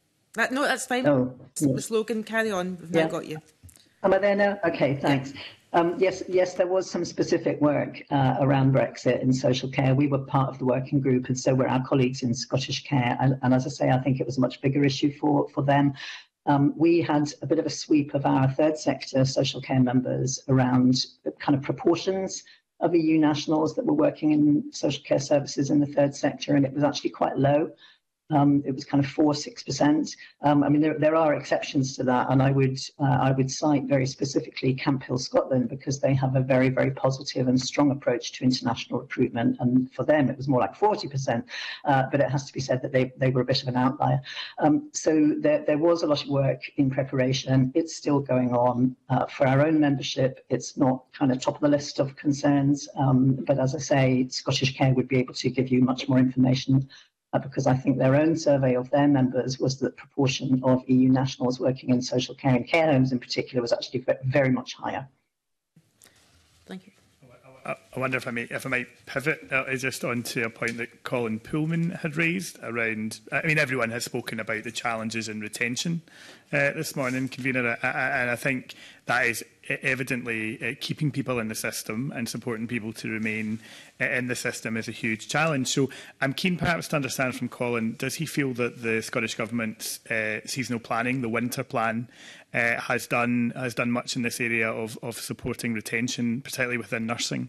that's fine. Oh, Ms. Logan, carry on. We've now got you. Am I there now? Okay, thanks. Yes, there was some specific work around Brexit in social care. We were part of the working group, and so were our colleagues in Scottish Care. And as I say, I think it was a much bigger issue for them. We had a bit of a sweep of our third sector social care members around kind of proportions of EU nationals that were working in social care services in the third sector, and it was actually quite low. It was kind of 4-6%. I mean, there are exceptions to that, and I would cite very specifically Camp Hill Scotland, because they have a very, very positive and strong approach to international recruitment, and for them it was more like 40%. But it has to be said that they were a bit of an outlier. So there was a lot of work in preparation. It's still going on. For our own membership, it's not kind of top of the list of concerns. But as I say, Scottish Care would be able to give you much more information, because I think their own survey of their members was that the proportion of EU nationals working in social care and care homes in particular was actually very much higher. Thank you. I wonder if I might pivot just onto a point that Colin Pullman had raised around. I mean, everyone has spoken about the challenges in retention this morning, convener, and I think that is evidently keeping people in the system and supporting people to remain in the system is a huge challenge. So I'm keen perhaps to understand from Colin, does he feel that the Scottish Government's seasonal planning, the winter plan, has done much in this area of supporting retention, particularly within nursing?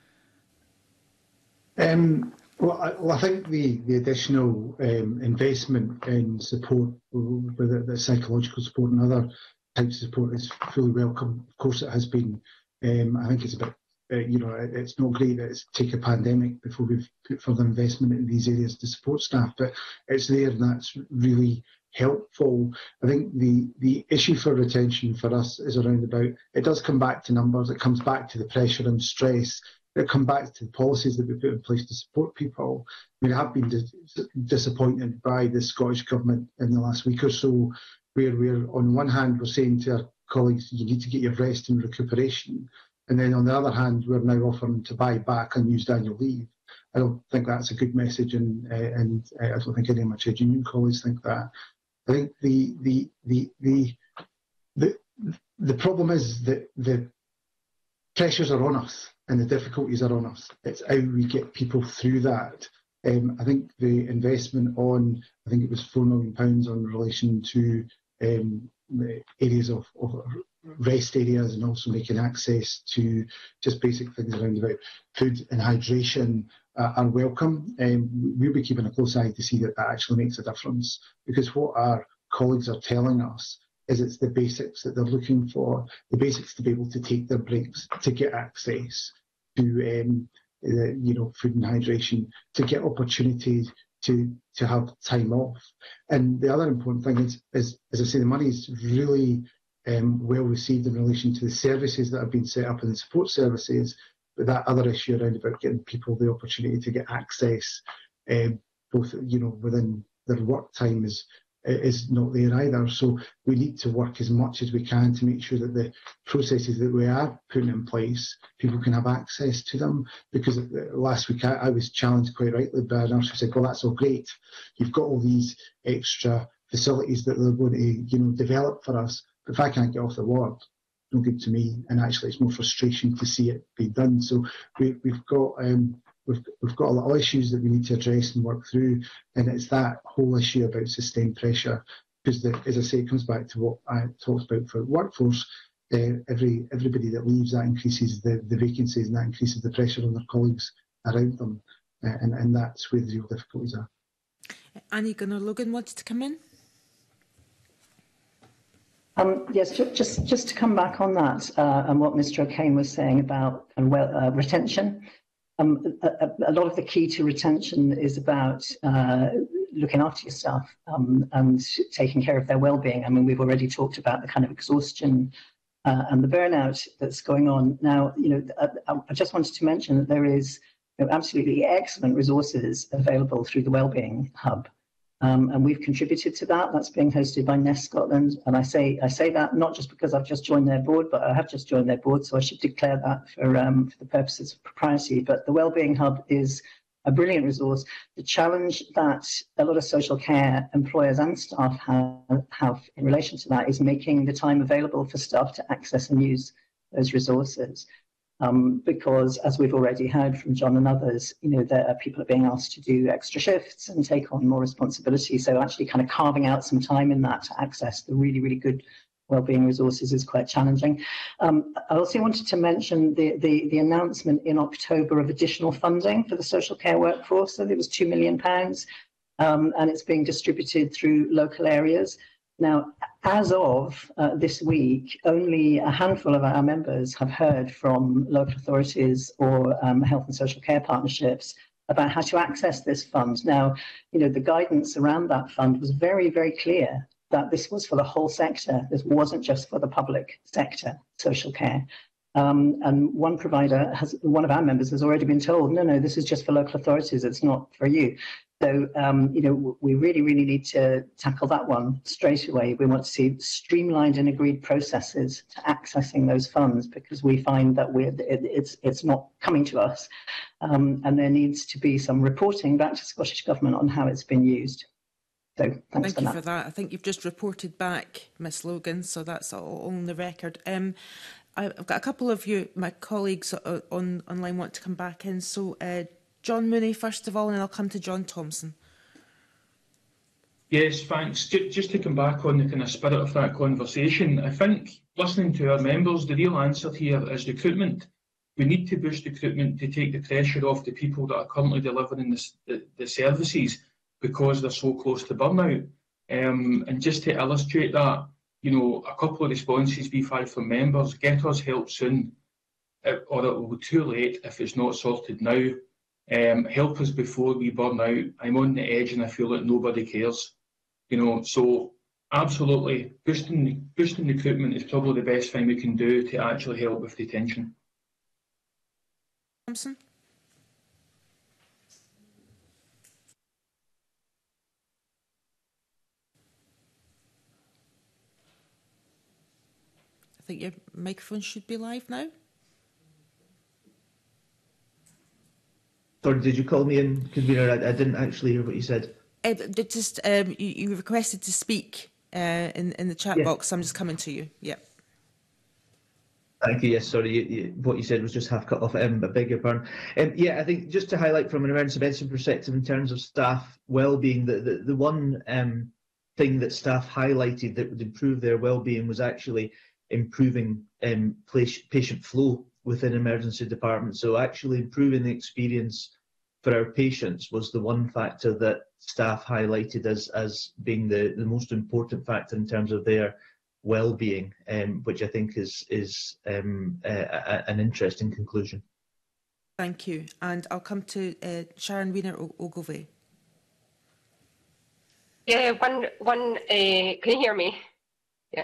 Well, I think the additional investment in support, whether the psychological support and other types of support, is fully welcome. Of course, it has been. I think it's a bit, it's not great that it's take a pandemic before we've put further investment in these areas to support staff, but it's there and that's really helpful. I think the issue for retention for us is around about, it does come back to numbers, it comes back to the pressure and stress. It comes back to the policies that we put in place to support people. I mean, I have been disappointed by the Scottish Government in the last week or so, where we're, on one hand, we're saying to our colleagues, you need to get your rest and recuperation. And then on the other hand, we're now offering to buy back unused annual leave. I don't think that's a good message, and I don't think any of my trade union colleagues think that. I think the problem is that the pressures are on us and the difficulties are on us. It's how we get people through that. I think the investment on, I think it was £4 million in relation to areas of rest areas, and also making access to just basic things around about food and hydration are welcome. We'll be keeping a close eye to see that that actually makes a difference, because what our colleagues are telling us is it's the basics that they're looking for, the basics to be able to take their breaks, to get access to food and hydration, to get opportunities to have time off. And the other important thing is as I say, the money is really well received in relation to the services that have been set up and the support services, but that other issue around about getting people the opportunity to get access, both within their work time is not there either. So we need to work as much as we can to make sure that the processes that we are putting in place, people can have access to them. Because last week I was challenged quite rightly by a nurse who said, well, that's all great. You've got all these extra facilities that they're going to develop for us. But if I can't get off the ward, no good to me. And actually it's more frustration to see it be done. So we've got a lot of issues that we need to address and work through, and it's that whole issue about sustained pressure, because as I say, it comes back to what I talked about for workforce. Everybody that leaves, that increases the vacancies, and that increases the pressure on their colleagues around them, and that's where the real difficulties are. Annie Gunnar-Logan wanted to come in. Yes, just to come back on that and what Mr. O'Kane was saying about retention. A lot of the key to retention is about looking after your staff and taking care of their well-being. I mean, we've already talked about the kind of exhaustion and the burnout that's going on. Now, I just wanted to mention that there is absolutely excellent resources available through the Wellbeing Hub. And we've contributed to that. That's being hosted by Nest Scotland. And I say that not just because I've just joined their board, but I have just joined their board, so I should declare that for the purposes of propriety. But the Wellbeing Hub is a brilliant resource. The challenge that a lot of social care employers and staff have in relation to that is making the time available for staff to access and use those resources. Because, as we've already heard from John and others, there are people are being asked to do extra shifts and take on more responsibility. So actually kind of carving out some time in that to access the really, really good wellbeing resources is quite challenging. I also wanted to mention the announcement in October of additional funding for the social care workforce. So there was £2 million, and it's being distributed through local areas. Now, as of this week, only a handful of our members have heard from local authorities or health and social care partnerships about how to access this fund. Now, the guidance around that fund was very, very clear that this was for the whole sector. This wasn't just for the public sector, social care. And one of our members has already been told, no, this is just for local authorities, it's not for you. So, we really, really need to tackle that one straight away. We want to see streamlined and agreed processes to accessing those funds, because we find that it's not coming to us. And there needs to be some reporting back to Scottish Government on how it's been used. So, Thank you for that. I think you've just reported back, Miss Logan, so that's all on the record. I've got a couple of my colleagues online want to come back in. So, John Mooney, first of all, and then I'll come to John Thompson. Yes, thanks. Just to come back on the kind of spirit of that conversation, I think listening to our members, the real answer here is recruitment. We need to boost recruitment to take the pressure off the people that are currently delivering the services, because they're so close to burnout. And just to illustrate that, a couple of responses we've had from members: get us help soon, or it will be too late if it's not sorted now. Help us before we burn out. I'm on the edge and I feel like nobody cares. So absolutely, boosting recruitment is probably the best thing we can do to actually help with retention. Thompson? I think your microphone should be live now. Sorry, did you call me in, convener? I didn't actually hear what you said. You requested to speak in the chat box. I'm just coming to you. Yeah. Thank you. Yes, sorry, what you said was just half cut off. I beg your pardon. I think just to highlight from an emergency medicine perspective in terms of staff well-being, the one thing that staff highlighted that would improve their well-being was actually improving patient flow within emergency departments. So actually improving the experience for our patients was the one factor that staff highlighted as being the most important factor in terms of their well-being, which I think is an interesting conclusion. Thank you. And I'll come to Sharon Wiener-Ogilvie. Yeah, one. Can you hear me? Yeah.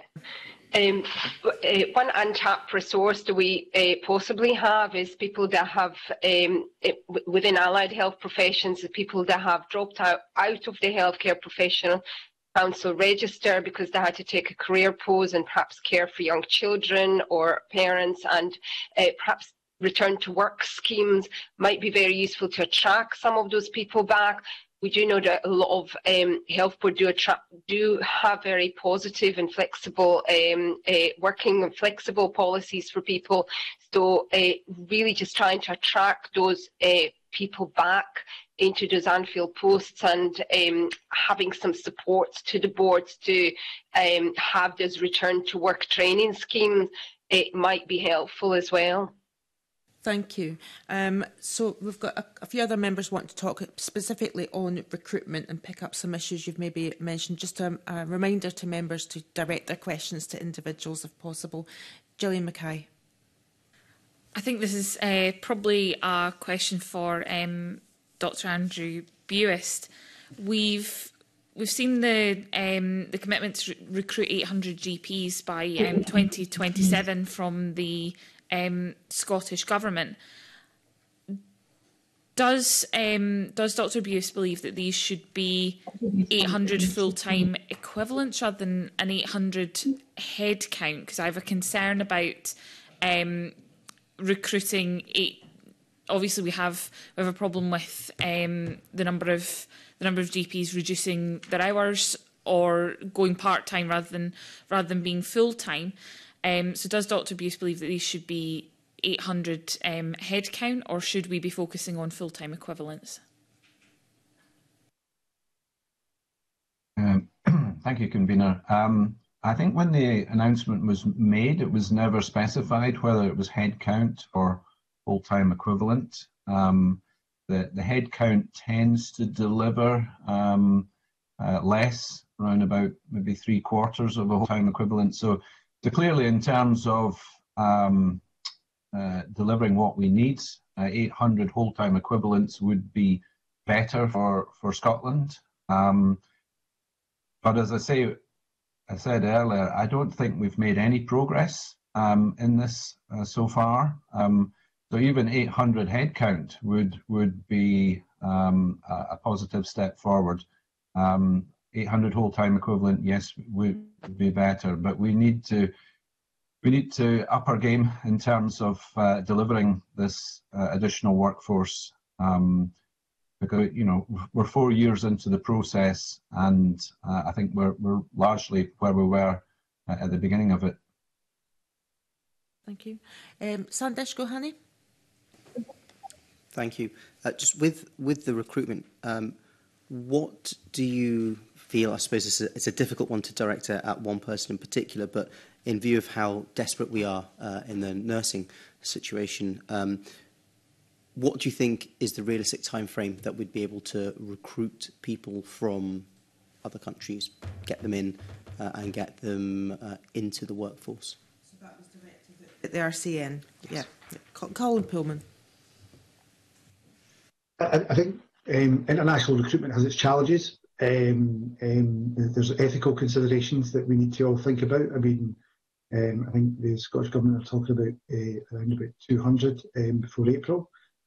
One untapped resource that we possibly have is people that have, within allied health professions, the people that have dropped out of the healthcare professional council register because they had to take a career pause and perhaps care for young children or parents, and perhaps return to work schemes might be very useful to attract some of those people back. We do know that a lot of health boards do have very positive and flexible working and flexible policies for people. So really just trying to attract those people back into those unfilled posts and having some support to the boards to have those return to work training schemes, it might be helpful as well. Thank you. So we've got a few other members want to talk specifically on recruitment and pick up some issues you've maybe mentioned. Just a reminder to members to direct their questions to individuals if possible. Gillian Mackay. I think this is probably a question for Dr. Andrew Buist. We've seen the commitment to recruit 800 GPs by 2027 from the Scottish Government. Does Dr. Buist believe that these should be 800 full-time equivalents rather than an 800 head count? Because I have a concern about recruiting. Obviously, we have a problem with the number of GPs reducing their hours or going part-time rather than being full-time. So does Dr Buse believe that these should be 800 head count, or should we be focusing on full-time equivalents? Thank you, Convener. I think when the announcement was made, it was never specified whether it was head count or full-time equivalent. The head count tends to deliver less, around about maybe 3/4 of a full-time equivalent. So clearly, in terms of delivering what we need, 800 whole-time equivalents would be better for Scotland. But as I said earlier, I don't think we've made any progress in this so far. So even 800 headcount would be a positive step forward. 800 whole-time equivalent, yes, would be better, but we need to up our game in terms of delivering this additional workforce. Because we're 4 years into the process, and I think we're largely where we were at the beginning of it. Thank you. Sandesh Gohani. Thank you. Just with the recruitment, what do you feel? I suppose it's a difficult one to direct at one person in particular, but in view of how desperate we are in the nursing situation, what do you think is the realistic time frame that we'd be able to recruit people from other countries, get them in and get them into the workforce? So that was directed at the RCN. Yes. Yeah. Colin Pullman. I think international recruitment has its challenges. There's ethical considerations that we need to all think about. I mean, I think the Scottish Government are talking about around about 200 before April.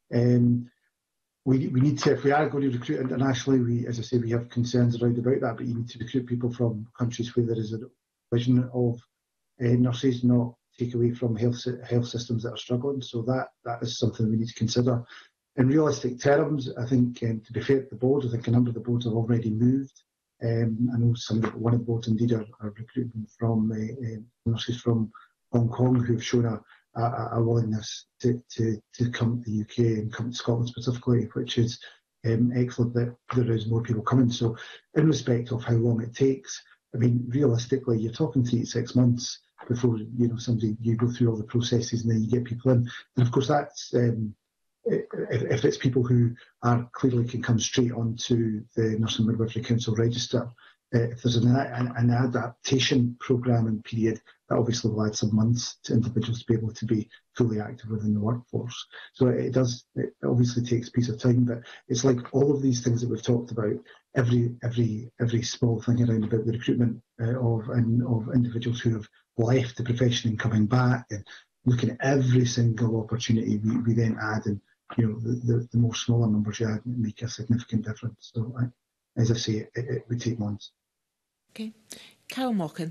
We need to, if we are going to recruit internationally, as I say, we have concerns around about that, but you need to recruit people from countries where there is a provision of nurses, not take away from health systems that are struggling. So that is something we need to consider. In realistic terms, I think, to be fair to the board, I think a number of the boards have already moved. I know one of the boards indeed are recruiting from nurses from Hong Kong who have shown a willingness to come to the UK and come to Scotland specifically, which is excellent that there is more people coming. So in respect of how long it takes, I mean, realistically, you're talking 3 to 6 months before, you go through all the processes and then you get people in. And of course, that's, if it's people who are clearly can come straight onto the Nursing Midwifery Council register, if there's an adaptation programme and period, that obviously will add some months to individuals to be able to be fully active within the workforce. So it obviously takes a piece of time, but it's like all of these things that we've talked about, every small thing around about the recruitment of individuals who have left the profession and coming back, and looking at every single opportunity we then add, and the more smaller numbers you add make a significant difference. So as I say, it would take months. Okay. Carol Mockin.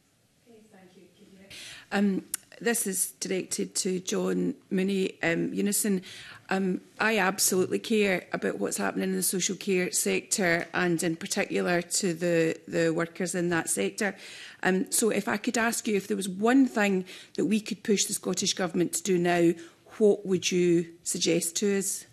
This is directed to John Mooney. Unison, I absolutely care about what's happening in the social care sector, and in particular to the workers in that sector. So if I could ask you, if there was one thing that we could push the Scottish Government to do now, what would you suggest to us?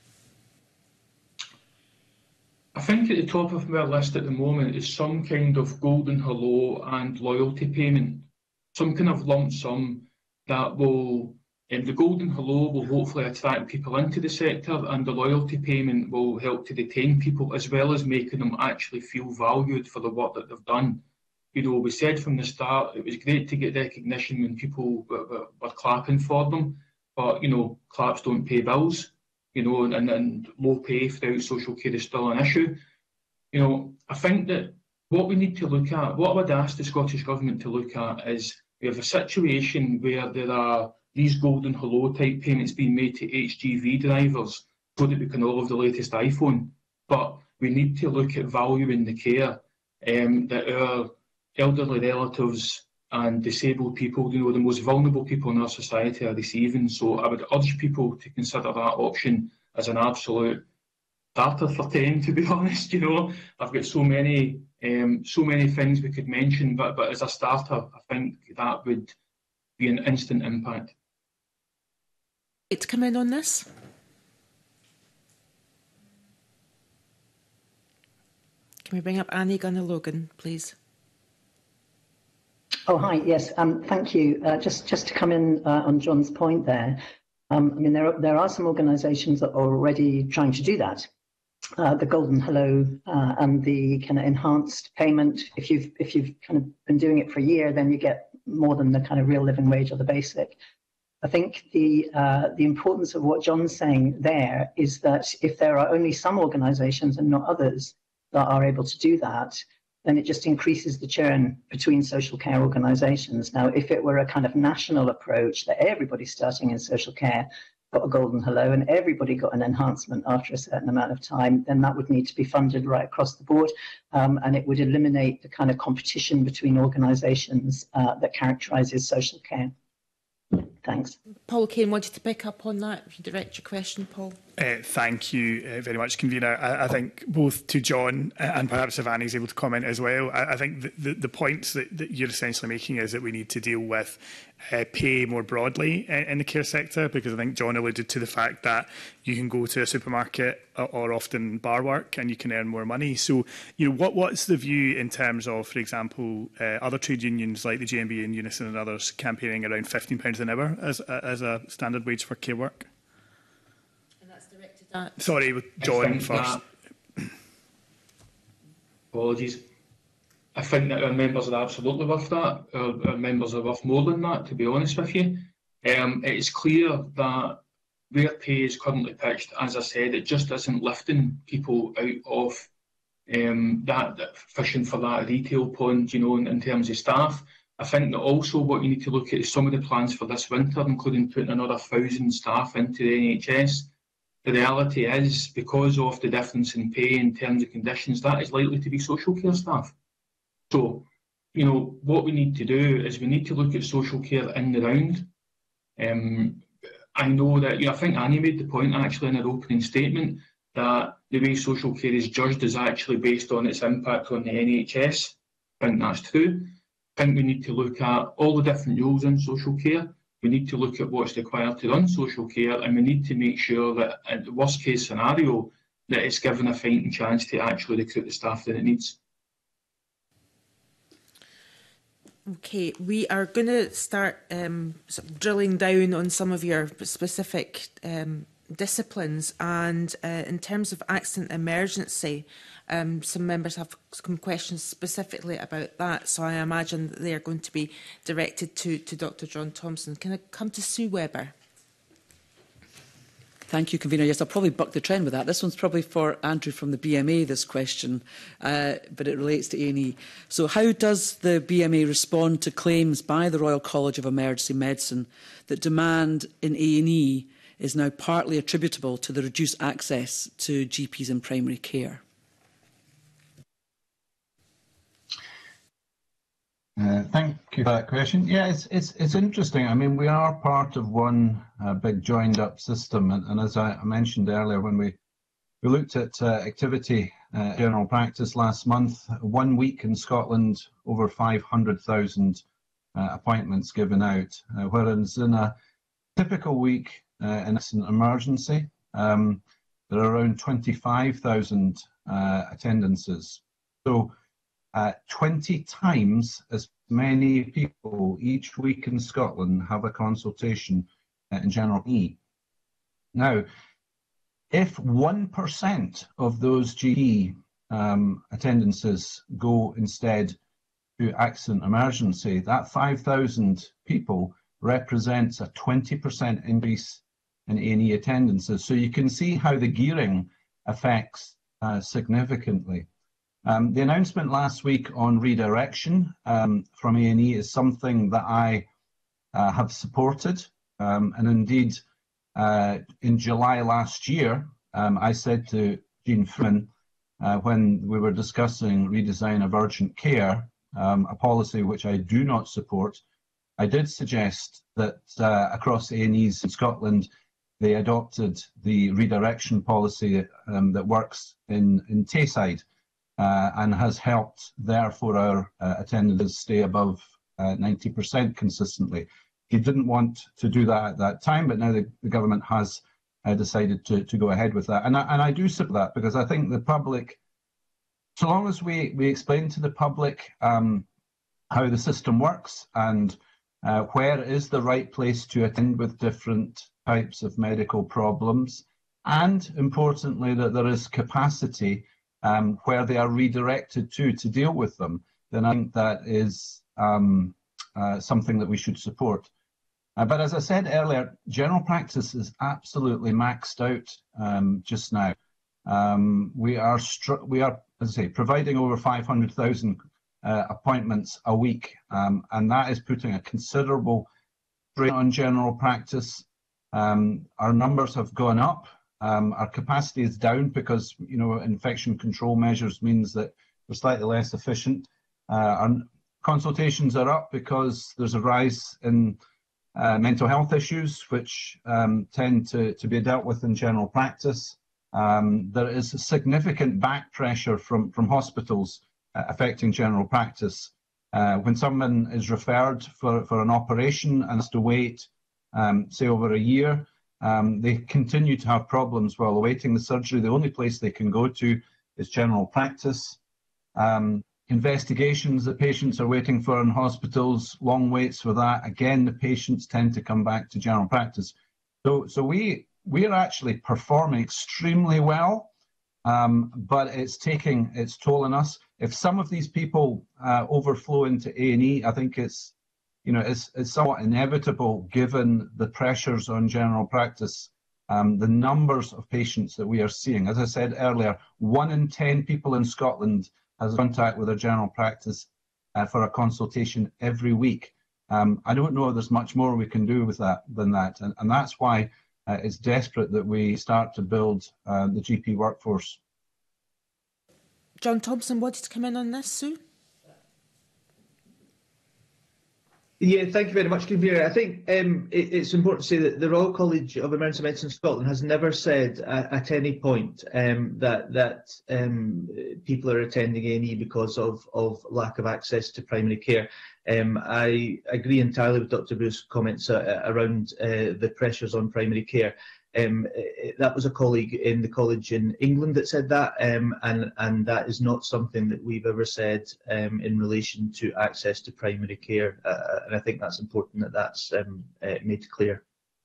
I think at the top of my list at the moment is some kind of golden hello and loyalty payment. Some kind of lump sum that will, the golden hello will hopefully attract people into the sector, and the loyalty payment will help to detain people, as well as making them actually feel valued for the work that they've done. We said from the start, it was great to get recognition when people were clapping for them, but, claps don't pay bills, and low pay throughout social care is still an issue. I think that what we need to look at, what I would ask the Scottish Government to look at, is we have a situation where there are these golden hello type payments being made to HGV drivers so that we can all have the latest iPhone. But we need to look at valuing the care that our elderly relatives and disabled people, the most vulnerable people in our society are receiving. So I would urge people to consider that option as an absolute starter for 10, to be honest. I've got so many things we could mention, but as a starter, I think that would be an instant impact. To come in on this? Can we bring up Annie Gunnar-Logan, please? Oh, hi. Yes, thank you. Just to come in on John's point there, I mean, there are some organisations that are already trying to do that. The Golden Hello and the kind of enhanced payment. If you've kind of been doing it for a year, then you get more than the kind of real living wage or the basic. I think the importance of what John's saying there is that if there are only some organisations and not others that are able to do that, then it just increases the churn between social care organisations. Now, if it were a kind of national approach that everybody starting in social care got a Golden Hello and everybody got an enhancement after a certain amount of time, then that would need to be funded right across the board, and it would eliminate the kind of competition between organisations that characterises social care. Thanks. Paul Kane wanted to pick up on that. If you direct your question, Paul. Thank you very much, Convener. I think both to John and perhaps if Annie's able to comment as well, I think the points that you're essentially making is that we need to deal with pay more broadly in the care sector, because I think John alluded to the fact that you can go to a supermarket or often bar work and you can earn more money. So, you know, what's the view in terms of, for example, other trade unions like the GMB and Unison and others campaigning around £15 an hour as a standard wage for care work? Sorry, with John first. Apologies. I think that our members are absolutely worth that. Our members are worth more than that, to be honest with you. It is clear that where pay is currently pitched, as I said, it just isn't lifting people out of that fishing for that retail pond, you know, in terms of staff. I think that also what you need to look at is some of the plans for this winter, including putting another 1,000 staff into the NHS. The reality is, because of the difference in pay in terms of conditions, that is likely to be social care staff. So, you know, what we need to do is we need to look at social care in the round. I know that, you know, I think Annie made the point actually in her opening statement that the way social care is judged is actually based on its impact on the NHS. I think that's true. I think we need to look at all the different roles in social care. We need to look at what's required to run social care, and we need to make sure that in the worst case scenario that it's given a fighting chance to actually recruit the staff that it needs. Okay, we are going to start sort of drilling down on some of your specific disciplines, and in terms of accident emergency, some members have some questions specifically about that, so I imagine that they are going to be directed to Dr John Thompson. Can I come to Sue Webber? Thank you, Convener. Yes, I'll probably buck the trend with that. This one's probably for Andrew from the BMA, this question, but it relates to A&E. So how does the BMA respond to claims by the Royal College of Emergency Medicine that demand in A&E is now partly attributable to the reduced access to GPs in primary care? Thank you for that question. Yeah, it's interesting. I mean, we are part of one big joined-up system, and as I mentioned earlier, when we looked at activity general practice last month, 1 week in Scotland, over 500,000 appointments given out, whereas in a typical week in an emergency, there are around 25,000 attendances. So 20 times as many people each week in Scotland have a consultation in general E. Now, if 1% of those GP attendances go instead to accident emergency, that 5,000 people represents a 20% increase in A&E attendances. So you can see how the gearing affects significantly. The announcement last week on redirection from A&E is something that I have supported. And indeed, in July last year, I said to Jean Freeman, when we were discussing redesign of urgent care, a policy which I do not support, I did suggest that across A&Es in Scotland, they adopted the redirection policy that works in Tayside. And has helped, therefore, our attendance stay above 90% consistently. He didn't want to do that at that time, but now the government has decided to go ahead with that. And I do support that, because I think the public, so long as we explain to the public how the system works and where is the right place to attend with different types of medical problems, and importantly that there is capacity where they are redirected to deal with them, then I think that is something that we should support. But as I said earlier, general practice is absolutely maxed out just now. We are, as I say, providing over 500,000 appointments a week, and that is putting a considerable strain on general practice. Our numbers have gone up. Our capacity is down because, you know, infection control measures means that we're slightly less efficient. Our consultations are up because there's a rise in mental health issues, which tend to be dealt with in general practice. There is a significant back pressure from hospitals affecting general practice. When someone is referred for an operation and has to wait, say, over a year, they continue to have problems while awaiting the surgery. The only place they can go to is general practice. Investigations that patients are waiting for in hospitals, long waits for that. Again, the patients tend to come back to general practice. So we are actually performing extremely well, but it's taking its toll on us. If some of these people overflow into A&E, I think it's somewhat inevitable given the pressures on general practice, the numbers of patients that we are seeing. As I said earlier, 1 in 10 people in Scotland has contact with a general practice for a consultation every week. I don't know if there's much more we can do with that than that, and that's why it's desperate that we start to build the GP workforce. John Thompson wanted to come in on this, Sue? Yeah, thank you very much, Convener. I think it's important to say that the Royal College of Emergency Medicine Scotland has never said at any point that people are attending A&E because of lack of access to primary care. I agree entirely with Dr Bruce's comments around the pressures on primary care. That was a colleague in the college in England that said that, and that is not something that we've ever said in relation to access to primary care, and I think that's important that that's made clear.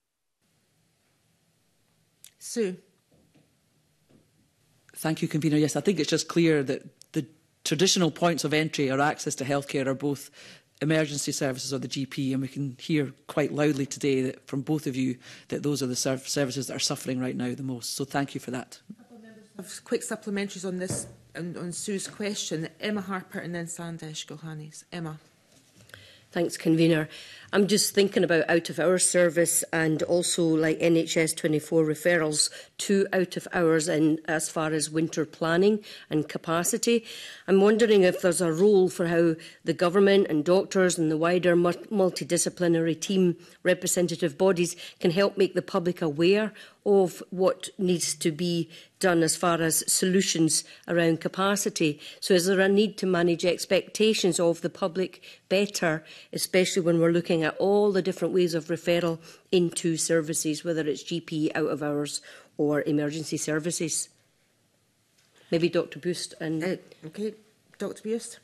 Sue. Thank you, Convener. Yes, I think it's just clear that the traditional points of entry or access to healthcare are both emergency services or the GP, and we can hear quite loudly today that from both of you that those are the services that are suffering right now the most. So thank you for that. Quick supplementaries on this, on Sue's question. Emma Harper and then Sandesh Gulhanis. Emma. Thanks, Convener. I'm just thinking about out-of-hours service and also like NHS 24 referrals to out-of-hours and as far as winter planning and capacity. I'm wondering if there's a role for how the government and doctors and the wider multidisciplinary team representative bodies can help make the public aware of what needs to be done as far as solutions around capacity. So is there a need to manage expectations of the public better, especially when we're looking at all the different ways of referral into services, whether it's GP, out of hours or emergency services? Maybe Dr Boost and... OK, Dr Boost.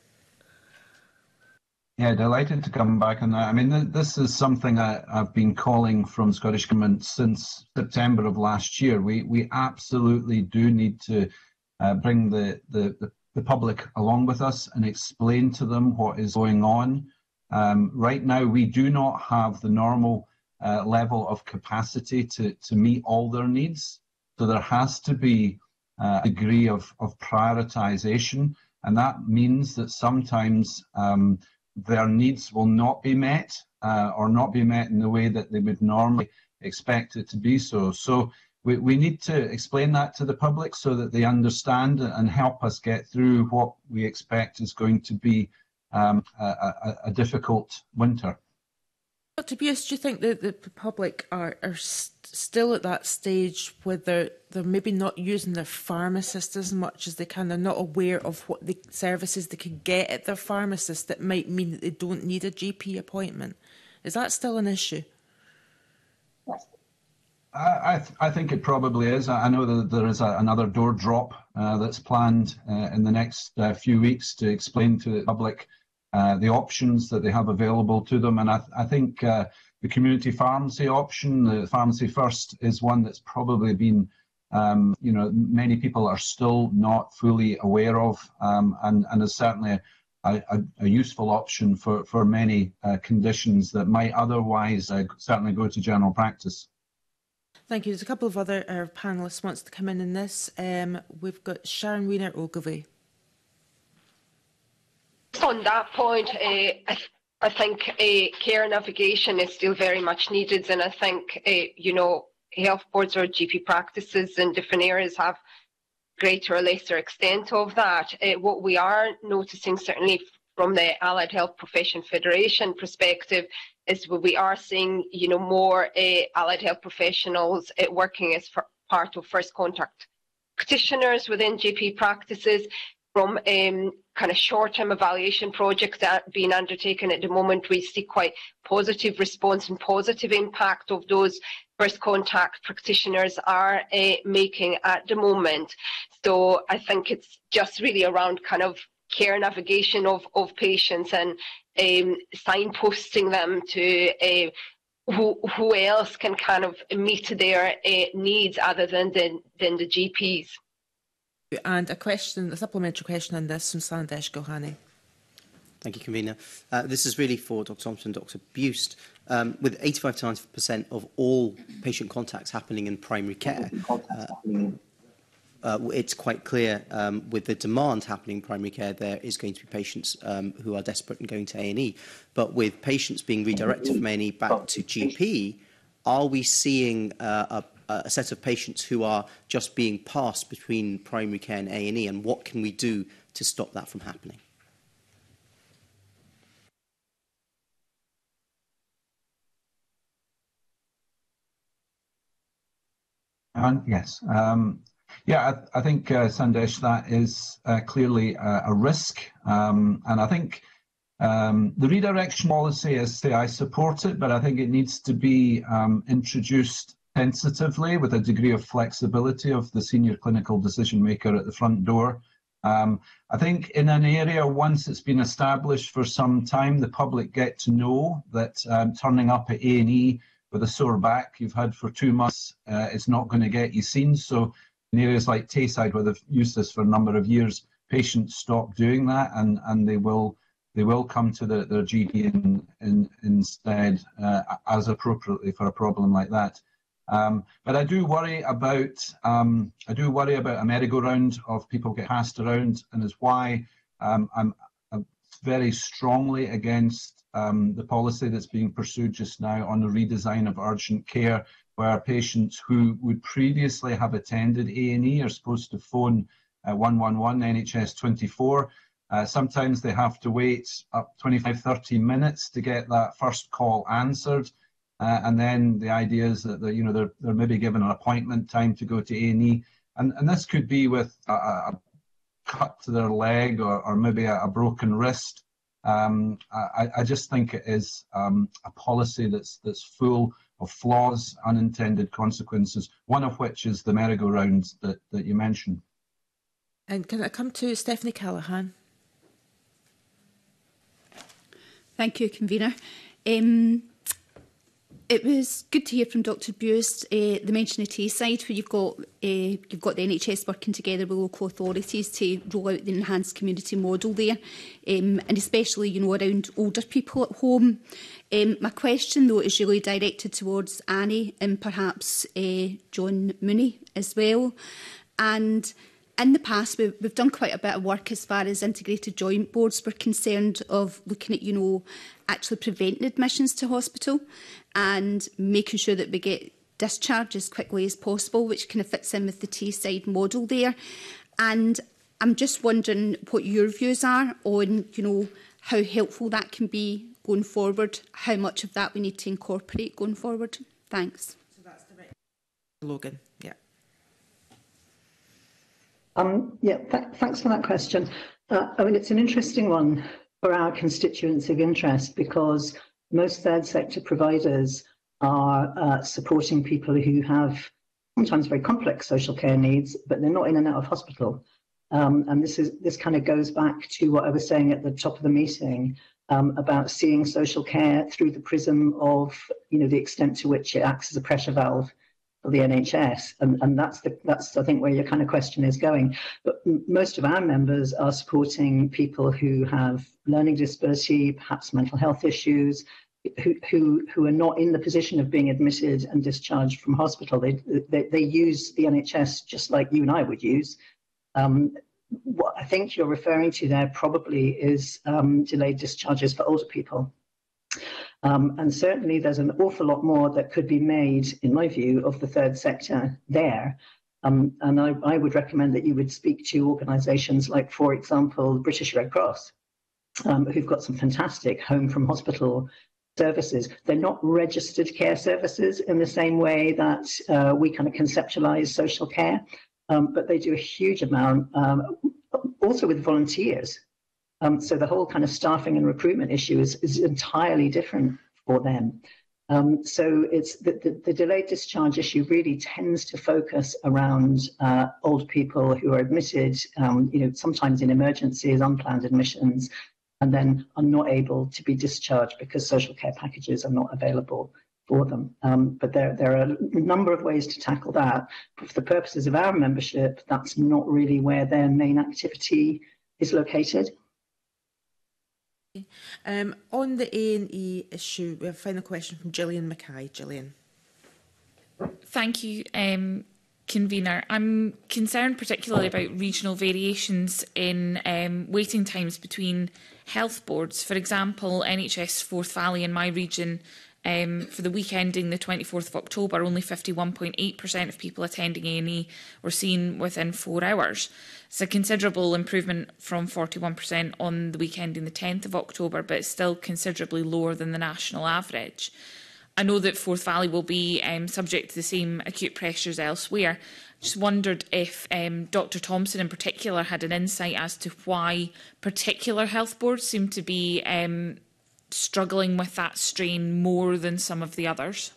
Yeah, delighted to come back on that. I mean, this is something I've been calling from Scottish Government since September of last year. We absolutely do need to bring the public along with us and explain to them what is going on. Right now, we do not have the normal level of capacity to meet all their needs. So there has to be a degree of prioritisation, and that means that sometimes their needs will not be met or not be met in the way that they would normally expect it to be so. So we need to explain that to the public so that they understand and help us get through what we expect is going to be a difficult winter. Dr Buse, do you think that the public are still at that stage where they're maybe not using their pharmacist as much as they can? They're not aware of what the services they could get at their pharmacist that might mean that they don't need a GP appointment. Is that still an issue? I think it probably is. I know that there is another door drop that's planned in the next few weeks to explain to the public the options that they have available to them. And I think the community pharmacy option, the Pharmacy First, is one that's probably been, many people are still not fully aware of, and is certainly a useful option for many conditions that might otherwise certainly go to general practice. Thank you. There's a couple of other panellists wants to come in this. We've got Sharon Wiener Ogilvie. On that point, I think care navigation is still very much needed, and I think health boards or GP practices in different areas have greater or lesser extent of that. What we are noticing, certainly from the Allied Health Profession Federation perspective, is we are seeing more allied health professionals working as part of first contact practitioners within GP practices. From kind of short-term evaluation projects that are being undertaken at the moment, we see quite positive response and positive impact of those first contact practitioners are making at the moment. So I think it's just really around kind of care navigation of patients and signposting them to who else can kind of meet their needs other than the GPs. And a supplementary question on this from Sandesh Gohani. Thank you, Convener. This is really for Dr. Thompson and Dr. Buist. With 85% of all patient contacts happening in primary care, it's quite clear with the demand happening in primary care, there is going to be patients who are desperate and going to A&E. But with patients being redirected from A&E back to GP, are we seeing a set of patients who are just being passed between primary care and A&E, and what can we do to stop that from happening? Yes. I think, Sandesh, that is clearly a risk. And I think the redirection policy, I support it, but I think it needs to be introduced sensitively with a degree of flexibility of the senior clinical decision maker at the front door. I think in an area, once it's been established for some time, the public get to know that turning up at A&E with a sore back you've had for 2 months is not going to get you seen. So in areas like Tayside, where they've used this for a number of years, patients stop doing that, and they will come to their GP instead as appropriately for a problem like that. But I do worry about a merry-go-round of people get passed around, and is why I'm very strongly against the policy that's being pursued just now on the redesign of urgent care, where patients who would previously have attended A&E are supposed to phone 111 NHS 24. Sometimes they have to wait up 25-30 minutes to get that first call answered. And then the idea is that they're maybe given an appointment time to go to A&E, and this could be with a cut to their leg or maybe a broken wrist. I just think it is a policy that's full of flaws, unintended consequences, one of which is the merry-go-round that you mentioned. And can I come to Stephanie Callaghan? Thank you, Convener. It was good to hear from Dr. Buist the mention of Tayside, where you've got the NHS working together with local authorities to roll out the enhanced community model there, and especially around older people at home. My question though is really directed towards Annie and perhaps John Mooney as well. And in the past, we've done quite a bit of work as far as integrated joint boards were concerned, of looking at, actually preventing admissions to hospital and making sure that we get discharged as quickly as possible, which kind of fits in with the Tayside model there. And I'm just wondering what your views are on, how helpful that can be going forward, how much of that we need to incorporate going forward. Thanks. So that's the right. Logan, yeah. Thanks for that question. It's an interesting one for our constituency of interest, because most third sector providers are supporting people who have sometimes very complex social care needs, but they're not in and out of hospital. And this kind of goes back to what I was saying at the top of the meeting about seeing social care through the prism of, the extent to which it acts as a pressure valve for the NHS, and that's I think where your kind of question is going. But most of our members are supporting people who have learning disability, perhaps mental health issues, who are not in the position of being admitted and discharged from hospital. They use the NHS just like you and I would use. What I think you're referring to there probably is delayed discharges for older people. And certainly there's an awful lot more that could be made, in my view, of the third sector there. And I would recommend that you would speak to organisations like, for example, British Red Cross, who've got some fantastic home from hospital services. They're not registered care services in the same way that we kind of conceptualise social care, but they do a huge amount, also with volunteers. So the whole kind of staffing and recruitment issue is entirely different for them. So it's the delayed discharge issue really tends to focus around old people who are admitted, sometimes in emergencies, unplanned admissions, and then are not able to be discharged because social care packages are not available for them. But there are a number of ways to tackle that. But for the purposes of our membership, that's not really where their main activity is located. On the A&E issue, we have a final question from Gillian Mackay. Gillian. Thank you, Convener. I'm concerned particularly about regional variations in waiting times between health boards. For example, NHS Forth Valley in my region, for the week ending the 24th of October, only 51.8% of people attending A&E were seen within 4 hours. It's a considerable improvement from 41% on the week ending the 10th of October, but it's still considerably lower than the national average. I know that Forth Valley will be subject to the same acute pressures elsewhere. Just wondered if Dr Thompson in particular had an insight as to why particular health boards seem to be struggling with that strain more than some of the others.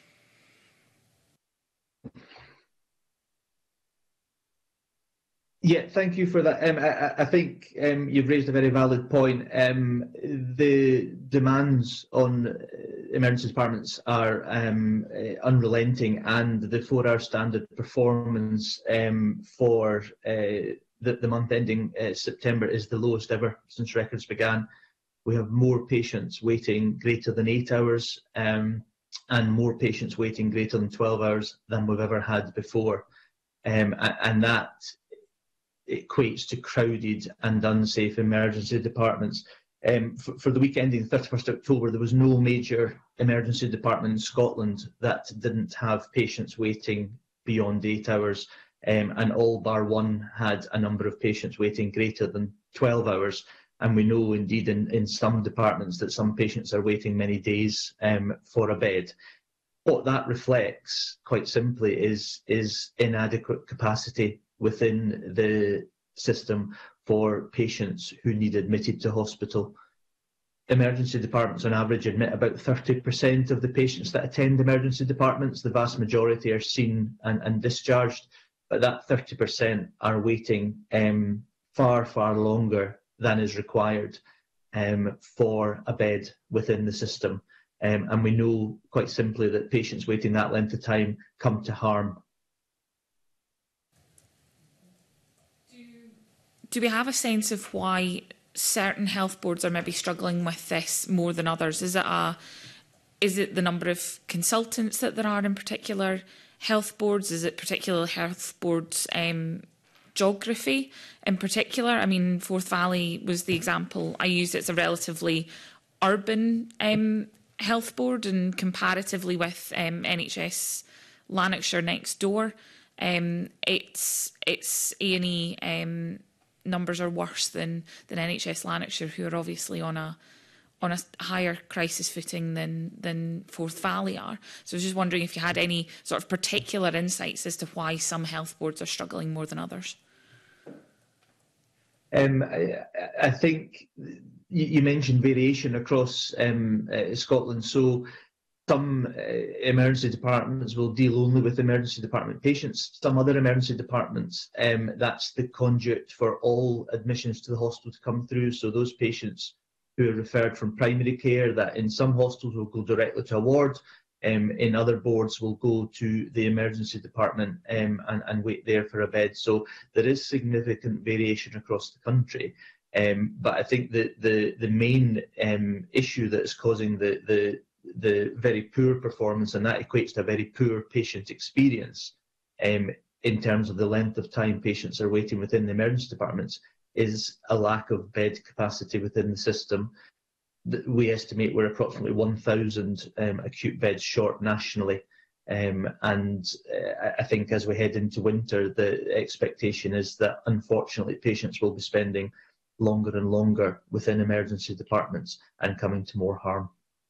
Yeah, thank you for that. I think you've raised a very valid point. The demands on emergency departments are unrelenting, and the 4-hour standard performance for the month ending September is the lowest ever since records began. We have more patients waiting greater than 8 hours and more patients waiting greater than 12 hours than we've ever had before. And that equates to crowded and unsafe emergency departments. For the week ending 31st October, there was no major emergency department in Scotland that didn't have patients waiting beyond 8 hours, and all bar one had a number of patients waiting greater than 12 hours. And we know indeed in some departments that some patients are waiting many days for a bed. What that reflects, quite simply, is inadequate capacity within the system for patients who need admitted to hospital. Emergency departments on average admit about 30% of the patients that attend emergency departments. The vast majority are seen and discharged, but that 30% are waiting far, far longer than is required for a bed within the system. And we know quite simply that patients waiting that length of time come to harm. Do we have a sense of why certain health boards are maybe struggling with this more than others? Is it the number of consultants that there are in particular health boards? Is it particular health boards' geography in particular? I mean, Forth Valley was the example I used. It's a relatively urban health board, and comparatively with NHS Lanarkshire next door, its A&E numbers are worse than NHS Lanarkshire, who are obviously on a higher crisis footing than Forth Valley are. So I was just wondering if you had any sort of particular insights as to why some health boards are struggling more than others. I think you mentioned variation across Scotland. So some emergency departments will deal only with emergency department patients. Some other emergency departments, that's the conduit for all admissions to the hospital to come through. So those patients who are referred from primary care, that in some hospitals will go directly to a ward, in other boards will go to the emergency department and wait there for a bed. So there is significant variation across the country. But I think that the main issue that is causing the very poor performance, and that equates to a very poor patient experience in terms of the length of time patients are waiting within the emergency departments, is a lack of bed capacity within the system. We estimate we're approximately 1,000 acute beds short nationally. I think as we head into winter, the expectation is that unfortunately patients will be spending longer and longer within emergency departments and coming to more harm.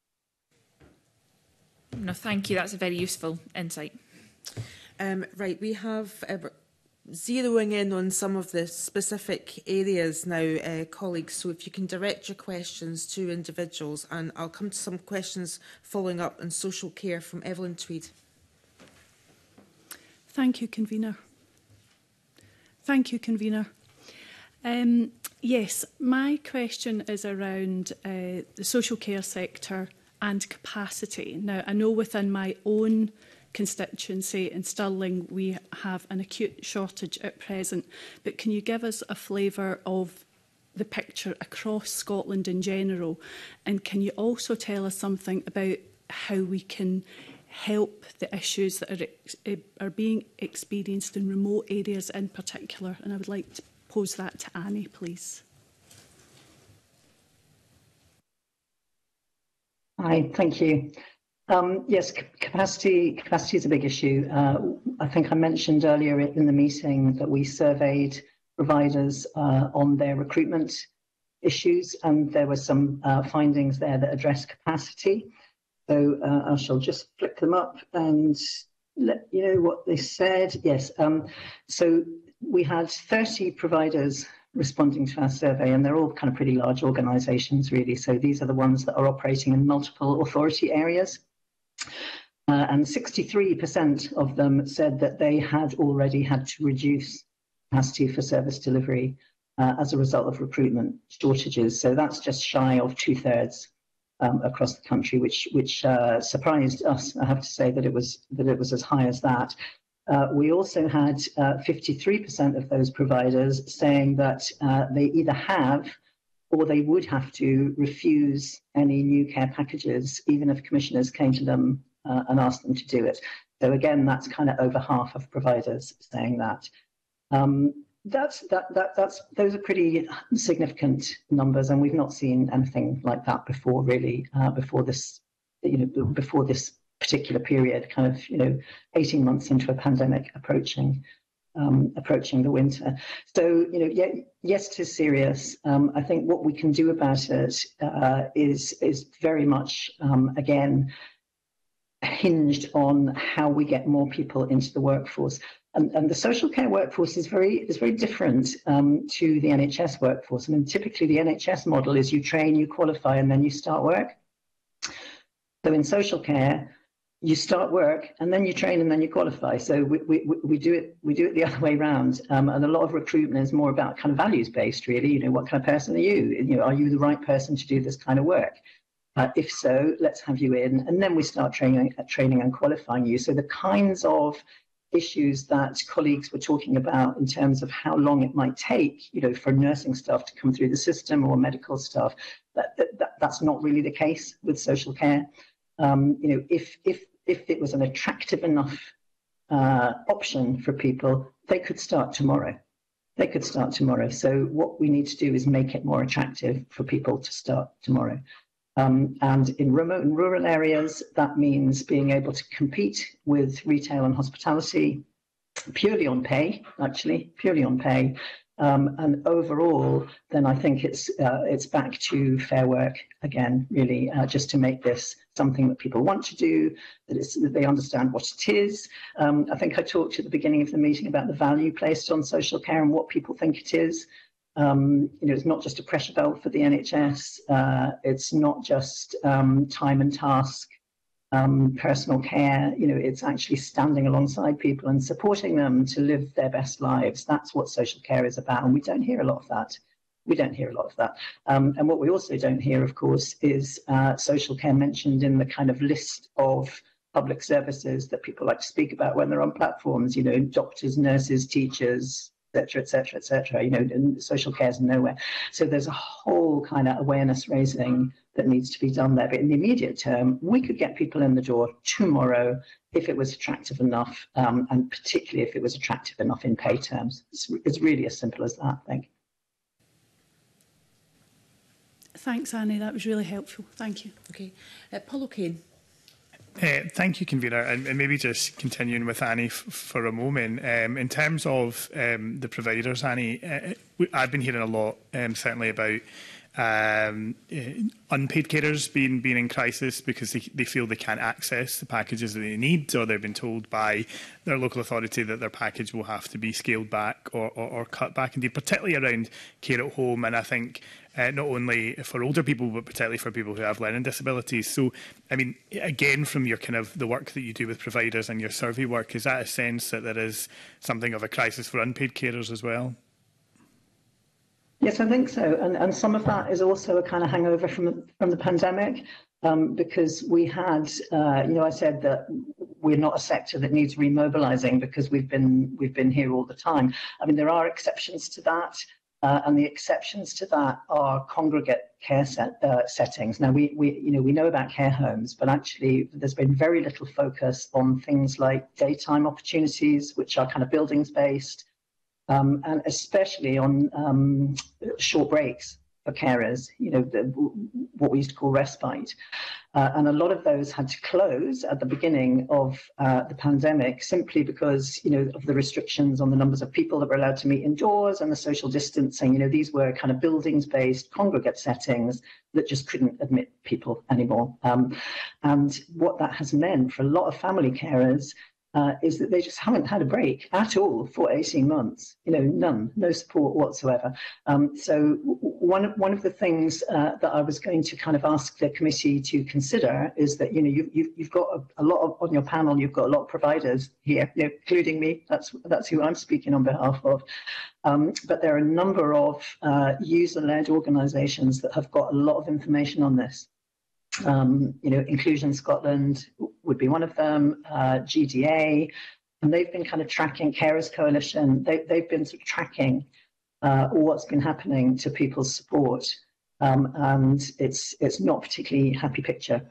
No, thank you. That's a very useful insight. Right, we have zeroing in on some of the specific areas now, colleagues. So if you can direct your questions to individuals, and I'll come to some questions following up on social care from Evelyn Tweed. Thank you, Convener. Thank you, Convener. Yes, my question is around the social care sector and capacity. Now, I know within my own constituency in Stirling we have an acute shortage at present, but can you give us a flavour of the picture across Scotland in general, and can you also tell us something about how we can help the issues that are being experienced in remote areas in particular? And I would like to pose that to Annie, please. Hi, thank you. Yes, capacity is a big issue. I think I mentioned earlier in the meeting that we surveyed providers on their recruitment issues, and there were some findings there that address capacity. So I shall just flick them up and let you know what they said. Yes, so we had 30 providers responding to our survey, and they're all kind of pretty large organisations, really. So these are the ones that are operating in multiple authority areas. And 63% of them said that they had already had to reduce capacity for service delivery as a result of recruitment shortages. So that's just shy of 2/3 across the country, which surprised us. I have to say that it was as high as that. We also had 53% of those providers saying that they either have or they would have to refuse any new care packages, even if commissioners came to them and asked them to do it. So again, that's kind of over half of providers saying that. Those are pretty significant numbers, and we've not seen anything like that before, really, before this particular period, kind of 18 months into a pandemic approaching the winter. So yes, it is serious. I think what we can do about it is very much again hinged on how we get more people into the workforce. And the social care workforce is very different to the NHS workforce. I mean, typically the NHS model is you train, you qualify, and then you start work. So in social care, you start work and then you train and then you qualify. So we do it the other way around. And a lot of recruitment is more about kind of values based, really. What kind of person are you? Are you the right person to do this kind of work? If so, let's have you in, and then we start training and qualifying you. So the kinds of issues that colleagues were talking about in terms of how long it might take, for nursing staff to come through the system or medical staff, that's not really the case with social care. If it was an attractive enough option for people, they could start tomorrow. So what we need to do is make it more attractive for people to start tomorrow. And in remote and rural areas, that means being able to compete with retail and hospitality purely on pay. And overall, then I think it's back to fair work again, really, just to make this something that people want to do, that they understand what it is. I think I talked at the beginning of the meeting about the value placed on social care and what people think it is. It's not just a pressure belt for the NHS. It's not just time and task, personal care. It's actually standing alongside people and supporting them to live their best lives. That's what social care is about, and we don't hear a lot of that. And what we also don't hear, of course, is social care mentioned in the kind of list of public services that people like to speak about when they're on platforms, doctors, nurses, teachers, etc. And social care is nowhere. So there's a whole kind of awareness raising that needs to be done there. But in the immediate term, we could get people in the door tomorrow if it was attractive enough, and particularly if it was attractive enough in pay terms. It's really as simple as that, I think. Thanks, Annie. That was really helpful. Thank you. Okay. Paul O'Kane. Thank you, Convener. And maybe just continuing with Annie for a moment. In terms of the providers, Annie, I've been hearing a lot, certainly about unpaid carers being in crisis because they feel they can't access the packages that they need, or they've been told by their local authority that their package will have to be scaled back or cut back, indeed, particularly around care at home. And I think not only for older people, but particularly for people who have learning disabilities. So, I mean, again, from your kind of the work that you do with providers and your survey work, is that a sense that there is something of a crisis for unpaid carers as well? Yes, I think so. And some of that is also a kind of hangover from the pandemic, because we had, I said that we're not a sector that needs remobilising because we've been here all the time. I mean, there are exceptions to that. And the exceptions to that are congregate care settings. Now, we know about care homes, but actually there's been very little focus on things like daytime opportunities, which are kind of buildings-based, and especially on short breaks for carers, what we used to call respite. And a lot of those had to close at the beginning of the pandemic simply because, of the restrictions on the numbers of people that were allowed to meet indoors and the social distancing. These were kind of buildings-based congregate settings that just couldn't admit people anymore. And what that has meant for a lot of family carers is that they just haven't had a break at all for 18 months, no support whatsoever. So one of the things that I was going to kind of ask the committee to consider is that, you've got a lot on your panel, you've got a lot of providers here, including me, that's who I'm speaking on behalf of. But there are a number of user-led organisations that have got a lot of information on this. Inclusion Scotland would be one of them, GDA, and they've been kind of tracking, Carers Coalition, they've been sort of tracking what's been happening to people's support, and it's not a particularly happy picture.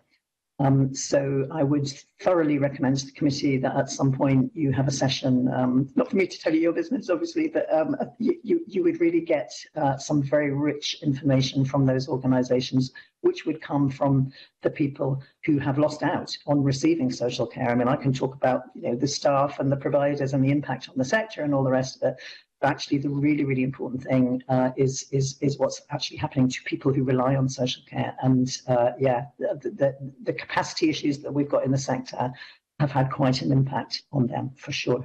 So I would thoroughly recommend to the committee that at some point you have a session, not for me to tell you your business, obviously, but you would really get some very rich information from those organisations, which would come from the people who have lost out on receiving social care. I mean, I can talk about the staff and the providers and the impact on the sector and all the rest of it. But actually, the really, really important thing is what's actually happening to people who rely on social care. And the capacity issues that we've got in the sector have had quite an impact on them, for sure.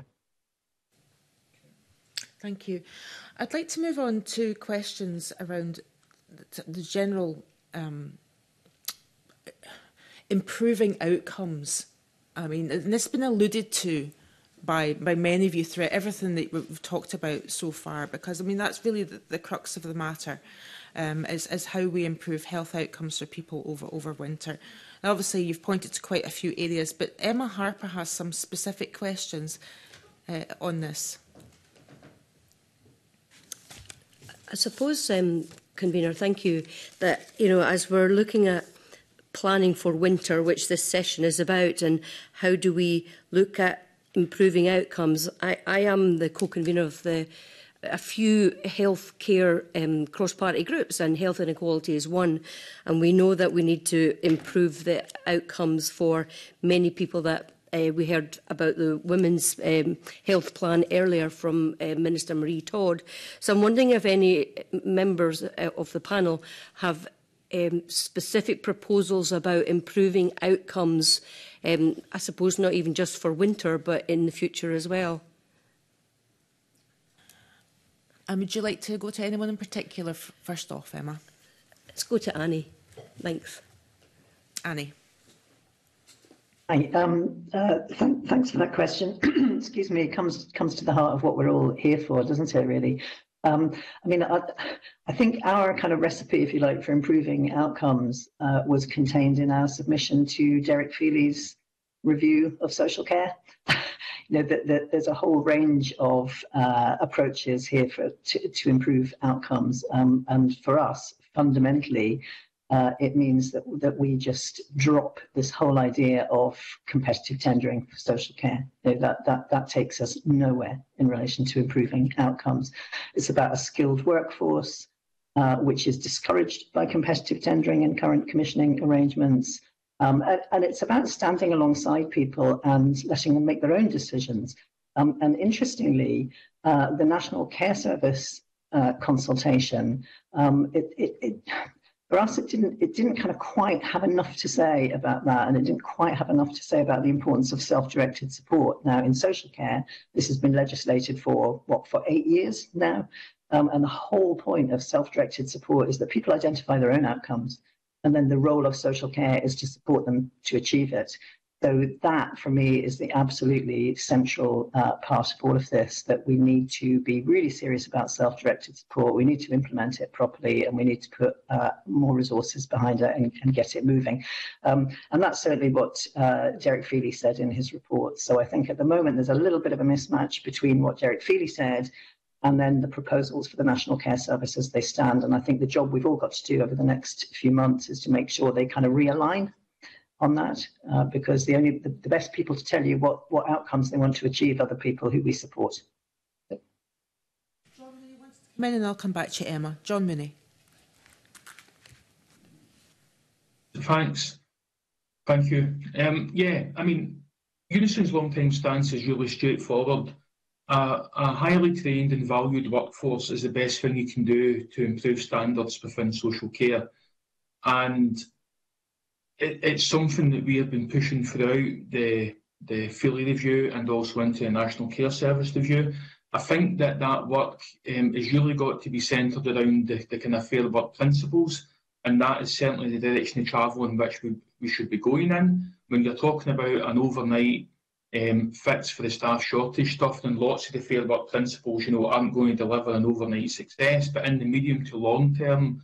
Thank you. I'd like to move on to questions around the general improving outcomes. I mean, and this has been alluded to by many of you throughout everything that we've talked about so far, because I mean that's really the crux of the matter, is how we improve health outcomes for people over winter. And obviously you've pointed to quite a few areas, but Emma Harper has some specific questions on this. I suppose, Convener, thank you, that as we're looking at planning for winter, which this session is about, and how do we look at improving outcomes. I am the co-convener of a few healthcare cross-party groups, and health inequality is one. And we know that we need to improve the outcomes for many people that we heard about the Women's Health Plan earlier from Minister Marie Todd. So I'm wondering if any members of the panel have specific proposals about improving outcomes, I suppose not even just for winter, but in the future as well. Would you like to go to anyone in particular first off, Emma? Let's go to Annie. Thanks. Annie. Hi. Thanks for that question. Excuse me. It comes to the heart of what we're all here for, doesn't it? Really. I mean, I think our kind of recipe, if you like, for improving outcomes was contained in our submission to Derek Feely's review of social care. You know, there's a whole range of approaches here to improve outcomes, and for us, fundamentally, it means that we just drop this whole idea of competitive tendering for social care. You know, that takes us nowhere in relation to improving outcomes. It's about a skilled workforce, which is discouraged by competitive tendering and current commissioning arrangements. And it's about standing alongside people and letting them make their own decisions. And interestingly, the National Care Service consultation, for us, it didn't kind of quite have enough to say about that, and it didn't quite have enough to say about the importance of self-directed support. Now, in social care, this has been legislated for 8 years now, and the whole point of self-directed support is that people identify their own outcomes, and then the role of social care is to support them to achieve it. So that, for me, is the absolutely central part of all of this, that we need to be really serious about self-directed support. We need to implement it properly, and we need to put more resources behind it and get it moving. And that's certainly what Derek Feely said in his report. So I think at the moment there's a little bit of a mismatch between what Derek Feely said and then the proposals for the National Care Service as they stand. And I think the job we've all got to do over the next few months is to make sure they kind of realign on that, because the best people to tell you what outcomes they want to achieve are the people who we support. John Mooney wants to come in, and I'll come back to you, Emma. John Mooney. Thanks. Thank you. Yeah, I mean, Unison's long-term stance is really straightforward. A highly trained and valued workforce is the best thing you can do to improve standards within social care. And it's something that we have been pushing throughout the Feely review and also into the National Care Service review. I think that work has really got to be centred around the kind of Fair Work principles, and that is certainly the direction of travel in which we should be going in. When you're talking about an overnight fix for the staff shortage stuff, then lots of the Fair Work principles, you know, aren't going to deliver an overnight success, but in the medium to long term,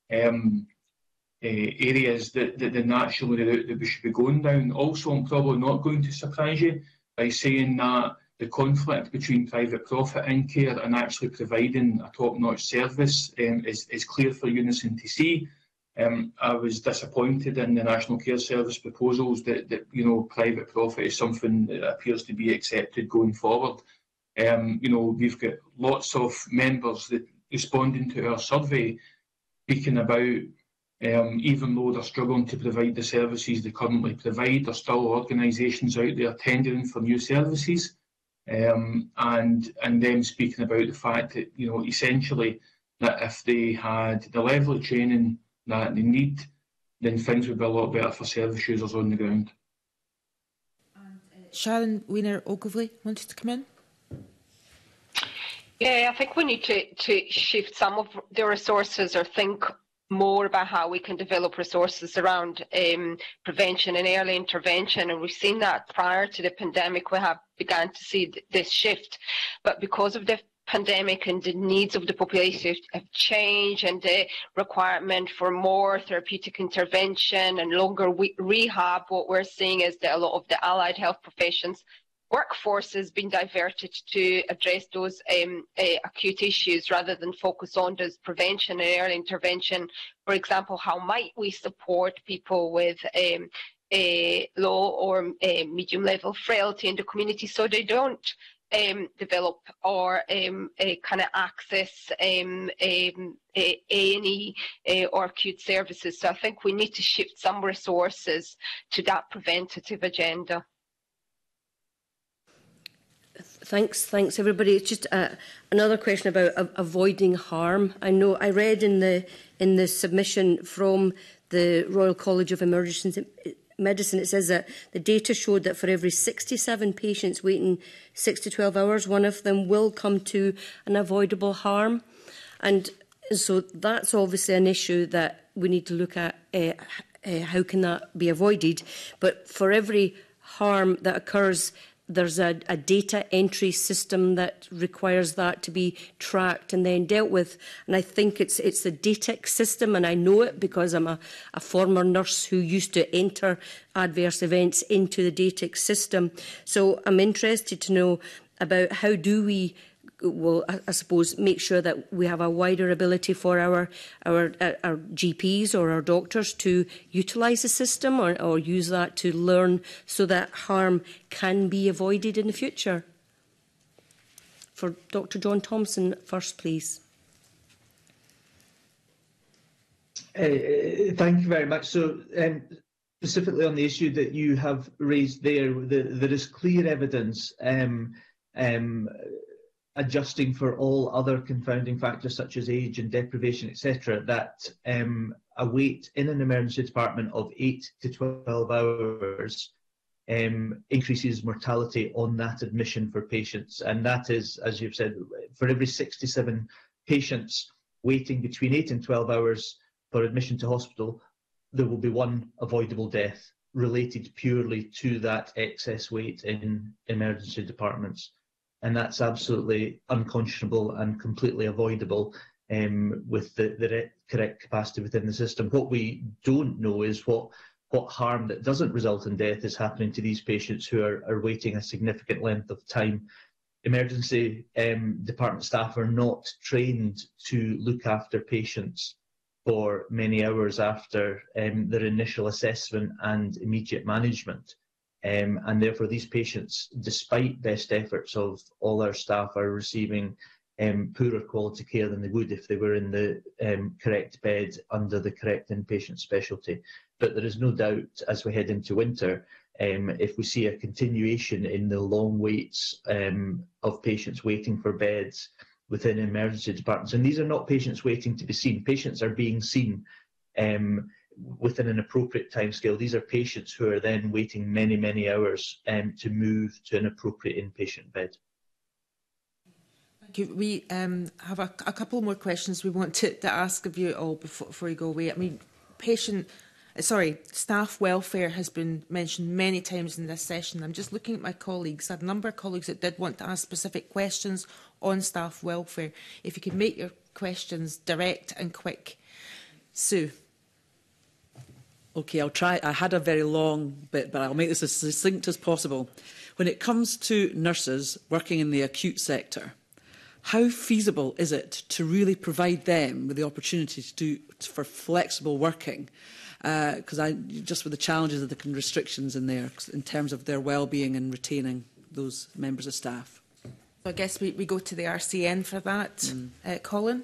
areas that naturally the route that we should be going down. Also, I'm probably not going to surprise you by saying that the conflict between private profit in care and actually providing a top-notch service is clear for Unison to see. I was disappointed in the National Care Service proposals that you know, private profit is something that appears to be accepted going forward. You know, we've got lots of members that responding to our survey speaking about even though they're struggling to provide the services they currently provide, there's still organisations out there tendering for new services, and them speaking about the fact that, you know, essentially that if they had the level of training that they need, then things would be a lot better for service users on the ground. Sharon Wiener-Ogilvie wanted to come in. Yeah, I think we need to shift some of the resources or think more about how we can develop resources around prevention and early intervention. And we've seen that prior to the pandemic, we have begun to see this shift. But because of the pandemic and the needs of the population have changed, and the requirement for more therapeutic intervention and longer rehab, what we're seeing is that a lot of the allied health professions workforce has been diverted to address those acute issues rather than focus on those prevention and early intervention. For example, how might we support people with a low or medium level frailty in the community so they don't develop or kind of access A&E or acute services. So I think we need to shift some resources to that preventative agenda. Thanks, everybody. It's just another question about avoiding harm. I know I read in the submission from the Royal College of Emergency Medicine, it says that the data showed that for every 67 patients waiting 6 to 12 hours, one of them will come to an avoidable harm. And so that's obviously an issue that we need to look at. How can that be avoided? But for every harm that occurs, there's a data entry system that requires that to be tracked and then dealt with. And I think it's the DATIC system, and I know it because I'm a former nurse who used to enter adverse events into the DATIC system. So I'm interested to know about how do we, well, I suppose, make sure that we have a wider ability for our GPs or our doctors to utilise the system or use that to learn so that harm can be avoided in the future. For Dr. John Thompson first, please. Thank you very much. So, specifically on the issue that you have raised there, there is clear evidence adjusting for all other confounding factors such as age and deprivation, etc., that a wait in an emergency department of 8 to 12 hours increases mortality on that admission for patients. And that is, as you've said, for every 67 patients waiting between 8 and 12 hours for admission to hospital, there will be one avoidable death related purely to that excess wait in emergency departments. And that's absolutely unconscionable and completely avoidable with the correct capacity within the system. What we don't know is what harm that doesn't result in death is happening to these patients who are waiting a significant length of time. Emergency department staff are not trained to look after patients for many hours after their initial assessment and immediate management. And therefore these patients, despite best efforts of all our staff, are receiving poorer quality care than they would if they were in the correct bed under the correct inpatient specialty. But there is no doubt, as we head into winter, if we see a continuation in the long waits of patients waiting for beds within emergency departments, and these are not patients waiting to be seen, patients are being seen within an appropriate timescale. These are patients who are then waiting many, many hours to move to an appropriate inpatient bed. Thank you. We have a couple more questions we want to ask of you all before you go away. I mean, staff welfare has been mentioned many times in this session. I'm just looking at my colleagues. I have a number of colleagues that did want to ask specific questions on staff welfare. If you could make your questions direct and quick. Sue. Okay, I'll try. I had a very long bit, but I'll make this as succinct as possible. When it comes to nurses working in the acute sector, how feasible is it to really provide them with the opportunity for flexible working? Because just with the challenges of the restrictions in there, in terms of their well-being and retaining those members of staff. So I guess we go to the RCN for that. Colin?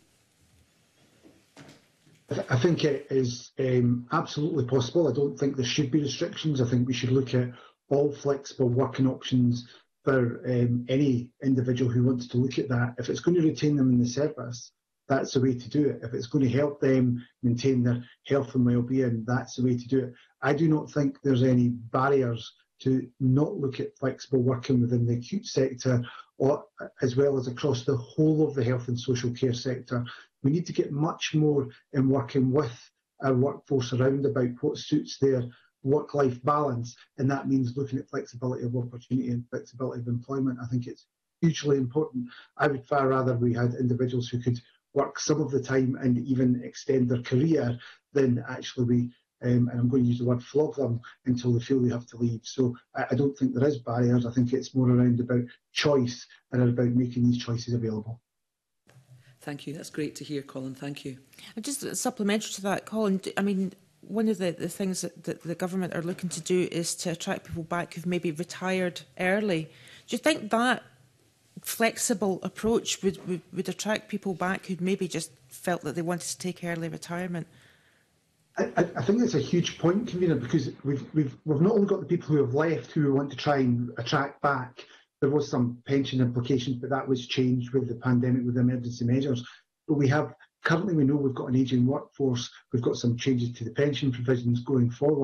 I think it is absolutely possible. I don't think there should be restrictions. I think we should look at all flexible working options for any individual who wants to look at that. If it's going to retain them in the service, that's the way to do it. If it's going to help them maintain their health and well-being, that's the way to do it. I do not think there's any barriers to not look at flexible working within the acute sector, or as well as across the whole of the health and social care sector. We need to get much more in working with our workforce around about what suits their work-life balance, and that means looking at flexibility of opportunity and flexibility of employment. I think it's hugely important. I would far rather we had individuals who could work some of the time and even extend their career than actually we, and I'm going to use the word, flog them until they feel they have to leave. So I don't think there is barriers. I think it's more around about choice and about making these choices available. Thank you. That's great to hear, Colin. Thank you. And just supplementary to that, Colin, I mean, one of the things that the government are looking to do is to attract people back who've maybe retired early. Do you think that flexible approach would attract people back who'd maybe just felt that they wanted to take early retirement? I think that's a huge point, Convener, because we've not only got the people who have left who we want to try and attract back. There was some pension implications, but that was changed with the pandemic, with the emergency measures. But we know we've got an ageing workforce. We've got some changes to the pension provisions going forward.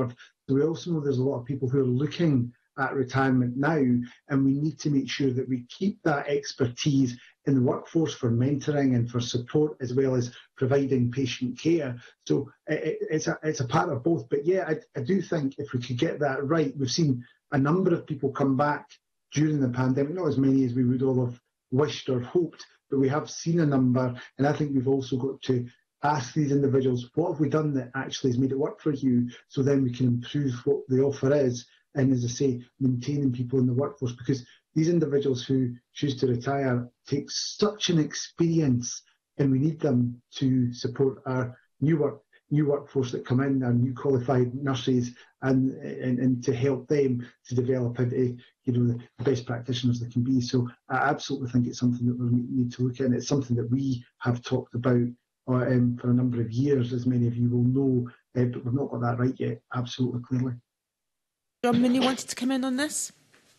So we also know there's a lot of people who are looking at retirement now, and we need to make sure that we keep that expertise in the workforce for mentoring and for support, as well as providing patient care. So it's a part of both. But yeah, I do think if we could get that right, we've seen a number of people come back during the pandemic, not as many as we would all have wished or hoped, but we have seen a number. And I think we've also got to ask these individuals, what have we done that actually has made it work for you? So then we can improve what the offer is. And as I say, maintaining people in the workforce, because these individuals who choose to retire take such an experience, and we need them to support our new workforce that come in, our new qualified nurses, and to help them to develop into the best practitioners they can be. So I absolutely think it's something that we need to look at, and it's something that we have talked about for a number of years, as many of you will know, but we've not got that right yet, absolutely clearly. John Mooney wanted to come in on this.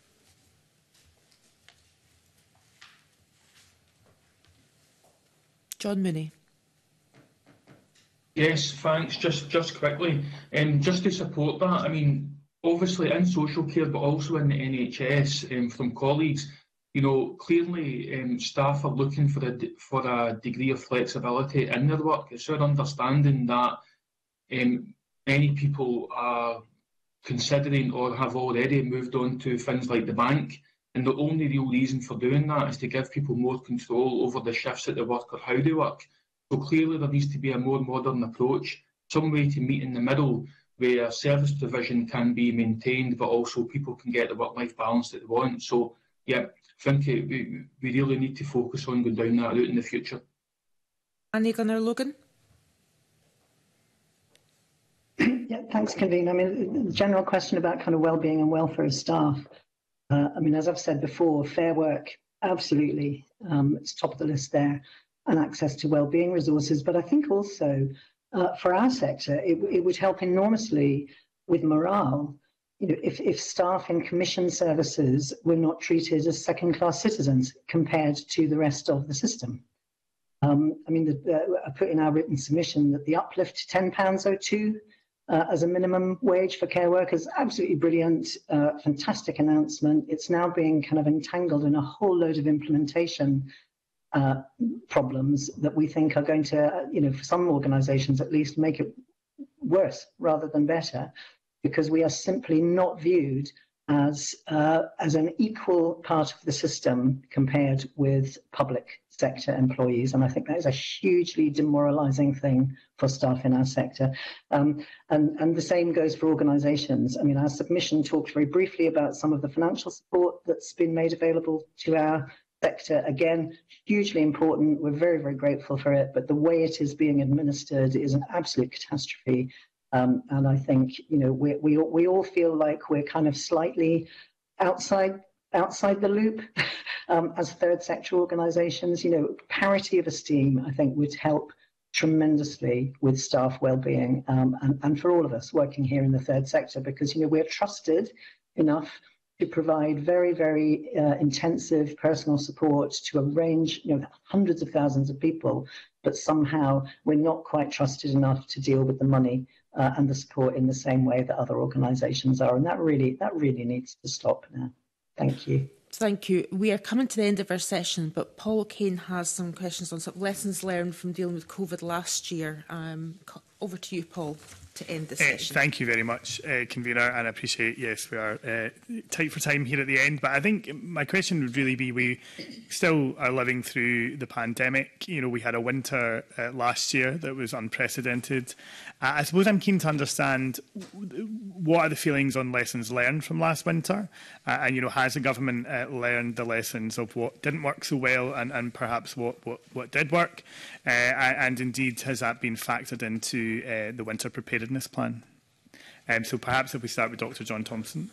John Mooney. Yes, thanks. Just quickly, just to support that, I mean, obviously in social care, but also in the NHS, from colleagues, clearly staff are looking for a degree of flexibility in their work. It's our understanding that many people are considering or have already moved on to things like the bank, and the only real reason for doing that is to give people more control over the shifts that they work or how they work. So clearly there needs to be a more modern approach, some way to meet in the middle where service provision can be maintained, but also people can get the work-life balance that they want. So yeah, I think we really need to focus on going down that route in the future. Annie Gunnar-Logan. Yeah, thanks, Convener. I mean, the general question about kind of well-being and welfare of staff. I mean, as I've said before, Fair Work, absolutely, it's top of the list there, and access to well-being resources. But I think also for our sector, it would help enormously with morale. If staff in commission services were not treated as second-class citizens compared to the rest of the system. I mean, I put in our written submission that the uplift to £10.02 as a minimum wage for care workers, absolutely brilliant, fantastic announcement. It's now being kind of entangled in a whole load of implementation problems that we think are going to, for some organisations at least, make it worse rather than better, because we are simply not viewed as an equal part of the system compared with public sector employees. And I think that is a hugely demoralising thing for staff in our sector. And the same goes for organisations. I mean, our submission talked very briefly about some of the financial support that's been made available to our sector. Again, hugely important. We're very, very grateful for it. But the way it is being administered is an absolute catastrophe. And I think, we all feel like we're kind of slightly outside the loop as third sector organisations. Parity of esteem, I think, would help tremendously with staff well-being and for all of us working here in the third sector, because, we're trusted enough to provide very, very intensive personal support to a range, hundreds of thousands of people, but somehow we're not quite trusted enough to deal with the money and the support in the same way that other organisations are. And that really needs to stop now. Thank you. Thank you. We are coming to the end of our session, but Paul Kane has some questions on sort of lessons learned from dealing with COVID last year. Over to you, Paul, to end this session. Thank you very much, Convener, and I appreciate, yes, we are tight for time here at the end, but I think my question would really be, we still are living through the pandemic. We had a winter last year that was unprecedented. I suppose I'm keen to understand what are the feelings on lessons learned from last winter, and has the government learned the lessons of what didn't work so well and perhaps what did work, and indeed has that been factored into the winter preparedness plan? So perhaps if we start with Dr. John Thompson.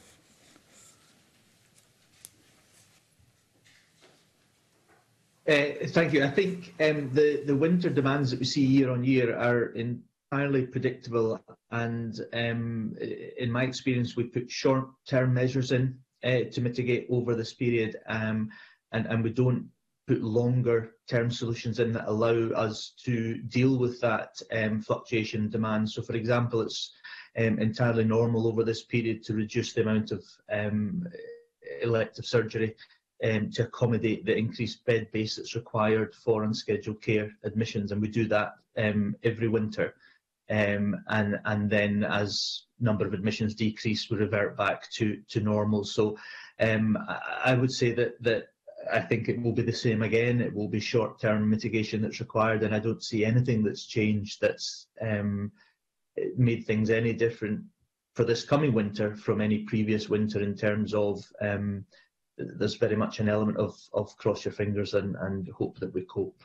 Thank you. I think the winter demands that we see year on year are entirely predictable, and in my experience, we put short-term measures in to mitigate over this period, and we don't put longer term solutions in that allow us to deal with that fluctuation in demand. So, for example, it's entirely normal over this period to reduce the amount of elective surgery to accommodate the increased bed base that's required for unscheduled care admissions, and we do that every winter. And then as number of admissions decrease, we revert back to normal. So I would say that I think it will be the same again. It will be short-term mitigation that's required, and I don't see anything that's changed that's made things any different for this coming winter from any previous winter in terms of there's very much an element of cross your fingers and hope that we cope.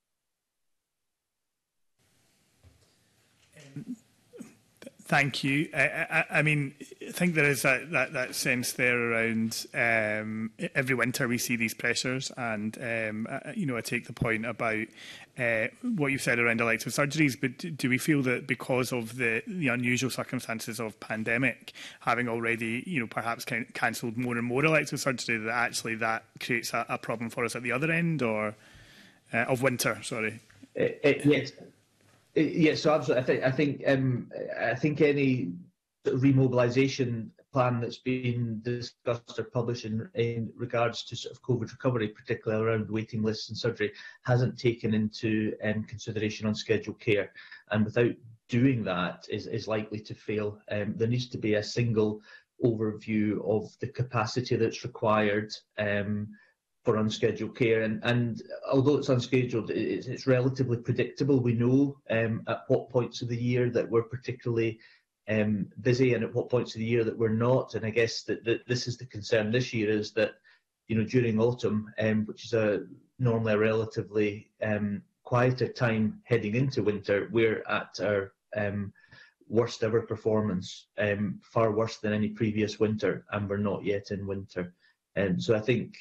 Thank you. I mean, I think there is that sense there around every winter we see these pressures, and I take the point about what you said around elective surgeries. But do we feel that because of the unusual circumstances of pandemic, having already perhaps cancelled more and more elective surgery, that actually that creates a problem for us at the other end, or of winter? Sorry. Yes. Yes, so absolutely. I think any remobilisation plan that's been discussed or published in regards to sort of COVID recovery, particularly around waiting lists and surgery, hasn't taken into consideration unscheduled care, and without doing that is likely to fail. There needs to be a single overview of the capacity that's required for unscheduled care, and although it's unscheduled, it's relatively predictable. We know at what points of the year that we're particularly busy and at what points of the year that we're not. And I guess that this is the concern this year, is that during autumn, which is normally a relatively quieter time heading into winter, we're at our worst ever performance, far worse than any previous winter, and we're not yet in winter. So I think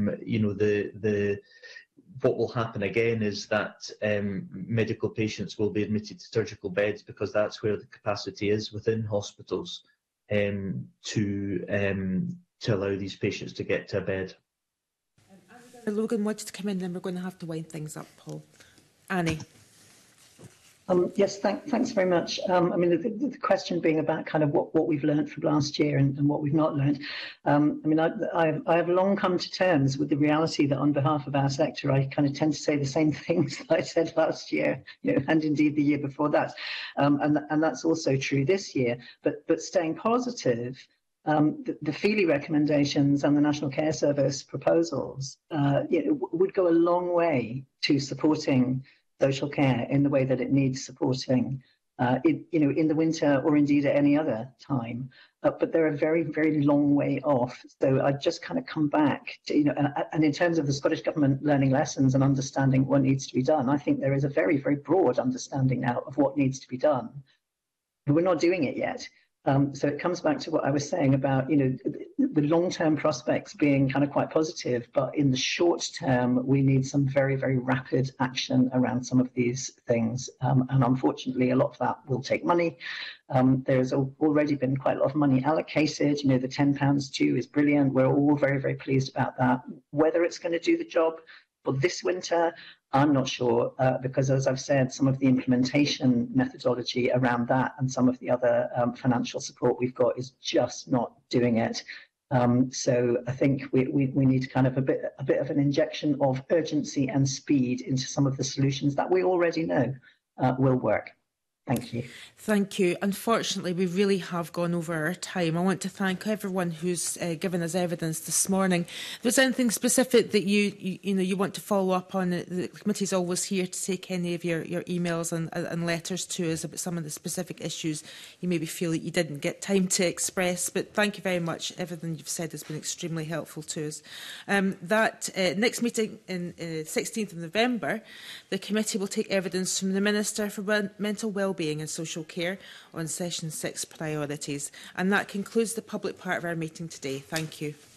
what will happen again is that medical patients will be admitted to surgical beds, because that's where the capacity is within hospitals to allow these patients to get to a bed. Logan wanted to come in, then we're going to have to wind things up, Paul. Annie. Yes, thanks very much. I mean, the question being about kind of what we've learned from last year and what we've not learned. I mean, I have long come to terms with the reality that on behalf of our sector, I kind of tend to say the same things that I said last year, and indeed the year before that. And that's also true this year. But staying positive, the Feely recommendations and the National Care Service proposals would go a long way to supporting social care in the way that it needs supporting, in the winter or indeed at any other time. But they're a very, very long way off. So I just kind of come back to, and in terms of the Scottish Government learning lessons and understanding what needs to be done, I think there is a very, very broad understanding now of what needs to be done. But we're not doing it yet. So it comes back to what I was saying about, the long-term prospects being kind of quite positive, but in the short term, we need some very, very rapid action around some of these things. And unfortunately, a lot of that will take money. There's already been quite a lot of money allocated. The £10 due is brilliant. We're all very, very pleased about that. Whether it's going to do the job for this winter, I'm not sure, because as I've said, some of the implementation methodology around that and some of the other financial support we've got is just not doing it. So I think we need kind of a bit of an injection of urgency and speed into some of the solutions that we already know will work. Thank you. Thank you. Unfortunately, we really have gone over our time. I want to thank everyone who's given us evidence this morning. If there's anything specific that you want to follow up on, the committee is always here to take any of your emails and letters to us about some of the specific issues you maybe feel that you didn't get time to express. But thank you very much. Everything you've said has been extremely helpful to us. Next meeting in 16th of November, the committee will take evidence from the Minister for Mental Wellbeing and Social Care on Session 6 priorities. And that concludes the public part of our meeting today. Thank you.